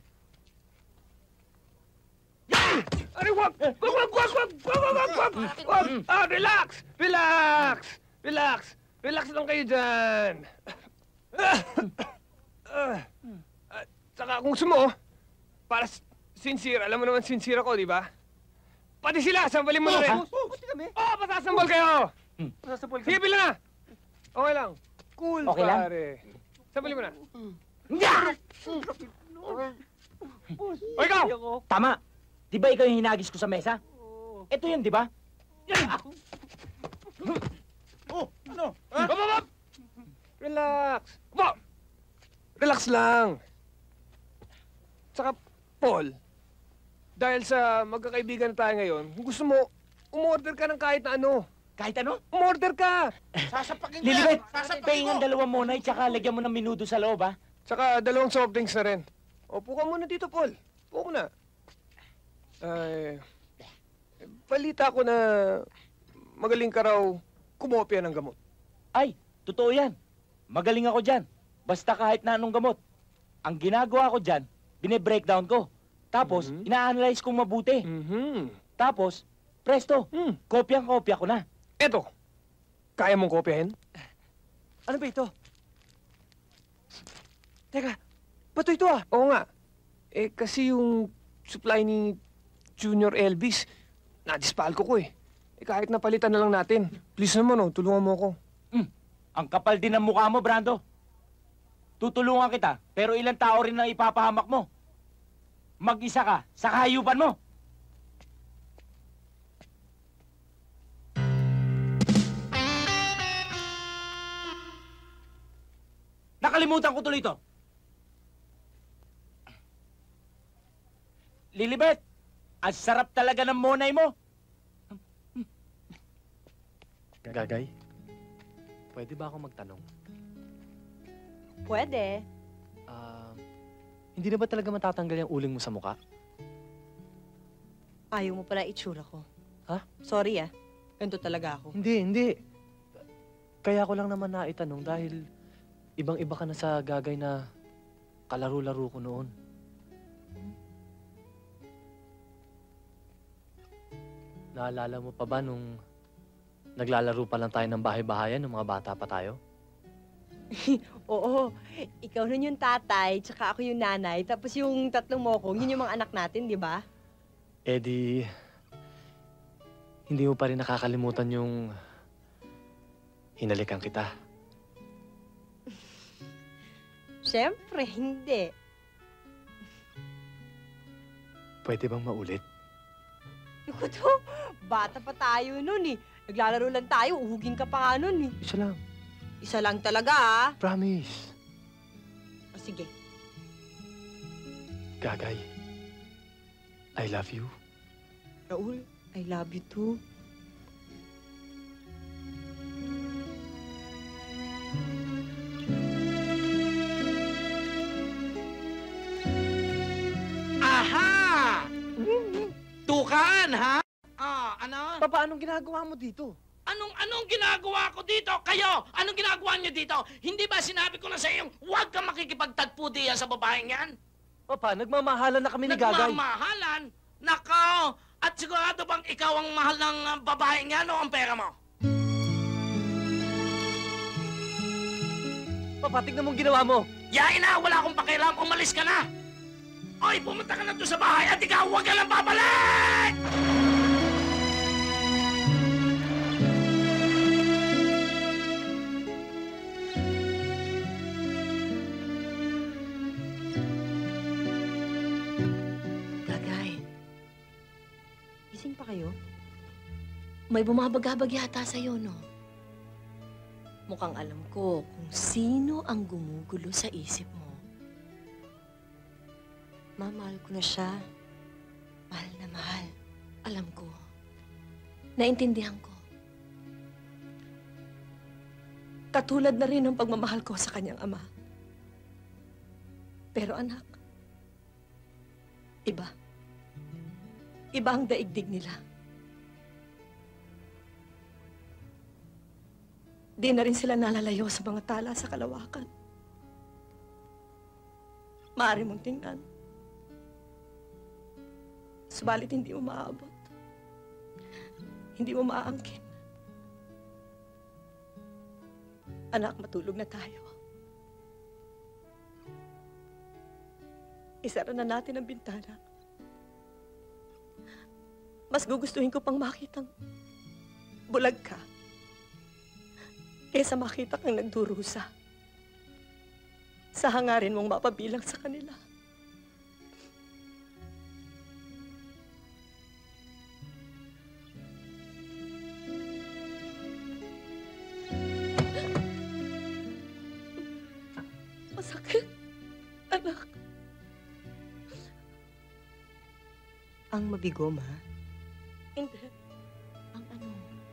Aray, wag! Wag, wag, wag, wag! Wag, wag, wag, wag! Wag! Ah, relax! Relax! Relax! Relax lang kayo dyan! Ah, at saka kung gusto mo, para s- sincere, alam mo naman sincere ako, di ba? Pati sila, sambalin mo na rin! Oo, pasasambal kayo! Sige, pila na! Okay lang. Cool, Okay lang? pare. Sambalin mo na. O ikaw! Tama! Di ba ikaw yung hinagis ko sa mesa? Ito yun, di ba? Oh, ano? Hop, hop, hop! Relax. Hop! Relax lang. Tsaka, Paul, dahil sa magkakaibigan na tayo ngayon, kung gusto mo, umorder ka ng kahit na ano. Kahit ano? Umorder ka! Sasapakin Lilibet, pahing ang dalawa muna, tsaka lagyan mo ng minudo sa loob, ha? Tsaka dalawang soft drinks na rin. Opo ka muna dito, Paul. Opo ka na. Ay, balita ko na magaling ka raw kumopya ng gamot. Ay, totoo yan. Magaling ako dyan. Basta kahit na anong gamot. Ang ginagawa ko dyan, bine-breakdown ko. Tapos, ina-analyze kong mabuti. Tapos, presto, kopyang-kopya ko na. Eto, kaya mong kopyahin? Ano ba ito? Teka, bato ito ah? Oo nga. Eh, kasi yung supply ni Junior Elvis, nadispalko ko eh. Eh, kahit napalitan na lang natin. Please naman oh, tulungan mo ako. Mm. Ang kapal din ng mukha mo, Brando. Tutulungan kita, pero ilang tao rin ang ipapahamak mo. Mag-isa ka sa kahayupan mo. Nakalimutan ko tuloy ito. Lilibet, ang sarap talaga ng monay mo. Gagay, pwede ba ako magtanong? Pwede. Ah, hindi na ba talaga matatanggal yung uling mo sa muka? Ayaw mo pala itsura ko. Ha? Sorry ah. Ganito talaga ako. Hindi, hindi. Kaya ko lang naman naitanong dahil ibang-iba ka na sa Gagay na kalaro-laro ko noon. Naalala mo pa ba nung naglalaro pa lang tayo ng bahay-bahayan nung mga bata pa tayo? Oo. Ikaw nun yung tatay, tsaka ako yung nanay, tapos yung tatlong mokong, yun yung mga anak natin, di ba? Eh di, hindi mo pa rin nakakalimutan yung hinalikan kita. Siyempre, hindi. Pwede bang maulit? Naku to, bata pa tayo nun eh. Naglalaro lang tayo, uhugin ka pa nga nun eh. Isa lang. Isa lang talaga ah. Promise. O sige. Gagay, I love you. Raul, I love you too. Aha! Tukaan, ha? Ah, ano? Papa, anong ginagawa mo dito? Anong anong ginagawa ko dito? Kayo, anong ginagawa niyo dito? Hindi ba sinabi ko na sa iyo, huwag kang makikipagtagpo diyan sa babaeng yan? Papa, nagmamahalan na kami ni Gagay. Nagmamahalan? Nako! At sigurado bang ikaw ang mahal ng uh, babaeng yan o ang pera mo? Papa, tignan mong ginawa mo. Yain na! Wala akong pakialam! Umalis ka na! Oy, pumunta ka na doon sa bahay at ikaw huwag ka lang babalik! Gising pa kayo? May bumabagabag yata sa'yo, no? Mukhang alam ko kung sino ang gumugulo sa isip mo. Ma, mahal ko na siya. Mahal na mahal. Alam ko. Naintindihan ko. Katulad na rin ang pagmamahal ko sa kanyang ama. Pero anak, iba. Iba ang daigdig nila. Di na rin sila nalalayo sa mga tala sa kalawakan. Maaari mong tingnan. Subalit hindi mo maaabot. Hindi mo maaangkin. Anak, matulog na tayo. Isara na natin ang bintana. Mas gugustuhin ko pang makitang bulag ka kaysa makita kang nagdurusa sa hangarin mong mapabilang sa kanila. Masakit, anak. Ang mabigo, ma? Hindi. Ang ano?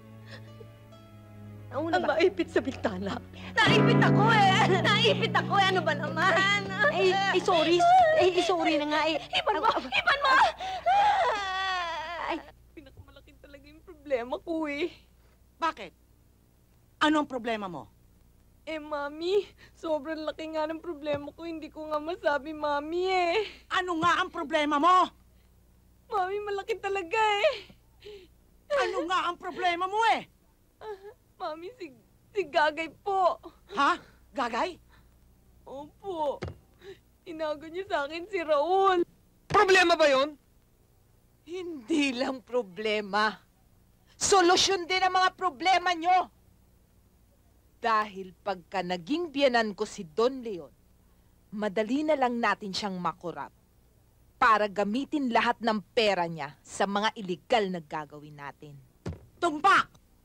Ang maipit sa bintana. Naipit ako eh! Naipit ako eh! Ano ba naman? Eh, eh, sorry. Eh, sorry na nga eh. Ipan mo! Ipan mo! Ay, pinakamalaki talaga yung problema ko eh. Bakit? Ano ang problema mo? Eh, Mami, sobrang laki nga ng problema ko. Hindi ko nga masabi, Mami, eh. Ano nga ang problema mo? Mami, malaki talaga, eh. Ano nga ang problema mo, eh? Ah, Mami, si, si Gagay po. Ha? Gagay? Opo. Inago niya sa akin si Raul. Problema ba yon? Hindi lang problema. Solusyon din ang mga problema nyo. Dahil pagka naging biyanan ko si Don Leon, madali na lang natin siyang makurap para gamitin lahat ng pera niya sa mga iligal na gagawin natin. Tumpak!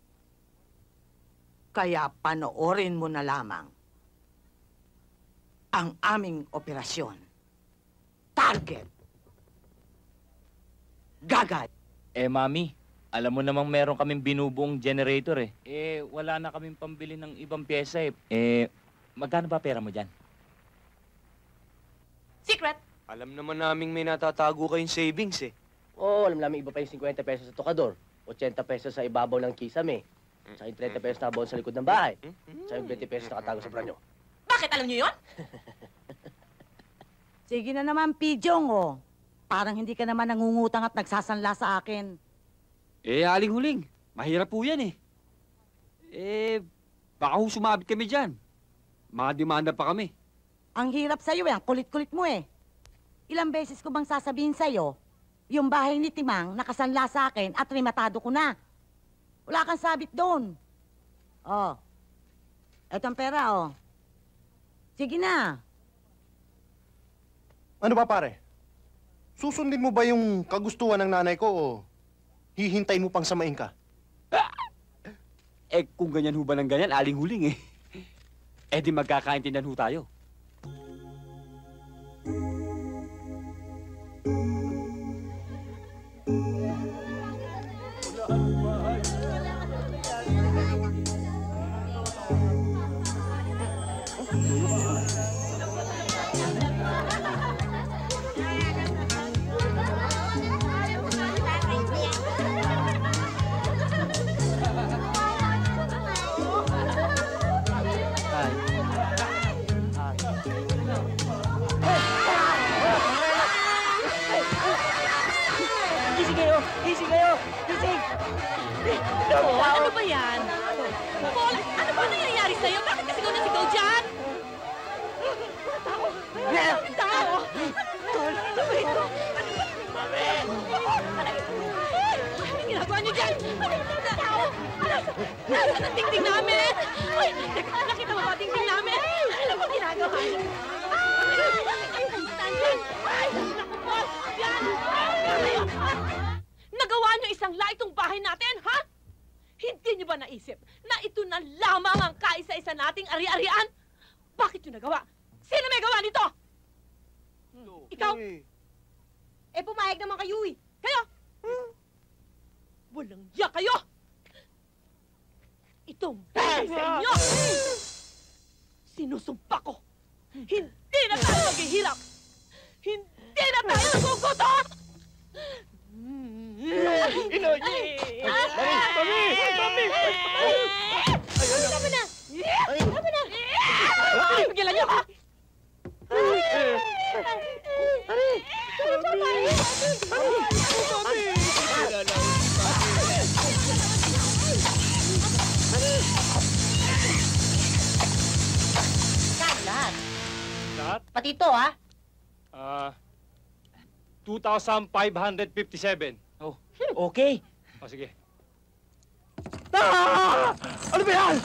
Kaya panoorin mo na lamang ang aming operasyon. Target! Gagay! Eh, Mami, alam mo namang meron kaming binubuong generator eh. Eh, wala na kaming pambili ng ibang pyesa eh. Eh, magkano ba pera mo dyan? Secret! Alam naman naming may natatago kayong savings eh. Oo, alam namin iba pa yung fifty pesos sa tokador, eighty pesos sa ibabaw ng kisame, sa yung thirty pesos na baon sa likod ng bahay, sa yung twenty pesos nakatago sa branyo. Bakit alam niyo yon? Sige na naman, Pijong, oh. Parang hindi ka naman nangungutang at nagsasanla sa akin. Eh, aling huling. Mahirap po yan eh. Eh, baka ho sumabit kami dyan. Mga demanda pa kami. Ang hirap sa'yo eh, ang kulit-kulit mo eh. Ilang beses ko bang sasabihin sa'yo, yung bahay ni Timang nakasanla sa akin at rematado ko na. Wala kang sabit doon. Oh. Eto ang pera, oh. Sige na. Ano ba pare? Susundin mo ba yung kagustuhan ng nanay ko o hihintayin mo pang samain ka? Eh, kung ganyan ho ba ng ganyan, aling huling eh. Eh, di magkakaintindihan ho tayo. Gising kayo! Gising kayo! Gising! Paul, ano ba yan? Paul, ano ba nangyayari sa'yo? Bakit ka sigaw na sigaw dyan? Ang tao! Paul, ano ba ito? Mami! Anong ginagawa niyo dyan? Ang tao! Nasaan ang tingting namin? Uy, nakita mo ba ang tingting namin? Ano ba ginagawa niyo? Nagawa niyo isang la itong bahay natin, ha? Hindi niyo ba naisip na ito na lamang ang kaisa-isa nating ari-arian? Bakit niyo nagawa? Sino may gawa nito? Ikaw? Eh, pumayag naman kayo eh. Kayo? Walang ya kayo! Itong bahay sa inyo! Sinusumpa ko! Hindi na tayo maghihirap! Hindi na tayo nagugutom! Inoy! Mami! Mami! Mami! Tama na! Tama na! Pigilan niyo ako! Lahat. Lahat? Pati ito, ha? Ah, two thousand five hundred fifty-seven. Oh, okay. O, sige. Ah! Ano ba yan?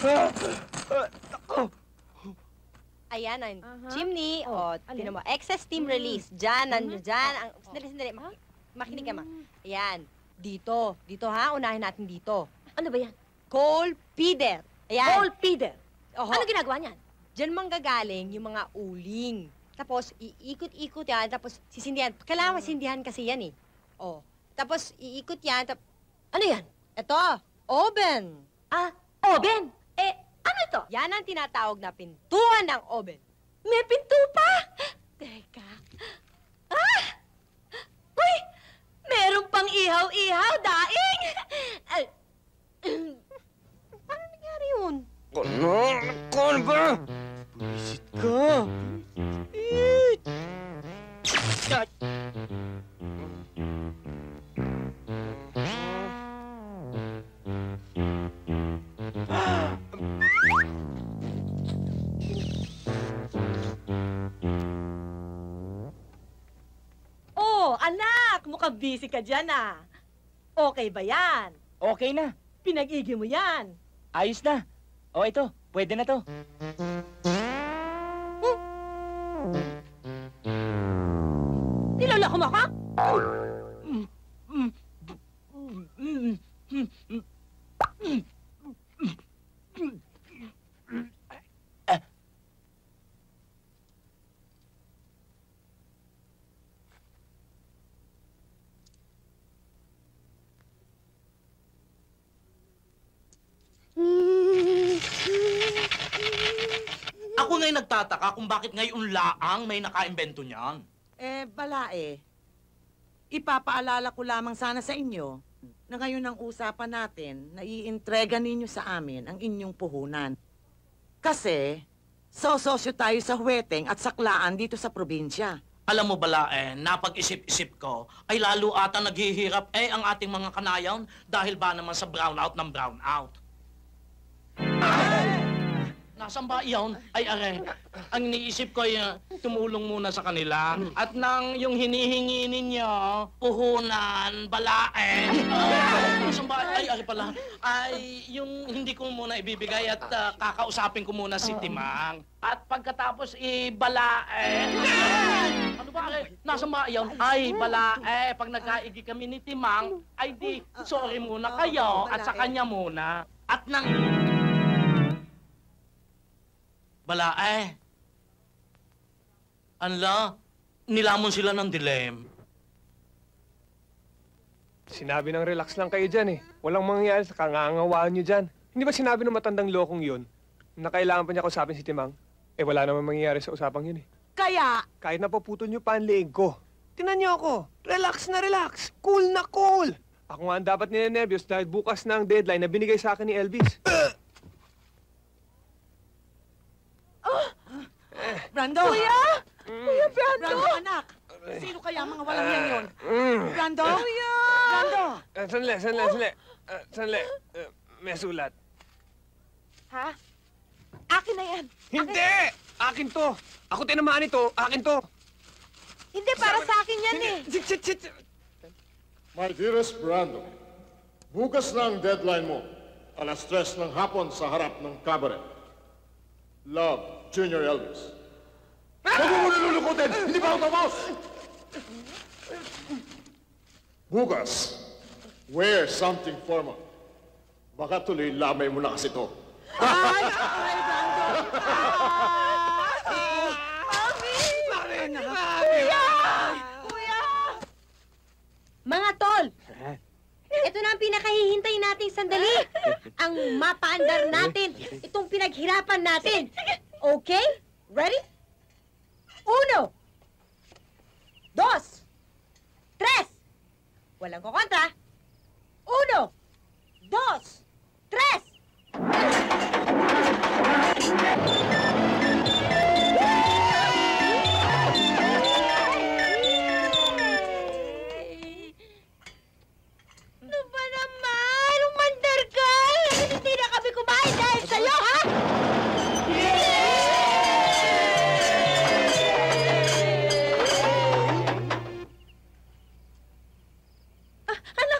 Ayan ang chimney. O, tinan mo. Excess steam release. Diyan, nandiyo dyan. Ang, sandali, sandali. Maki- makinig ka, ma. Ayan. Dito. Dito, ha? Unahin natin dito. Ano ba yan? Coal feeder. Ayan. Coal feeder? Oho. Ano ginagawa niyan? Diyan manggagaling yung mga uling. Tapos, iikot-ikot yan. Tapos, sisindihan. Kailangan masindihan kasi yan, eh. O. Tapos, iikot yan. Tap Ano yan? Ito. Oven. Ah, oven? Eh, ano ito? Yan ang tinatawag na pintuan ng oven. May pinto pa! Teka. Ah! Uy! Meron pang ihaw-ihaw, daing! Ay, Paano nangyari yun? Ako na! Ako na ba? Buisit ka! Eh! Ay! Oh, anak! Mukhang busy ka dyan, ah. Okay ba yan? Okay na. Pinag-igi mo yan. Ayos na. O ito, pwede na to. Niloloko mo ako? Ako nga'y nagtataka kung bakit ngayon laang may nakaimbento niyan. Eh, bala eh. Ipapaalala ko lamang sana sa inyo na ngayon ang usapan natin na iintrega ninyo sa amin ang inyong puhunan. Kasi, sososyo tayo sa huweteng at saklaan dito sa probinsya. Alam mo bala eh, napag-isip-isip ko, ay lalo ata naghihirap eh ang ating mga kanayon dahil ba naman sa brownout ng brownout. Nasaan ba iyon? Ay, are, ang iniisip ko ay uh, tumulong muna sa kanila. At nang yung hinihingi ninyo, puhunan, balaen. Uh, nasaan ba? Ay, are pala. Ay, yung hindi ko muna ibibigay at uh, kakausapin ko muna si Timang. At pagkatapos i-balaen. Ano ba, are? Nasaan ba iyon? Ay, balae. Pag nagkaigi kami ni Timang, ay di, sorry muna kayo at sa kanya muna. At nang... Bala eh. Anla, nilamon sila ng dilem. Sinabi ng relax lang kayo dyan eh. Walang mangyayari sa kangangawaan nyo dyan. Hindi ba sinabi ng matandang lokong yun na kailangan pa niya kausapin si Timang? Eh wala naman mangyayari sa usapang yun eh. Kaya... Kahit napaputol nyo pa ang leeg ko. Tinan niyo ako. Relax na relax. Cool na cool. Ako nga ang dapat ninenervyos dahil bukas na ang deadline na binigay sa akin ni Elvis. Brando! Kuya! Mm. Kuya Brando! Brando, anak! Sino kaya ang mga walang yan yun? Mm. Brando! Kuya! Brando! Uh, sandali, sandali, sandali. Uh, sandali. Uh, may sulat. Ha? Akin na yan. Hindi! Akin to! Ako tinamaan ito. Akin to. Hindi, para sa akin yan eh. Sit, sit, sit. My dearest Brando, bukas na ang deadline mo. Alas tres ng hapon sa harap ng cabaret. Love, Junior Elvis. Huwag mo muna lulukutin! Hindi pa ako tapos! Bukas, wear something formal. Baka tuloy lamay mo na kasi to. Ay! Ay, Brando! Mami! Mami! Kuya! Kuya! Mga tol! Ito na ang pinakahihintay nating sandali. Ang mapaandar natin. Itong pinaghirapan natin. Okay? Ready? Uno. Dos. Tres. Walang kukontra. Uno. Dos. Tres. Ano ba naman? Umandar ka! Hindi na kami kumain dahil sa'yo, ha? Ah, anak!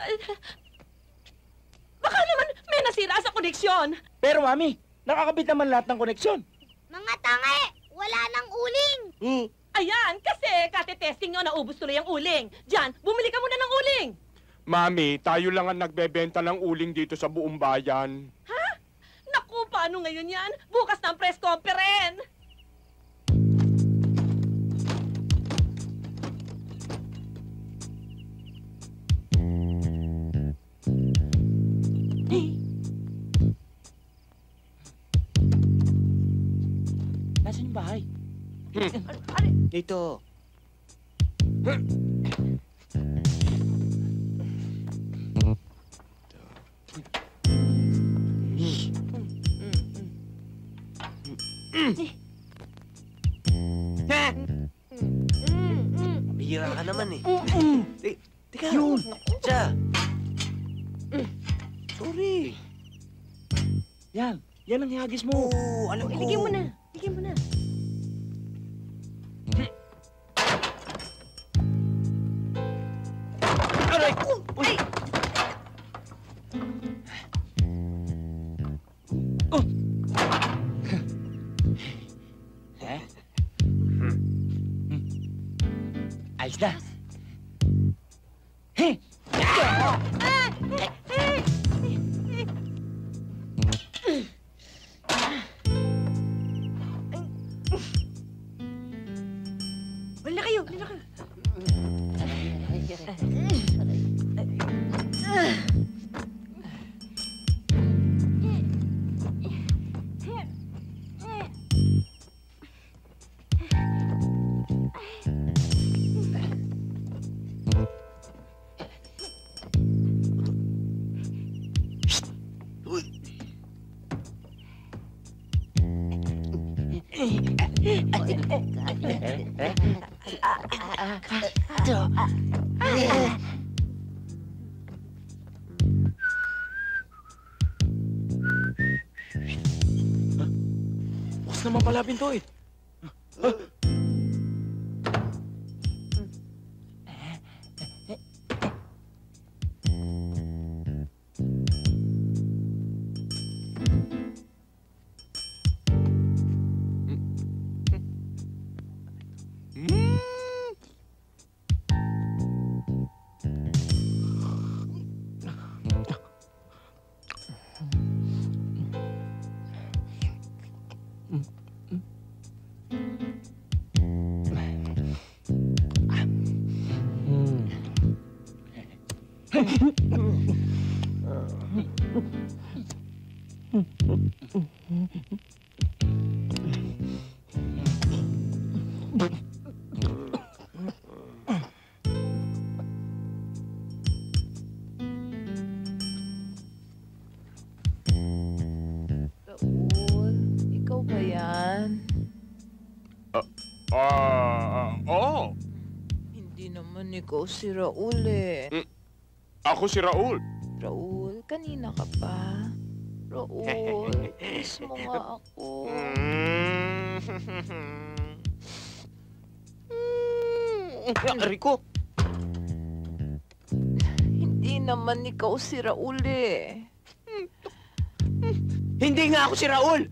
Baka naman may nasira sa koneksyon. Pero mami, nakakabit naman lahat ng koneksyon. Mga tangi! Wala nang uling! Hmm. Ayan, kasi kate-testing nyo naubos tuloy ang uling. Diyan, bumili ka muna ng uling. Mami, tayo lang ang nagbebenta ng uling dito sa buong bayan. Ha? Naku, paano ngayon yan? Bukas na ang press conference. Nasaan yung bahay? Dito. Bihira ka naman eh. Te- Teka. Yun. Siya. Sorry. Yan. Yan ang hagis mo. Oo, alam ko. Iligay mo na. Iligay mo na. Aray ko! Uy! Oh! Eh? Ayos na. Hey! Wala na kayo, wala na kayo. Bukas naman pala pinto eh. Raul, ikaw ba yan? Ah, oo. Hindi naman ikaw si Raul eh. Ako si Raul. Raul, kanina ka pa. Raul, kiss mo nga ako. Rico. Hindi naman ikaw si Raul eh. Hindi nga ako si Raul!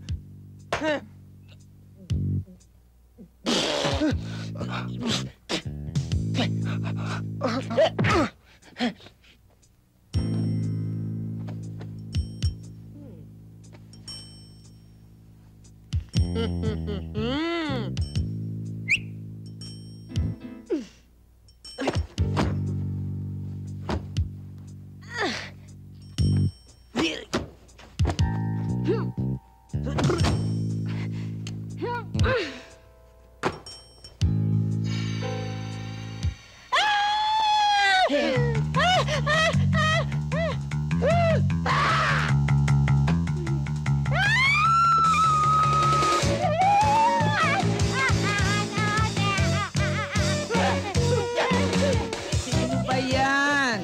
Sino ba yan?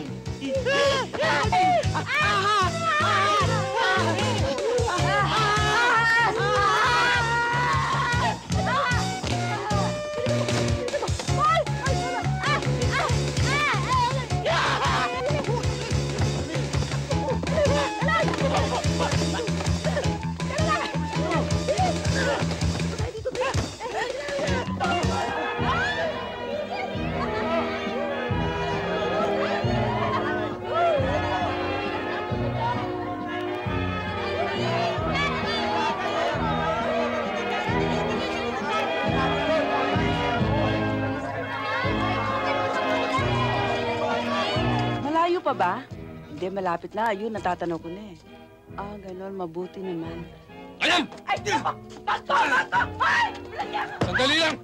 Malayo pa ba? Hindi, malapit na. Ayun, natatanaw ko na eh. Ah, ganon. Mabuti naman. Alam! Ay, tama! Bato! Bato! Ay! Lagyan ka! Sandali lang!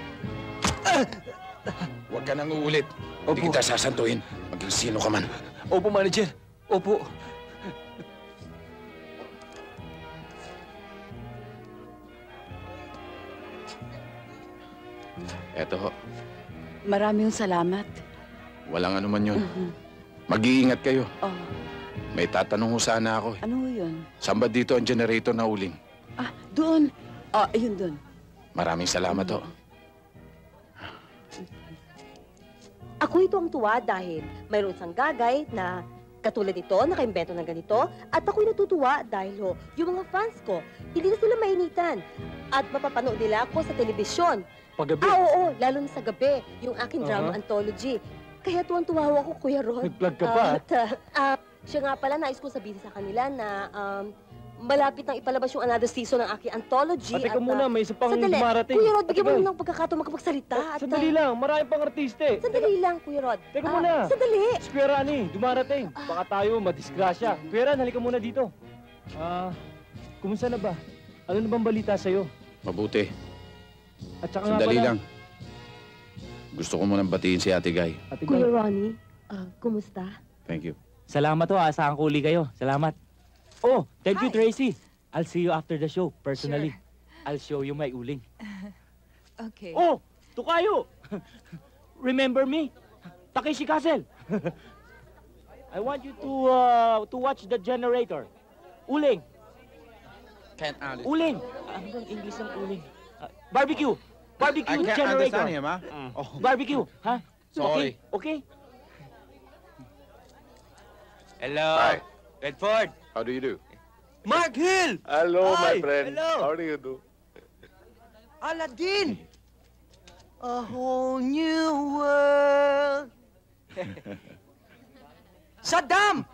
Huwag ka nang uulit. Hindi kita sasantuhin. Maging sino ka man. Opo, manager. Opo. Eto ho. Maraming salamat. Walang ano man yun. Mhm. Mag-iingat kayo. Oh, May tatanong ho sana ako. eh. ano ho yun? Saan ba dito ang generator na uling? Ah, doon. Ah, ayun doon. Maraming salamat ho. Ako ito ang tuwa dahil mayroon isang gagay na katulad nito, nakaimbento ng ganito, at ako'y natutuwa dahil ho, yung mga fans ko, hindi na sila mainitan. At mapapanood nila ako sa telebisyon. Paggabi? Ah, oo, lalo na sa gabi, yung aking drama Aha. anthology. Kaya tuwang-tuwa ho ako, Kuya Rod. Nag-vlog ka pa, At, ah, ah, siya nga pala, nais ko sabihin sa kanila na um, malapit nang ipalabas yung another season ng aking anthology. Ate ka at, muna, ah, may isa pang sandali. dumarating. Kuya Rod, bigyan mo Ate Guy. lang ng pagkakataon makapagsalita. at, Sandali ah, lang, marami pang artista eh. Sandali lang, Kuya Rod. Teka Ah, muna. Sandali. Si Kuya Rani, dumarating. Baka tayo madisgrasya. Kuya Ran, halika muna dito. Ah, kumusta na ba? Ano na bang balita sa'yo? Mabuti. At saka nga Sandali pala, lang. Gusto ko munang batiin si Ate Guy. Ate Kuya Guy. Ronnie, ah, kumusta? Thank you. Salamat ho, asahan ko uli kayo. Salamat. Oh, thank you, Hi. Tracy. I'll see you after the show, personally. I'll show you my uling. Okay. Oh, Tukayo! Remember me? Takeshi Castle. I want you to uh, to watch the generator. Uling. Can't understand. Uling. Ano bang English ng uling? Uh, barbecue. Barbecue I can't generator. understand him, huh? Oh. Barbecue, ha? Sorry. Okay? Okay? Hello. Hi. Redford. How do you do? Mark Hill. Hello, my Hi. friend. Hello. How do you do? Aladdin. A whole new world. Saddam.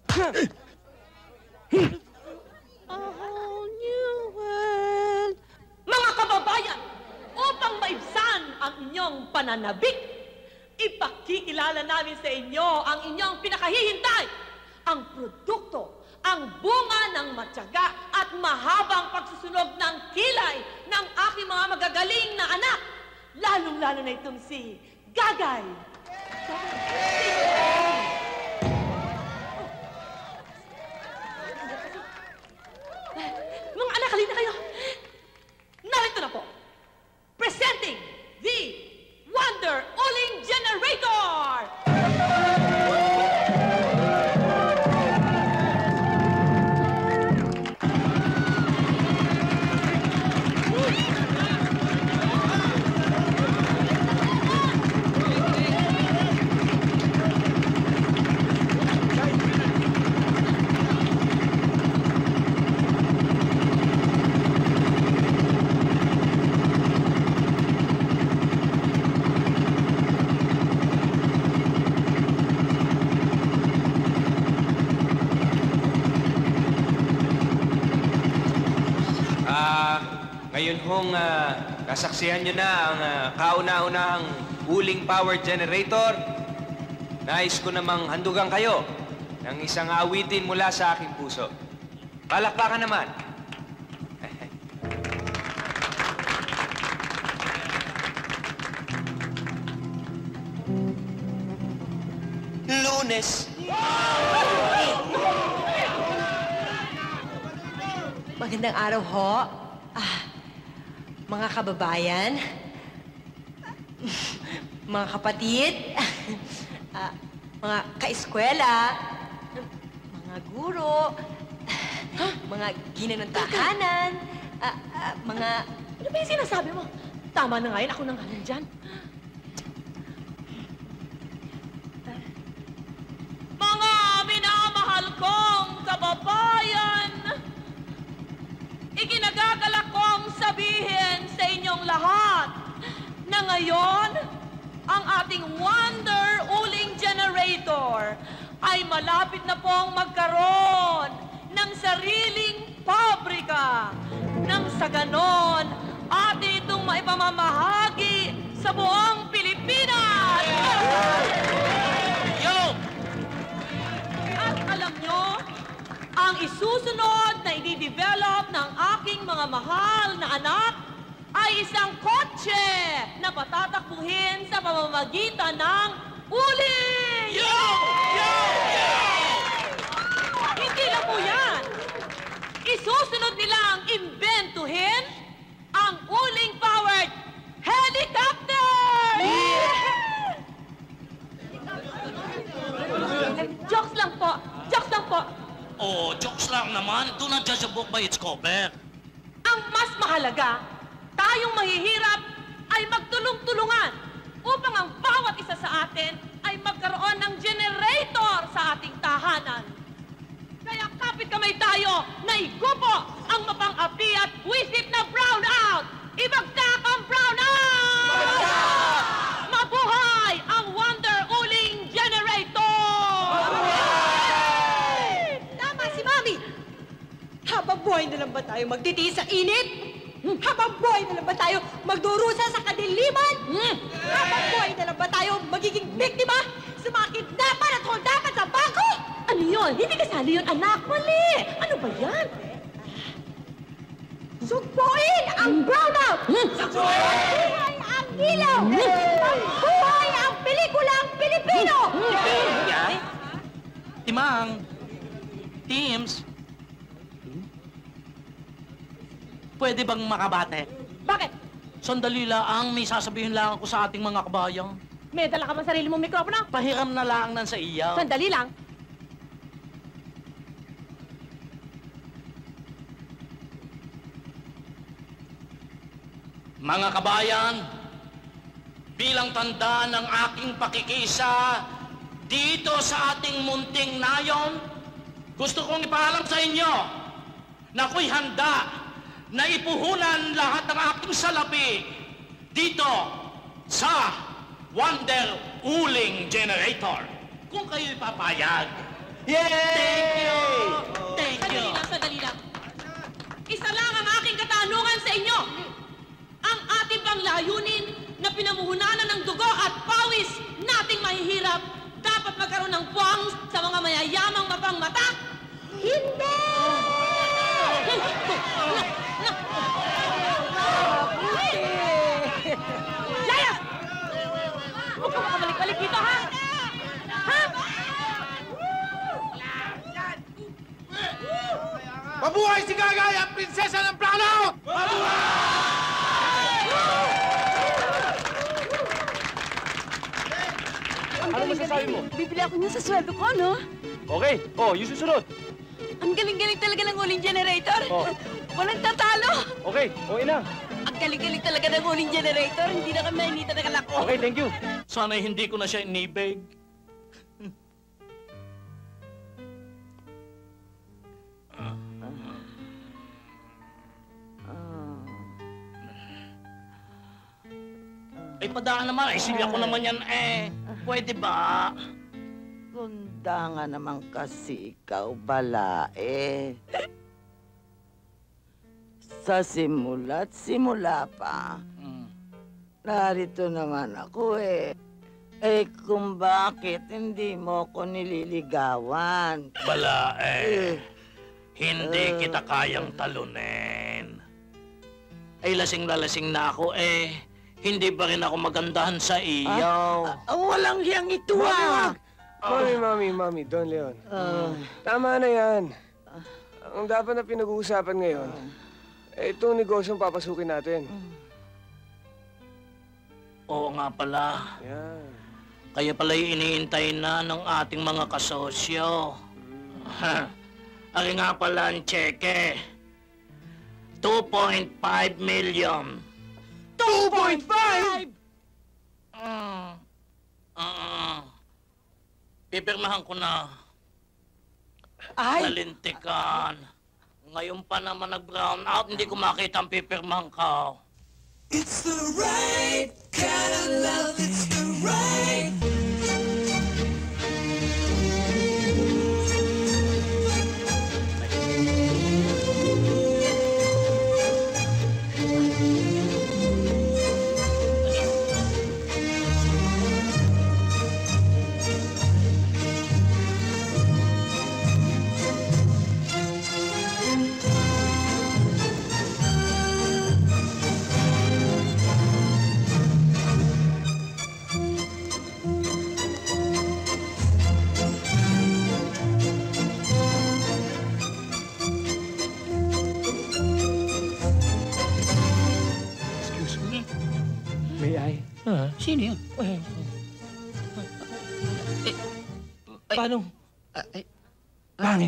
A whole new world. Mga kababayan, upang maibsan ang inyong pananabik, ipakikilala namin sa inyo ang inyong pinakahihintay, ang produkto, ang bunga ng matyaga at mahabang pagsusunog ng kilay ng aking mga magagaling na anak, lalong-lalo na itong si Gagay. Mga anak, halina kayo. Narito na po. Presenting the Wonder Uling Generator! Ah, ngayon hong ah, kasaksihan nyo na ang ah, kauna-unahang uling power generator. Nais ko namang handugan kayo ng isang awitin mula sa aking puso. Palakpakan naman. Lunes. Magandang araw ho. Ah, mga kababayan, mga kapatid, ah, mga kaeskwela, mga guro, mga ginanong tahanan, ah, ah, mga... Ano ba yung sinasabi mo? Tama na nga yun, ako na nga nandyan. Mga minamahal kong kababayan, ikinagagalak kong sabihin sa inyong lahat na ngayon, ang ating Wonder Uling Generator ay malapit na pong magkaroon ng sariling pabrika. Nang sa ganon, atin itong maipamamahagi sa buong Pilipinas! Yo! At alam nyo, ang isusunod na i-develop ng aking mga mahal na anak ay isang kotse na patatakbuhin sa pamamagitan ng uling! Yo! Yo! Yo! ang uling-powered helicopter! Jokes lang po! Jokes lang po! Oh, jokes lang naman. Do not judge a book by its cover. Ang mas mahalaga, tayong mahihirap ay magtulong-tulungan upang ang bawat isa sa atin ay magkaroon ng generator sa ating tahanan. Kaya kapit kamay tayo na igupo ang mapang-api at wisit na brownout! Ibagsak ang brownout! Mabuhay ang Wonder Uling Generator! Tama si Mami! Habang buhay na lang ba tayo magtitiis sa init? Habang buhay na lang ba tayo magdurusa sa kadiliman? Habang buhay na lang ba tayo magiging biktima sa mga kidnapan at holdapan sa bangko? Ano yun? Hindi kasali yun, anak. Mali! Ano ba yan? Sugpuin ang brownout! Magbuhay ang ilaw! Magbuhay ang pelikulang Pilipino! Yeah? Timang, Teams, pwede bang makabate? Bakit? Sandali lang, may sasabihin lang ako sa ating mga kabayang. May dala ka bang sarili mong mikropono? Pahiram na lang nan sa iya. Sandali lang. Mga kabayan, bilang tanda ng aking pakikisa dito sa ating munting nayon, gusto kong ipaalam sa inyo na ako'y handa na ipuhunan lahat ng aking salapi dito sa Wonder Uling Generator. Kung kayo'y papayag. Yay! Thank you! Thank you! Sandali lang, sandali lang. Isa lang ang aking katanungan sa inyo. Ang ating pang layunin na pinamuhunanan ng dugo at pawis nating mahihirap dapat magkaroon ng puwang sa mga mayayamang mapangmata? Hindi! Yaya! Huwag ka makabalik-balik dito, ha? Ha? Mabuhay si Gagay, ang prinsesa ng brownout! Ano masasabi mo? Bibili ako niya sa sweldo ko, no? Okay. Oh, yung susunod. Ang galing-galing talaga ng uling generator. Oh. Walang tatalo. Okay. Okay na. Ang galing-galing talaga ng uling generator. Hindi na kami nainita ng kalak ko. Okay, thank you. Sana'y hindi ko na siya inibig. Ay, padaan naman. Ay, silya ko naman yan, eh. Pwede ba? Gunda nga naman kasi ikaw, balae. Sa simula't simula pa, narito naman ako eh. Eh kung bakit hindi mo ko nililigawan? Bala, eh. Eh. Hindi Eh. kita kayang talunin. Ay, lasing na lasing na ako, eh. Hindi pa rin ako magandahan sa iyo. Ah, walang hiyang ito ah! Mami, mami, mami, Don Leon. Tama na yan. Ang dapat na pinag-uusapan ngayon, eh, itong negosyong papasukin natin. Oo nga pala. Yan. Kaya pala'y iniintay na ng ating mga kasosyo. Ari nga pala ang tseke. two point five million. two point five! Mm. Uh, pipirmahan ko na. Ay! Nalintikan. Ngayon pa naman nag-brown out, hindi ko makita ang pipirmahan ka. It's the right kind of love, it's the right. May I? Ah, sino yun? Eh, Paano? Ay, Pangit.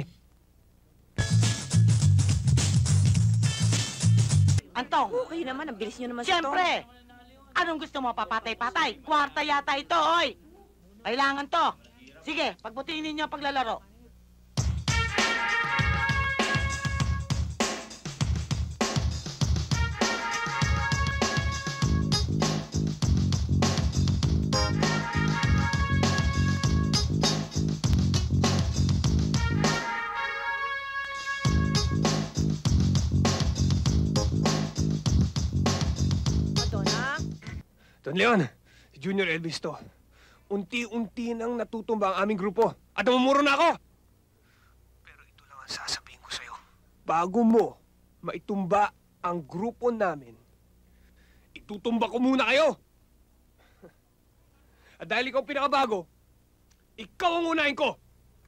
Antong! Okay naman, ang bilis nyo naman sa Siyempre! Anong gusto mo, papatay-patay? Kwarta yata ito, oy! Kailangan to. Sige, pagbutihin ninyo ang paglalaro. Don Leon, si Junior Elvis to. Unti-unti nang natutumba ang aming grupo at namumuro na ako! Pero ito lang ang sasabihin ko sa'yo. Bago mo maitumba ang grupo namin, itutumba ko muna kayo! At dahil ikaw pinakabago, ikaw ang unahin ko!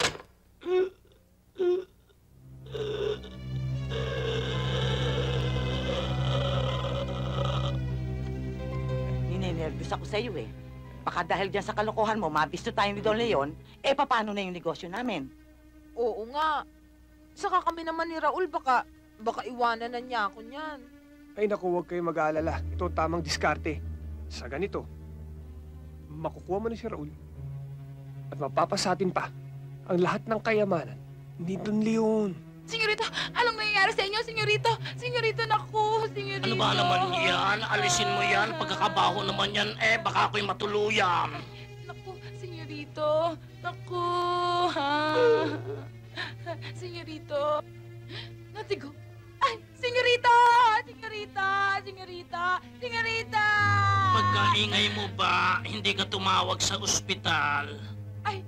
Ninenervous ako sa iyo eh. Baka dahil dyan sa kalokohan mo, mabisto tayo ni Don Leon, eh paano na yung negosyo namin? Oo nga. Saka kami naman ni Raul, baka, baka iwanan na niya ako niyan. Ay naku, huwag kayo mag-aalala. Ito ang tamang diskarte. Sa ganito, makukuha mo na si Raul at mapapasatin pa ang lahat ng kayamanan ni Don Leon. Senyorito, anong nangyayari sa inyo, senyorito? Senyorito, naku, senyorito. Ano ba naman yan? Alisin mo yan. Pagkakabaho naman yan, eh, baka ako'y matuluyan. Naku, senyorito. Naku, ha? Senyorito. Natigo. Ay, senyorito! Senyorita! Senyorita! Senyorita! Pagkaingay mo ba, hindi ka tumawag sa ospital? Ay,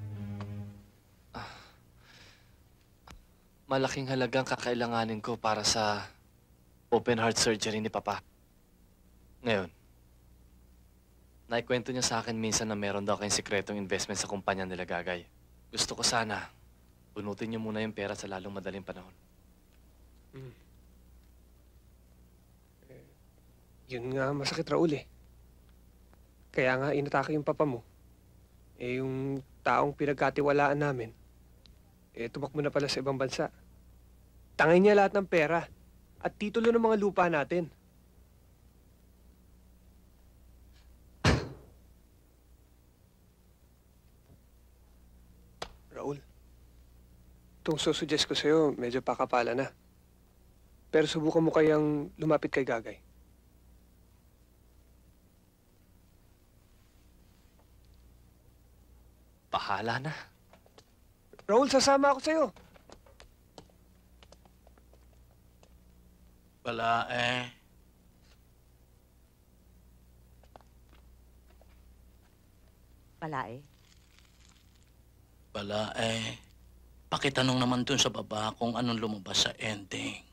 Malaking halagang kakailanganin ko para sa open heart surgery ni Papa. Ngayon, naikwento niya sa akin minsan na meron daw kayong sikretong investment sa kumpanya nila Gagay. Gusto ko sana, bunutin niyo muna yung pera sa lalong madaling panahon. Hmm. Eh, yun nga masakit, Raul eh. Kaya nga inatake yung papa mo. Eh yung taong pinagkatiwalaan namin, eh tumakbo na pala sa ibang bansa. Tangay niya lahat ng pera at titulo ng mga lupa natin. Raul, itong susuggest ko sa'yo, medyo pakapala na. Pero subukan mo kayang lumapit kay Gagay. Bahala na. Raul, sasama ako sa'yo. Wala eh. Wala eh. Wala eh. Pakitanong naman dun sa baba kung anong lumabas sa ending.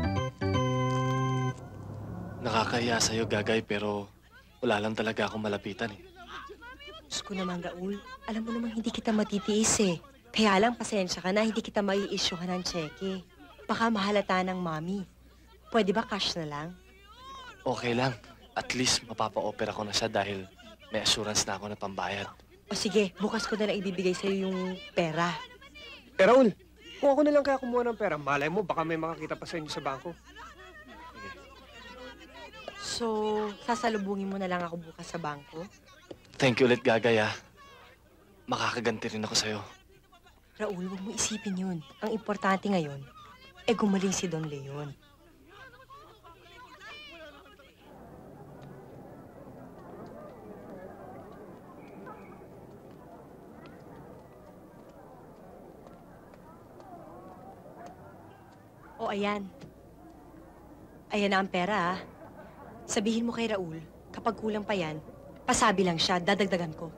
Nakakahiya sa'yo, Gagay, pero wala lang talaga akong malapitan eh. Diyos ko naman, Raul. Alam mo namang hindi kita matitiis eh. Kaya lang, pasensya ka na, hindi kita mai-issuehan ng cheque. Baka mahalata ng mami. Pwede ba cash na lang? Okay lang. At least mapapa-opera ko na siya dahil may assurance na ako na pambayad. O sige, bukas ko na lang ibibigay sa'yo yung pera. Eh, Raul, kung ako na lang kaya kumuha ng pera, malay mo, baka may makakita pa sa inyo sa bangko. So, sasalubungin mo na lang ako bukas sa bangko? Thank you ulit, Gagay, ah. Makakaganti rin ako sa'yo. Raul, huwag mo isipin yun. Ang importante ngayon, eh gumaling si Don Leon. O, ayan. Ayan na ang pera, ah. Sabihin mo kay Raul, kapag kulang pa yan, pasabi lang siya, dadagdagan ko.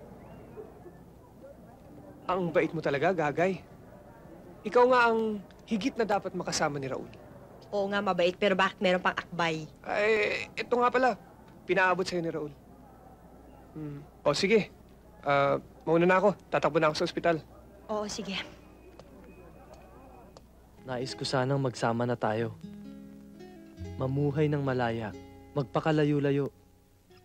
Ang bait mo talaga, Gagay. Ikaw nga ang higit na dapat makasama ni Raul. Oo nga, mabait, pero bakit meron pang akbay? Ay, ito nga pala. Pinaabot sa'yo ni Raul. Hmm. O, sige. Ah, mauna na ako. Tatakbo na ako sa ospital. Oo, sige. Nais ko sanang magsama na tayo. Mamuhay ng malaya. Magpakalayo-layo.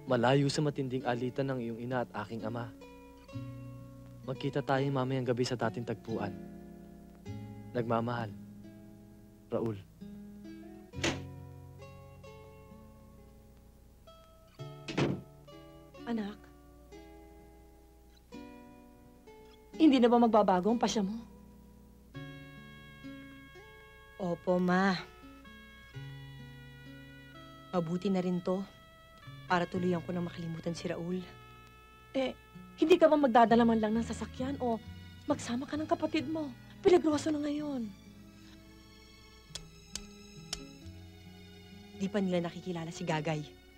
Malayo sa matinding alitan ng iyong ina at aking ama. Magkita tayo mamayang gabi sa dating tagpuan. Nagmamahal. Raul. Anak, hindi na ba magbabago ang pasya mo? Opo, Ma. Mabuti na rin to para tuluyan ko na makalimutan si Raul. Eh, hindi ka ba magdadala man lang ng sasakyan o magsama ka ng kapatid mo? Peligroso na ngayon. Di pa nila nakikilala si Gagay.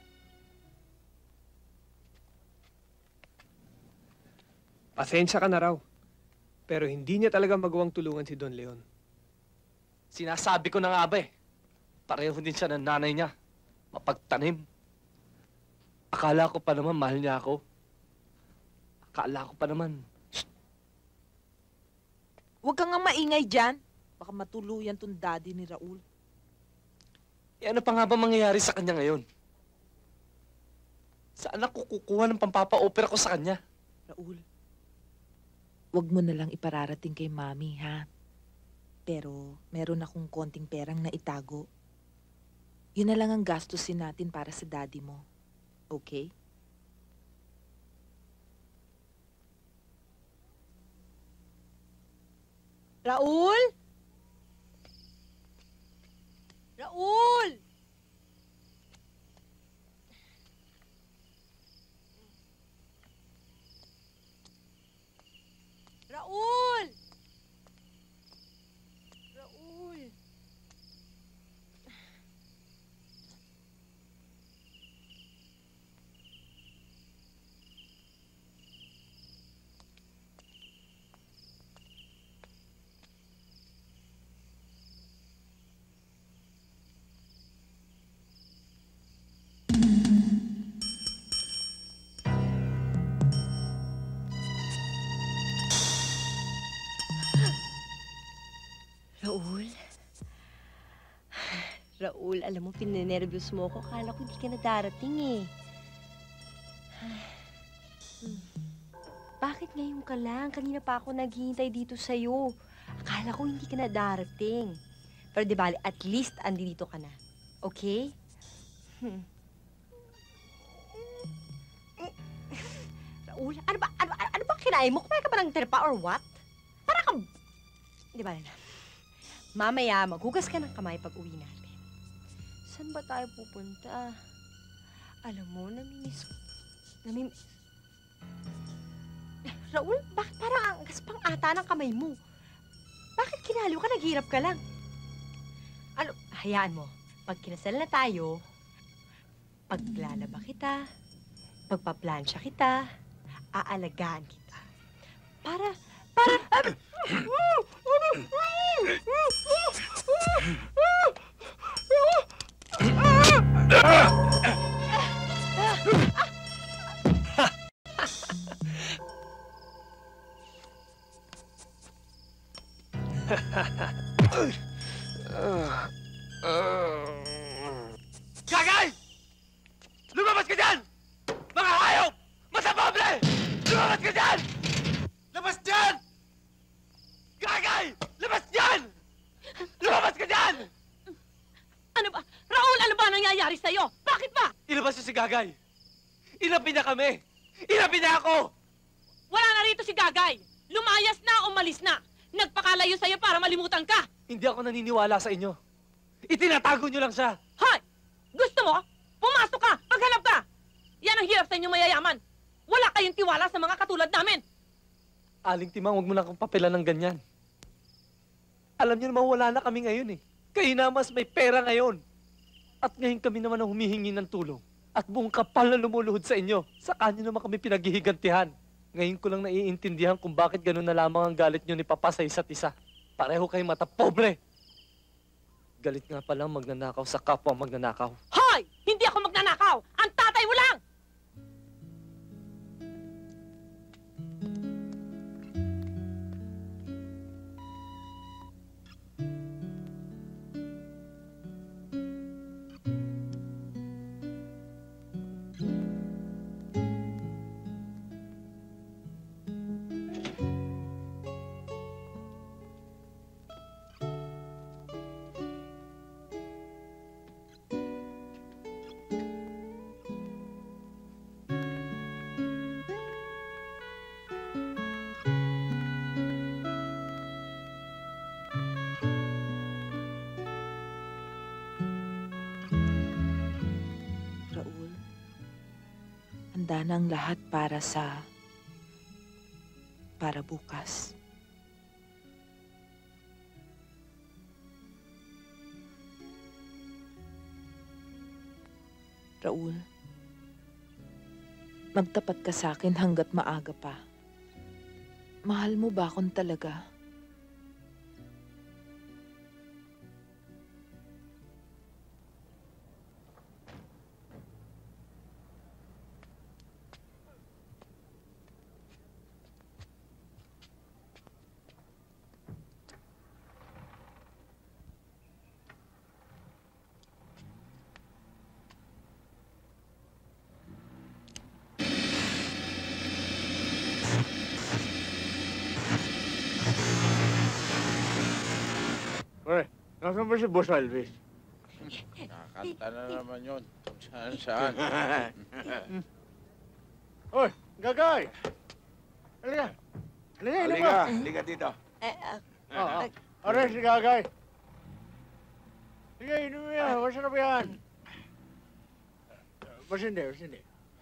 Pasensya ka na raw. Pero hindi niya talaga magawang tulungan si Don Leon. Sinasabi ko na nga ba eh. Pareho din siya ng nanay niya. Mapagtanim. Akala ko pa naman mahal niya ako. Akala ko pa naman. Shh! Huwag kang nga maingay dyan. Baka matuluyan tong daddy ni Raul. Eh ano pa nga ba mangyayari sa kanya ngayon? Saan ako kukuha ng pampapa-opera ko sa kanya? Raul, huwag mo na lang ipararating kay Mami, ha? Pero meron akong konting perang na itago. Yun na lang ang gastusin natin para sa daddy mo. Okay? Raul? Raul! Raul! Raul! Raul? Raul, alam mo, pininervyos mo ako. Akala ko hindi ka na darating eh. Hmm. Bakit ngayon ka lang? Kanina pa ako naghihintay dito sa'yo. Akala ko hindi ka na darating. Pero di bali, at least andito ka na. Okay? Hmm. Raul, ano ba, ano, ano ba kinain mo? Kumain ka ba ng terpa or what? Para kang... Di ba na? Mamaya, maghugas ka ng kamay pag uwi natin. Saan ba tayo pupunta? Alam mo, namimiss... Namimiss... Raul, bakit parang ang gaspang ata ng kamay mo? Bakit kinaliw ka? Naghihirap ka lang. Ano, hayaan mo. Pag kinasal na tayo, paglalaba kita, pagpaplansya kita, aalagaan kita. Para... Para... Gagay! Lumabas ka dyan! Mga hayop! Masabable! Lumabas ka dyan! Labas dyan! Gagay! Labas dyan! Lumabas ka dyan! Ano ba? Raul, ano ba nangyayari sa'yo? Bakit ba? Ilabas niyo si Gagay! Inapi na kami! Inapi na ako! Wala na rito si Gagay! Lumayas na, umalis na! Nagpakalayo sa'yo para malimutan ka! Hindi ako naniniwala sa inyo. Itinatago niyo lang siya. Hoy! Gusto mo? Pumasok ka! Maghanap ka! Yan ang hirap sa inyong mayayaman! Wala kayong tiwala sa mga katulad namin! Aling Timang, huwag mo lang akong papilan ng ganyan. Alam niyo naman wala na kami ngayon eh. Kayo na mas may pera ngayon. At ngayon kami naman ang humihingi ng tulong. At buong kapal na lumuluhod sa inyo. Sa kanyo naman kami pinaghihigantihan. Ngayon ko lang naiintindihan kung bakit ganun na lamang ang galit niyo ni Papa sa isa't isa. Pareho kayong mata pobre. Galit nga palang magnanakaw sa kapwa magnanakaw. Hoy! Hindi ako magnanakaw! Ang tatay mo lang! Handa na ang lahat para sa... para bukas. Raul, magtapat ka sa akin hanggat maaga pa. Mahal mo ba akong talaga? Pre, nasan ba si Boss Alvis? Nakakanta na naman yun. Kung saan saan. Oy, Gagay! Halika! Halika, inom Halika, ka! halika dito. Eh, ah, Oo. Aray, si Gagay! Sige, inom mo yan. Masarap yan. Masindi, masindi.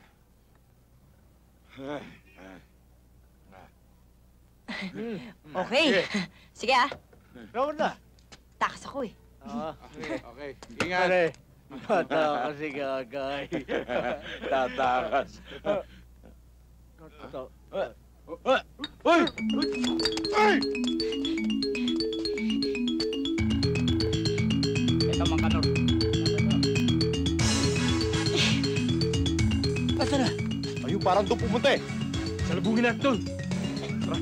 Okay. Sige ah. Saan na? Takas ako eh. Ah, Okay, okay. Ingat. Pare, tatakas si Gagay. Tatakas. Uy! Uy! Ito, Mang Kanor. Asa na? Ayun, parang doon pumunta eh. Salubungin natin doon. Tara.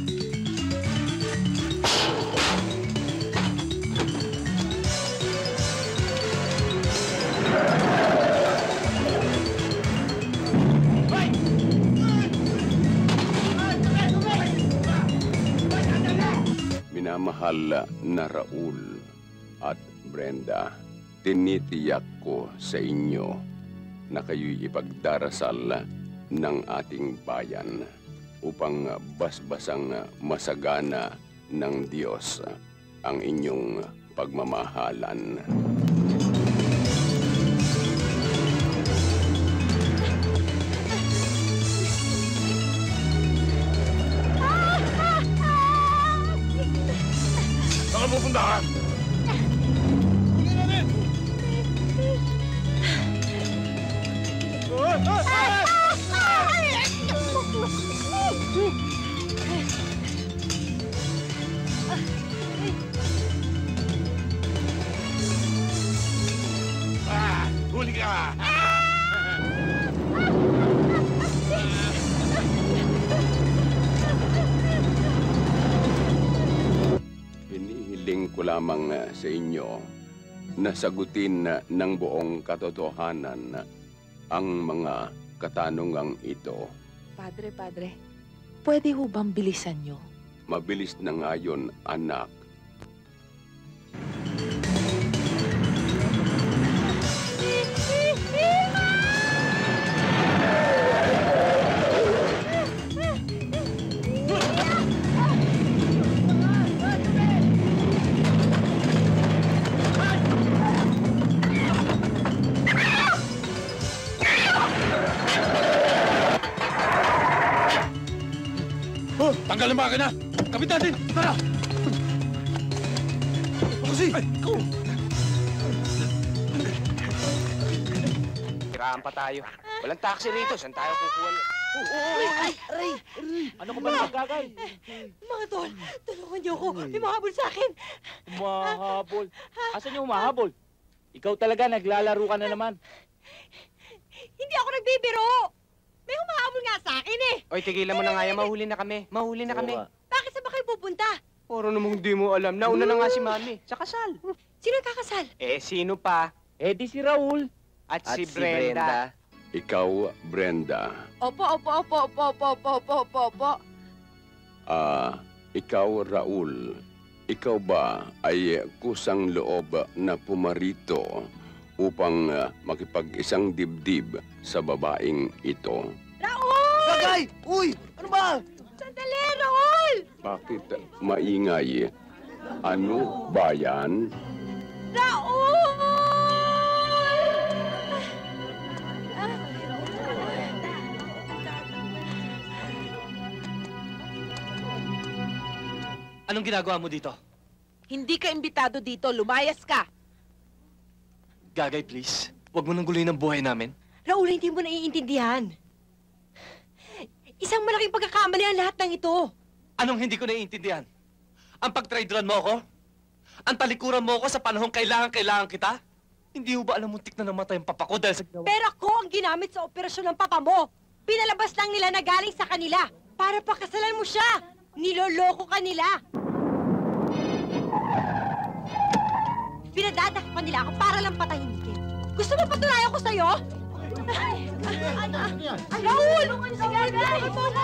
Minamahal na Raul at Brenda, tinitiyak ko sa inyo na kayo'y ipagdarasal ng ating bayan upang basbasang masagana ng Diyos ang inyong pagmamahalan. Saan mo puntahan? Ah, huli ka! Hinihiling ko lamang sa inyo na sagutin ng buong katotohanan ang mga katanungang ito. Padre, padre, pwede ho bang bilisan nyo? Mabilis na ngayon, anak. Oh, tanggal ang makina! Kapit natin! Tara! Kasi! Tiraan pa tayo. Walang taxi rito. Saan tayo kukuha? Aray! Aray! Aray! Ano ka ba nagagagay? Mga tol, tulungan niyo ako. May mahabol sa akin. Mahabol. Asan yung mahabol? Ikaw talaga, naglalaro ka na naman. Hindi ako nagbibiro. May humahabol nga sa akin eh. Oy, tigilan mo na nga yan. Mahuli na kami. Mahuli na kami. Bakit saan ba kayo pupunta? Puro namang di mo alam. Nauna na nga si Mami. Sa kasal. Sino ang kakasal? Eh, sino pa? Eh, di si Raul. At, si, Brenda. Ikaw, Brenda. Opo, opo, opo, opo, opo, opo, opo, opo, opo. Ah, ikaw, Raul. Ikaw ba ay kusang loob na pumarito upang uh, makipag-isang dibdib sa babaeng ito? Raul! Gagay! Uy! Ano ba? Sandali, Raul! Bakit maingay? Ano ba yan? Raul! Anong ginagawa mo dito? Hindi ka imbitado dito. Lumayas ka. Gagay, please. Huwag mo nang guluhin ang buhay namin. Raul, hindi mo naiintindihan. Isang malaking pagkakamali ang lahat ng ito. Anong hindi ko naiintindihan? Ang pagtraidoran mo ako? Ang talikuran mo ako sa panahong kailangan-kailangan kita? Hindi mo ba alam muntik na namatay ang papa ko dahil sa ginawa? Pero ako ang ginamit sa operasyon ng papa mo. Pinalabas lang nila na galing sa kanila para pakasalan mo siya. Niloloko ka nila. Pinadatakpan nila ako para lang patahimikin. Gusto mo patunayan ko sa'yo? Ano? Raul! Sige, gagay!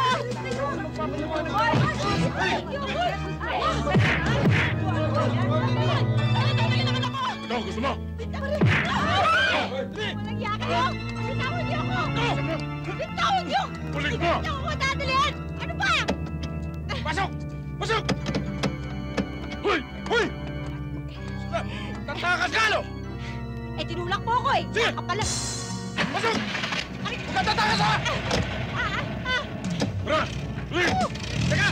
Ikaw, gusto mo? Walang iya kayo! Bitawan niyo ako! Bitawan niyo! Ulit mo! Hindi niyo ako dadalhin! Ano ba? Pasok! Pasok! Hoy! Hoy! Tatakas ka, no? Eh, tinulak mo ako eh! Sige! Kapala! Pasok! Huwag ka tatakas, ha! Tara! Ulit! Teka!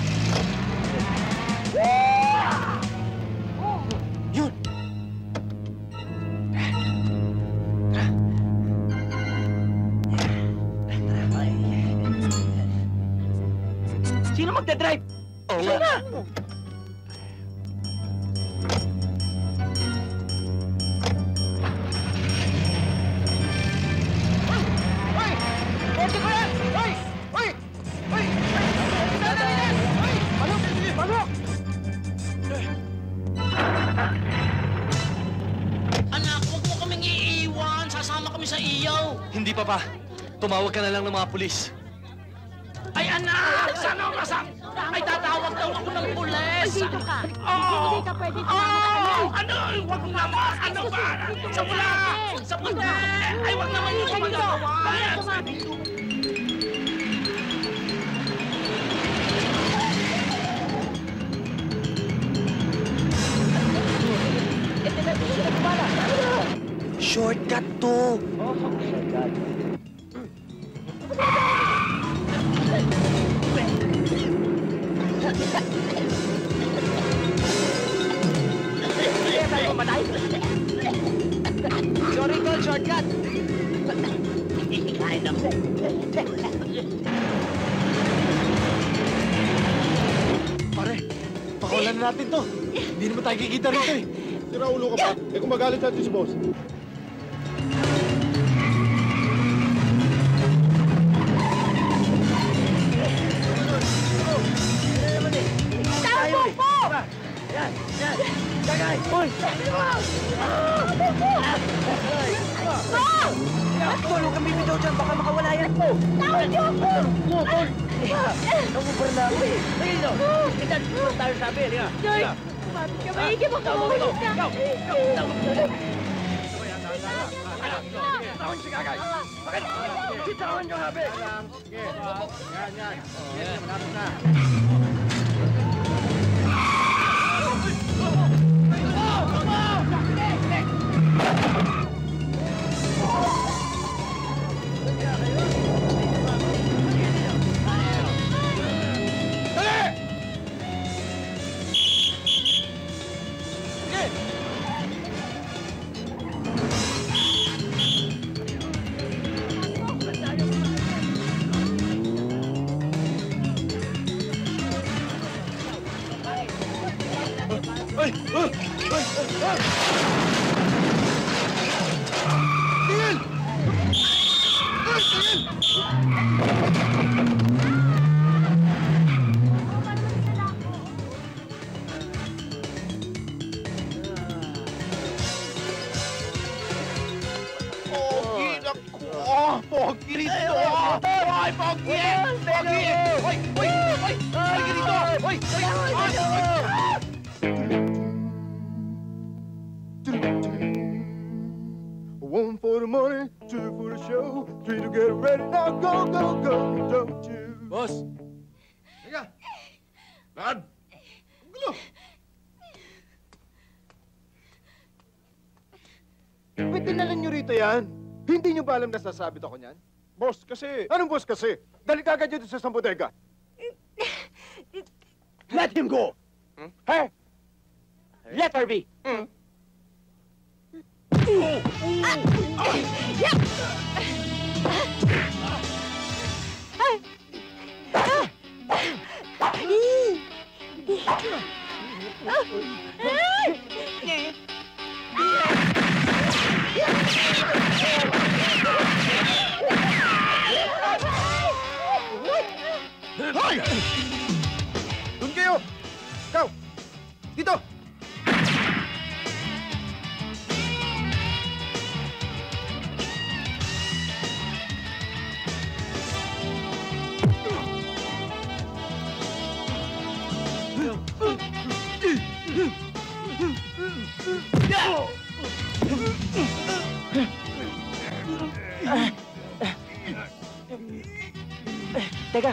Yun! Sino magdadrive? Oo nga. Sana! Hoy! Kotse ko yan! Hoy! Hoy! Hoy! Dali na! Hoy! Balok! Balok! Anak, huwag mo kaming iiwan. Sasama kami sa iyaw. Hindi pa pa. Tumawag ka na lang ng mga pulis. Ay, anak! Sana masak! Ay, tatawag daw ako ng pulis! Dito ka! Oo! Hindi ka pwede Oo! tumama ka Ano? Huwag naman! Ano ba? Sa pula! Sa pula! Ay, huwag naman yung magagawa! Shortcut to! Sorry, Tol, shortcut. Ay, naku. Pare, pakawalan na natin to. Hindi naman tayo kikita rito eh. Sira ulo ka pa. Eh kung magalit natin si boss. Tama po! Yan, yan. Gagay! Uy! Tol, huwag kang bibitaw dyan. Baka makawala yan po. Tawag niyo ako! Nakumpara na ako eh. Ayun no. Itan, tulong tayo sabi. Halika. George, Halika. kumapit ka. Maigi mo ka. Tawag ikaw. Maigi ka. Ikaw, ikaw. Tawag ikaw. Bitawan si Gagay. Bakit? Bitawan niyo habi. Yan, yan. Yan, malapit na. Ay! Ah! Ay! Ah! Tingin! Ay! Tingin! Pogi na ko! Pogi rito! Ay, pogi! Pogi! Hoy! Hoy! Hoy! Pogi rito! Hoy! Hoy! One for the money, two for the show, three to get ready now. Go, go, go, don't you? Boss! Teka! Lakad! Ang gulo! Ba't dinalan nyo rito yan? Hindi nyo ba alam na sasabit ako niyan? Boss, kasi... Anong boss kasi? Dali kagad dito sa isang bodega. Let him go! Her. Let her be. Hoy! Doon kayo! Ikaw! Dito! Teka.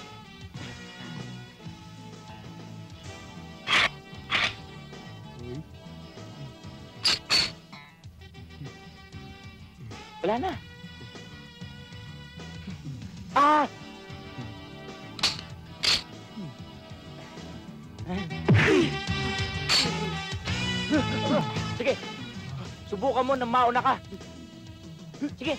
Wala na. Ah! Sige. Subukan mo na mauna ka. Sige.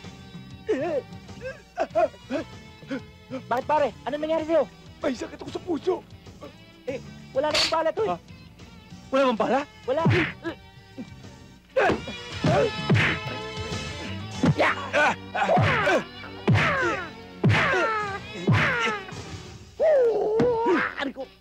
Bakit pare? Ano nangyari sa'yo? May sakit ako sa puso. Eh, wala namang bala to eh. Wala bang bala? Wala. Ano ko?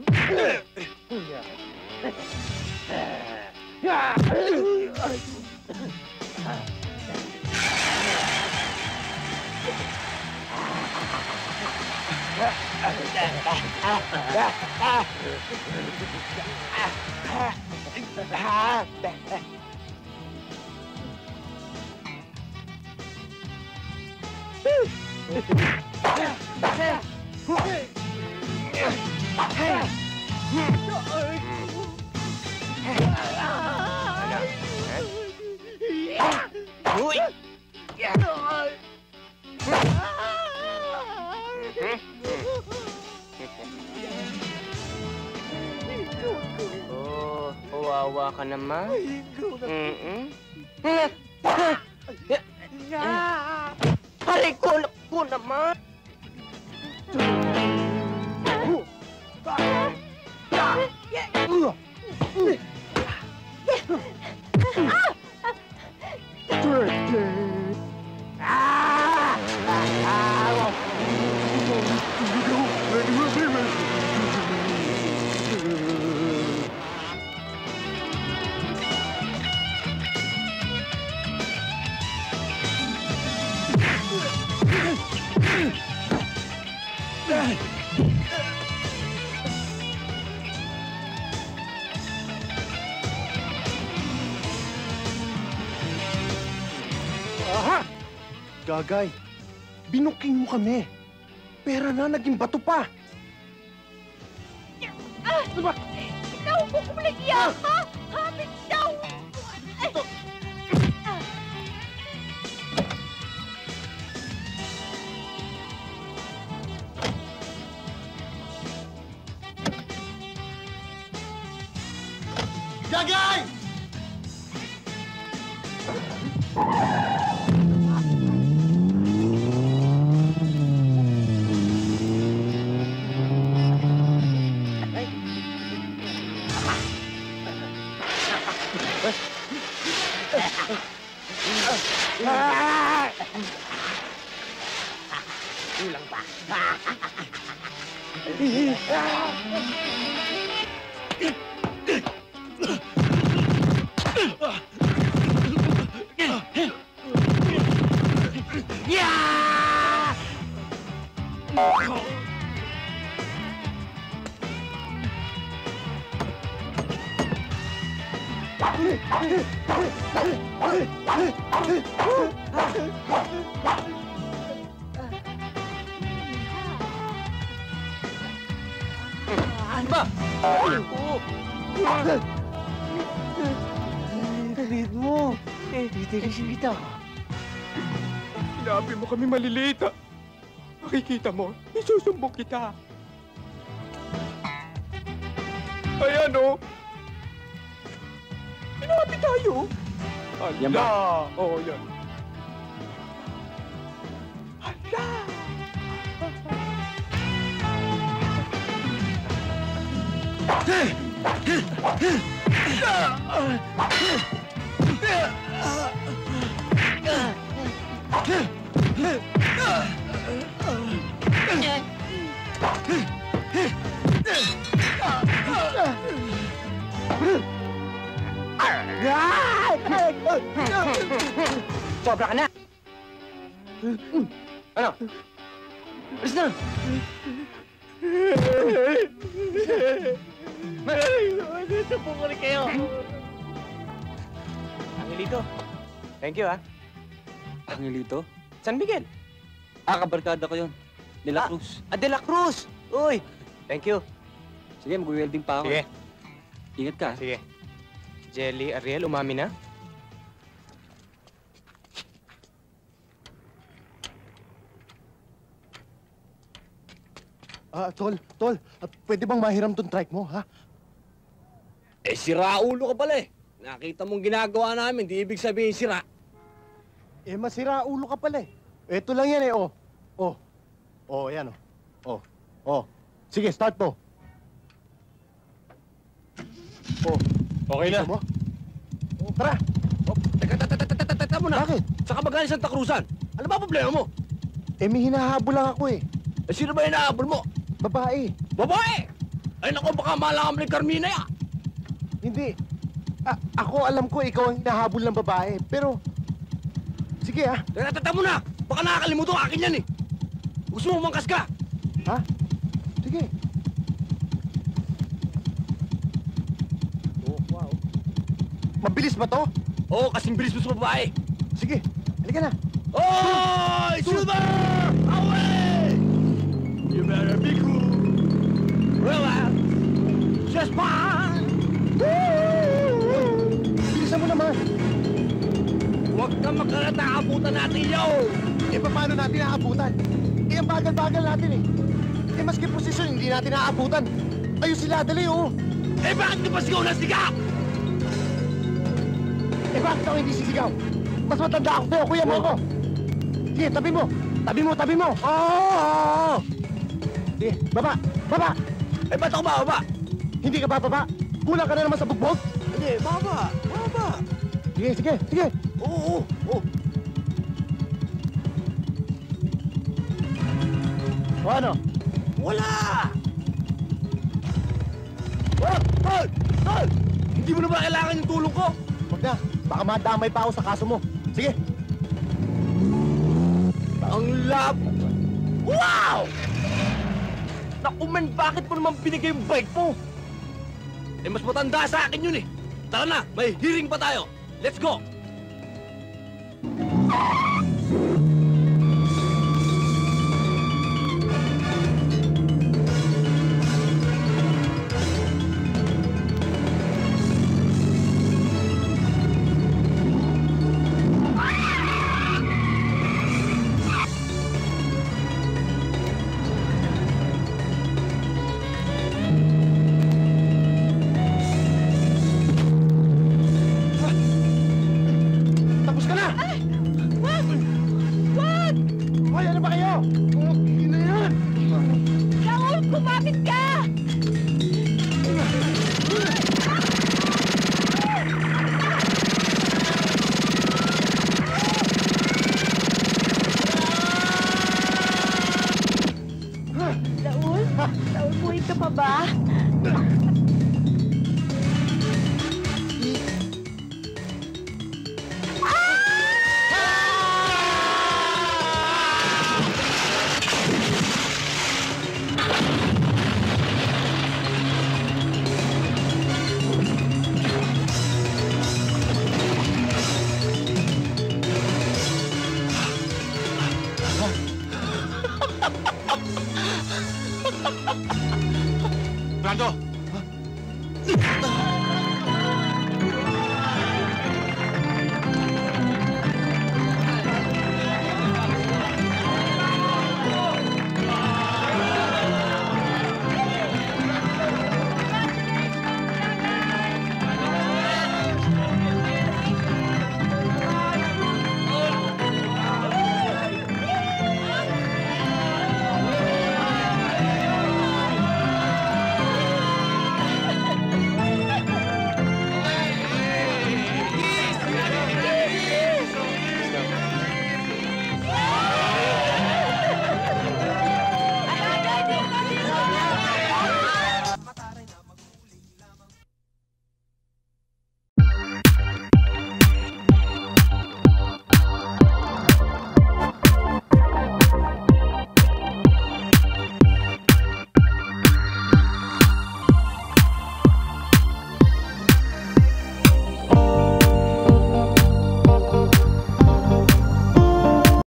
Oh, kawawa ka naman. Mm-mm. Aray ko, naku naman. Aha! Gagay, binuking mo kami. Pera na, naging bato pa. Ah! Ikaw mo kumulagya, ha? Habit daw! Gagay! Kulang pa. Ano ba? Talit mo. Titigisin kita. Sinabi mo kami maliliit, ha? Makikita mo, isusumbong kita. Ayan, oh. Pinati tayo. Yan ba? Oo, oh, yan. Sobra ka na! Ano? Alis na! Dito po ko kayo. Angelito, thank you, ha? Angelito? San Miguel? Ah, kabarkada ko yun. De La Cruz. Ah, De La Cruz! Uy! Thank you. Sige, mag-welding pa ako. Sige. Ingat ka. Sige. Jelly, Ariel, umami na? Ah, tol, tol, ah, pwede bang mahiram tong trike mo, ha? Eh, sira ulo ka pala eh. Nakita mong ginagawa namin, di ibig sabihin sira. Eh, masira ulo ka pala eh. Ito lang yan eh, oh. Oh. Oh, yan oh. Oh. Oh. Sige, start mo. Oh. Okay na. Mo? Oh, tara. Oh, teka, teka, teka, teka, teka muna. Bakit? Saan ka ba galing Santa Cruzan? Ano ba problema mo? Eh, may hinahabol lang ako eh. Eh, sino ba hinahabol mo? Babae. Babae! Ay, naku, baka malakam ni Carmina ya. Hindi. A- ako alam ko ikaw ang hinahabol ng babae, pero... Sige ah. Teka, teka muna. Baka nakakalimutan ko akin yan eh. Gusto mo mangkas ka? Ha? Sige. Oh, wow. Mabilis ba to? Oo, kasing bilis mo sa babae. Sige, halika na. Oh, Silver! Away! You better be cool. Relax. Just fine. Bilisan mo naman. Huwag kang magkalata, abutan natin yun. Eh, paano natin naabutan? Eh, ang bagal-bagal natin eh. Eh, maski posisyon, hindi natin naabutan. Ayun sila, dali oh. Eh, bakit ka pa sigaw na sigaw? Eh, bakit ako hindi sisigaw? Mas matanda ako sa'yo, kuya mo ako. Sige, tabi mo. Tabi mo, tabi mo. Oo! Oh, oh. Sige, baba, baba. Eh, ba't ako bababa? Hindi ka bababa. Kulang ka na naman sa bugbog. Hindi, baba, baba. Sige, sige, sige. Oo, oo, oo. O ano? Wala! Oh, tol! Tol! Hindi mo na ba kailangan yung tulong ko? Huwag na. Baka madamay pa ako sa kaso mo. Sige. Ang lab! Wow! Naku man, bakit mo naman binigay yung bike mo? Eh, mas matanda sa akin yun eh. Tara na, may hearing pa tayo. Let's go! Tapos ka na! Ay! Wag! Wag! Hoy, ano ba kayo? Oh, hindi na yan! Raul, kumapit ka! Raul? Raul, buhay ka pa ba? Brando!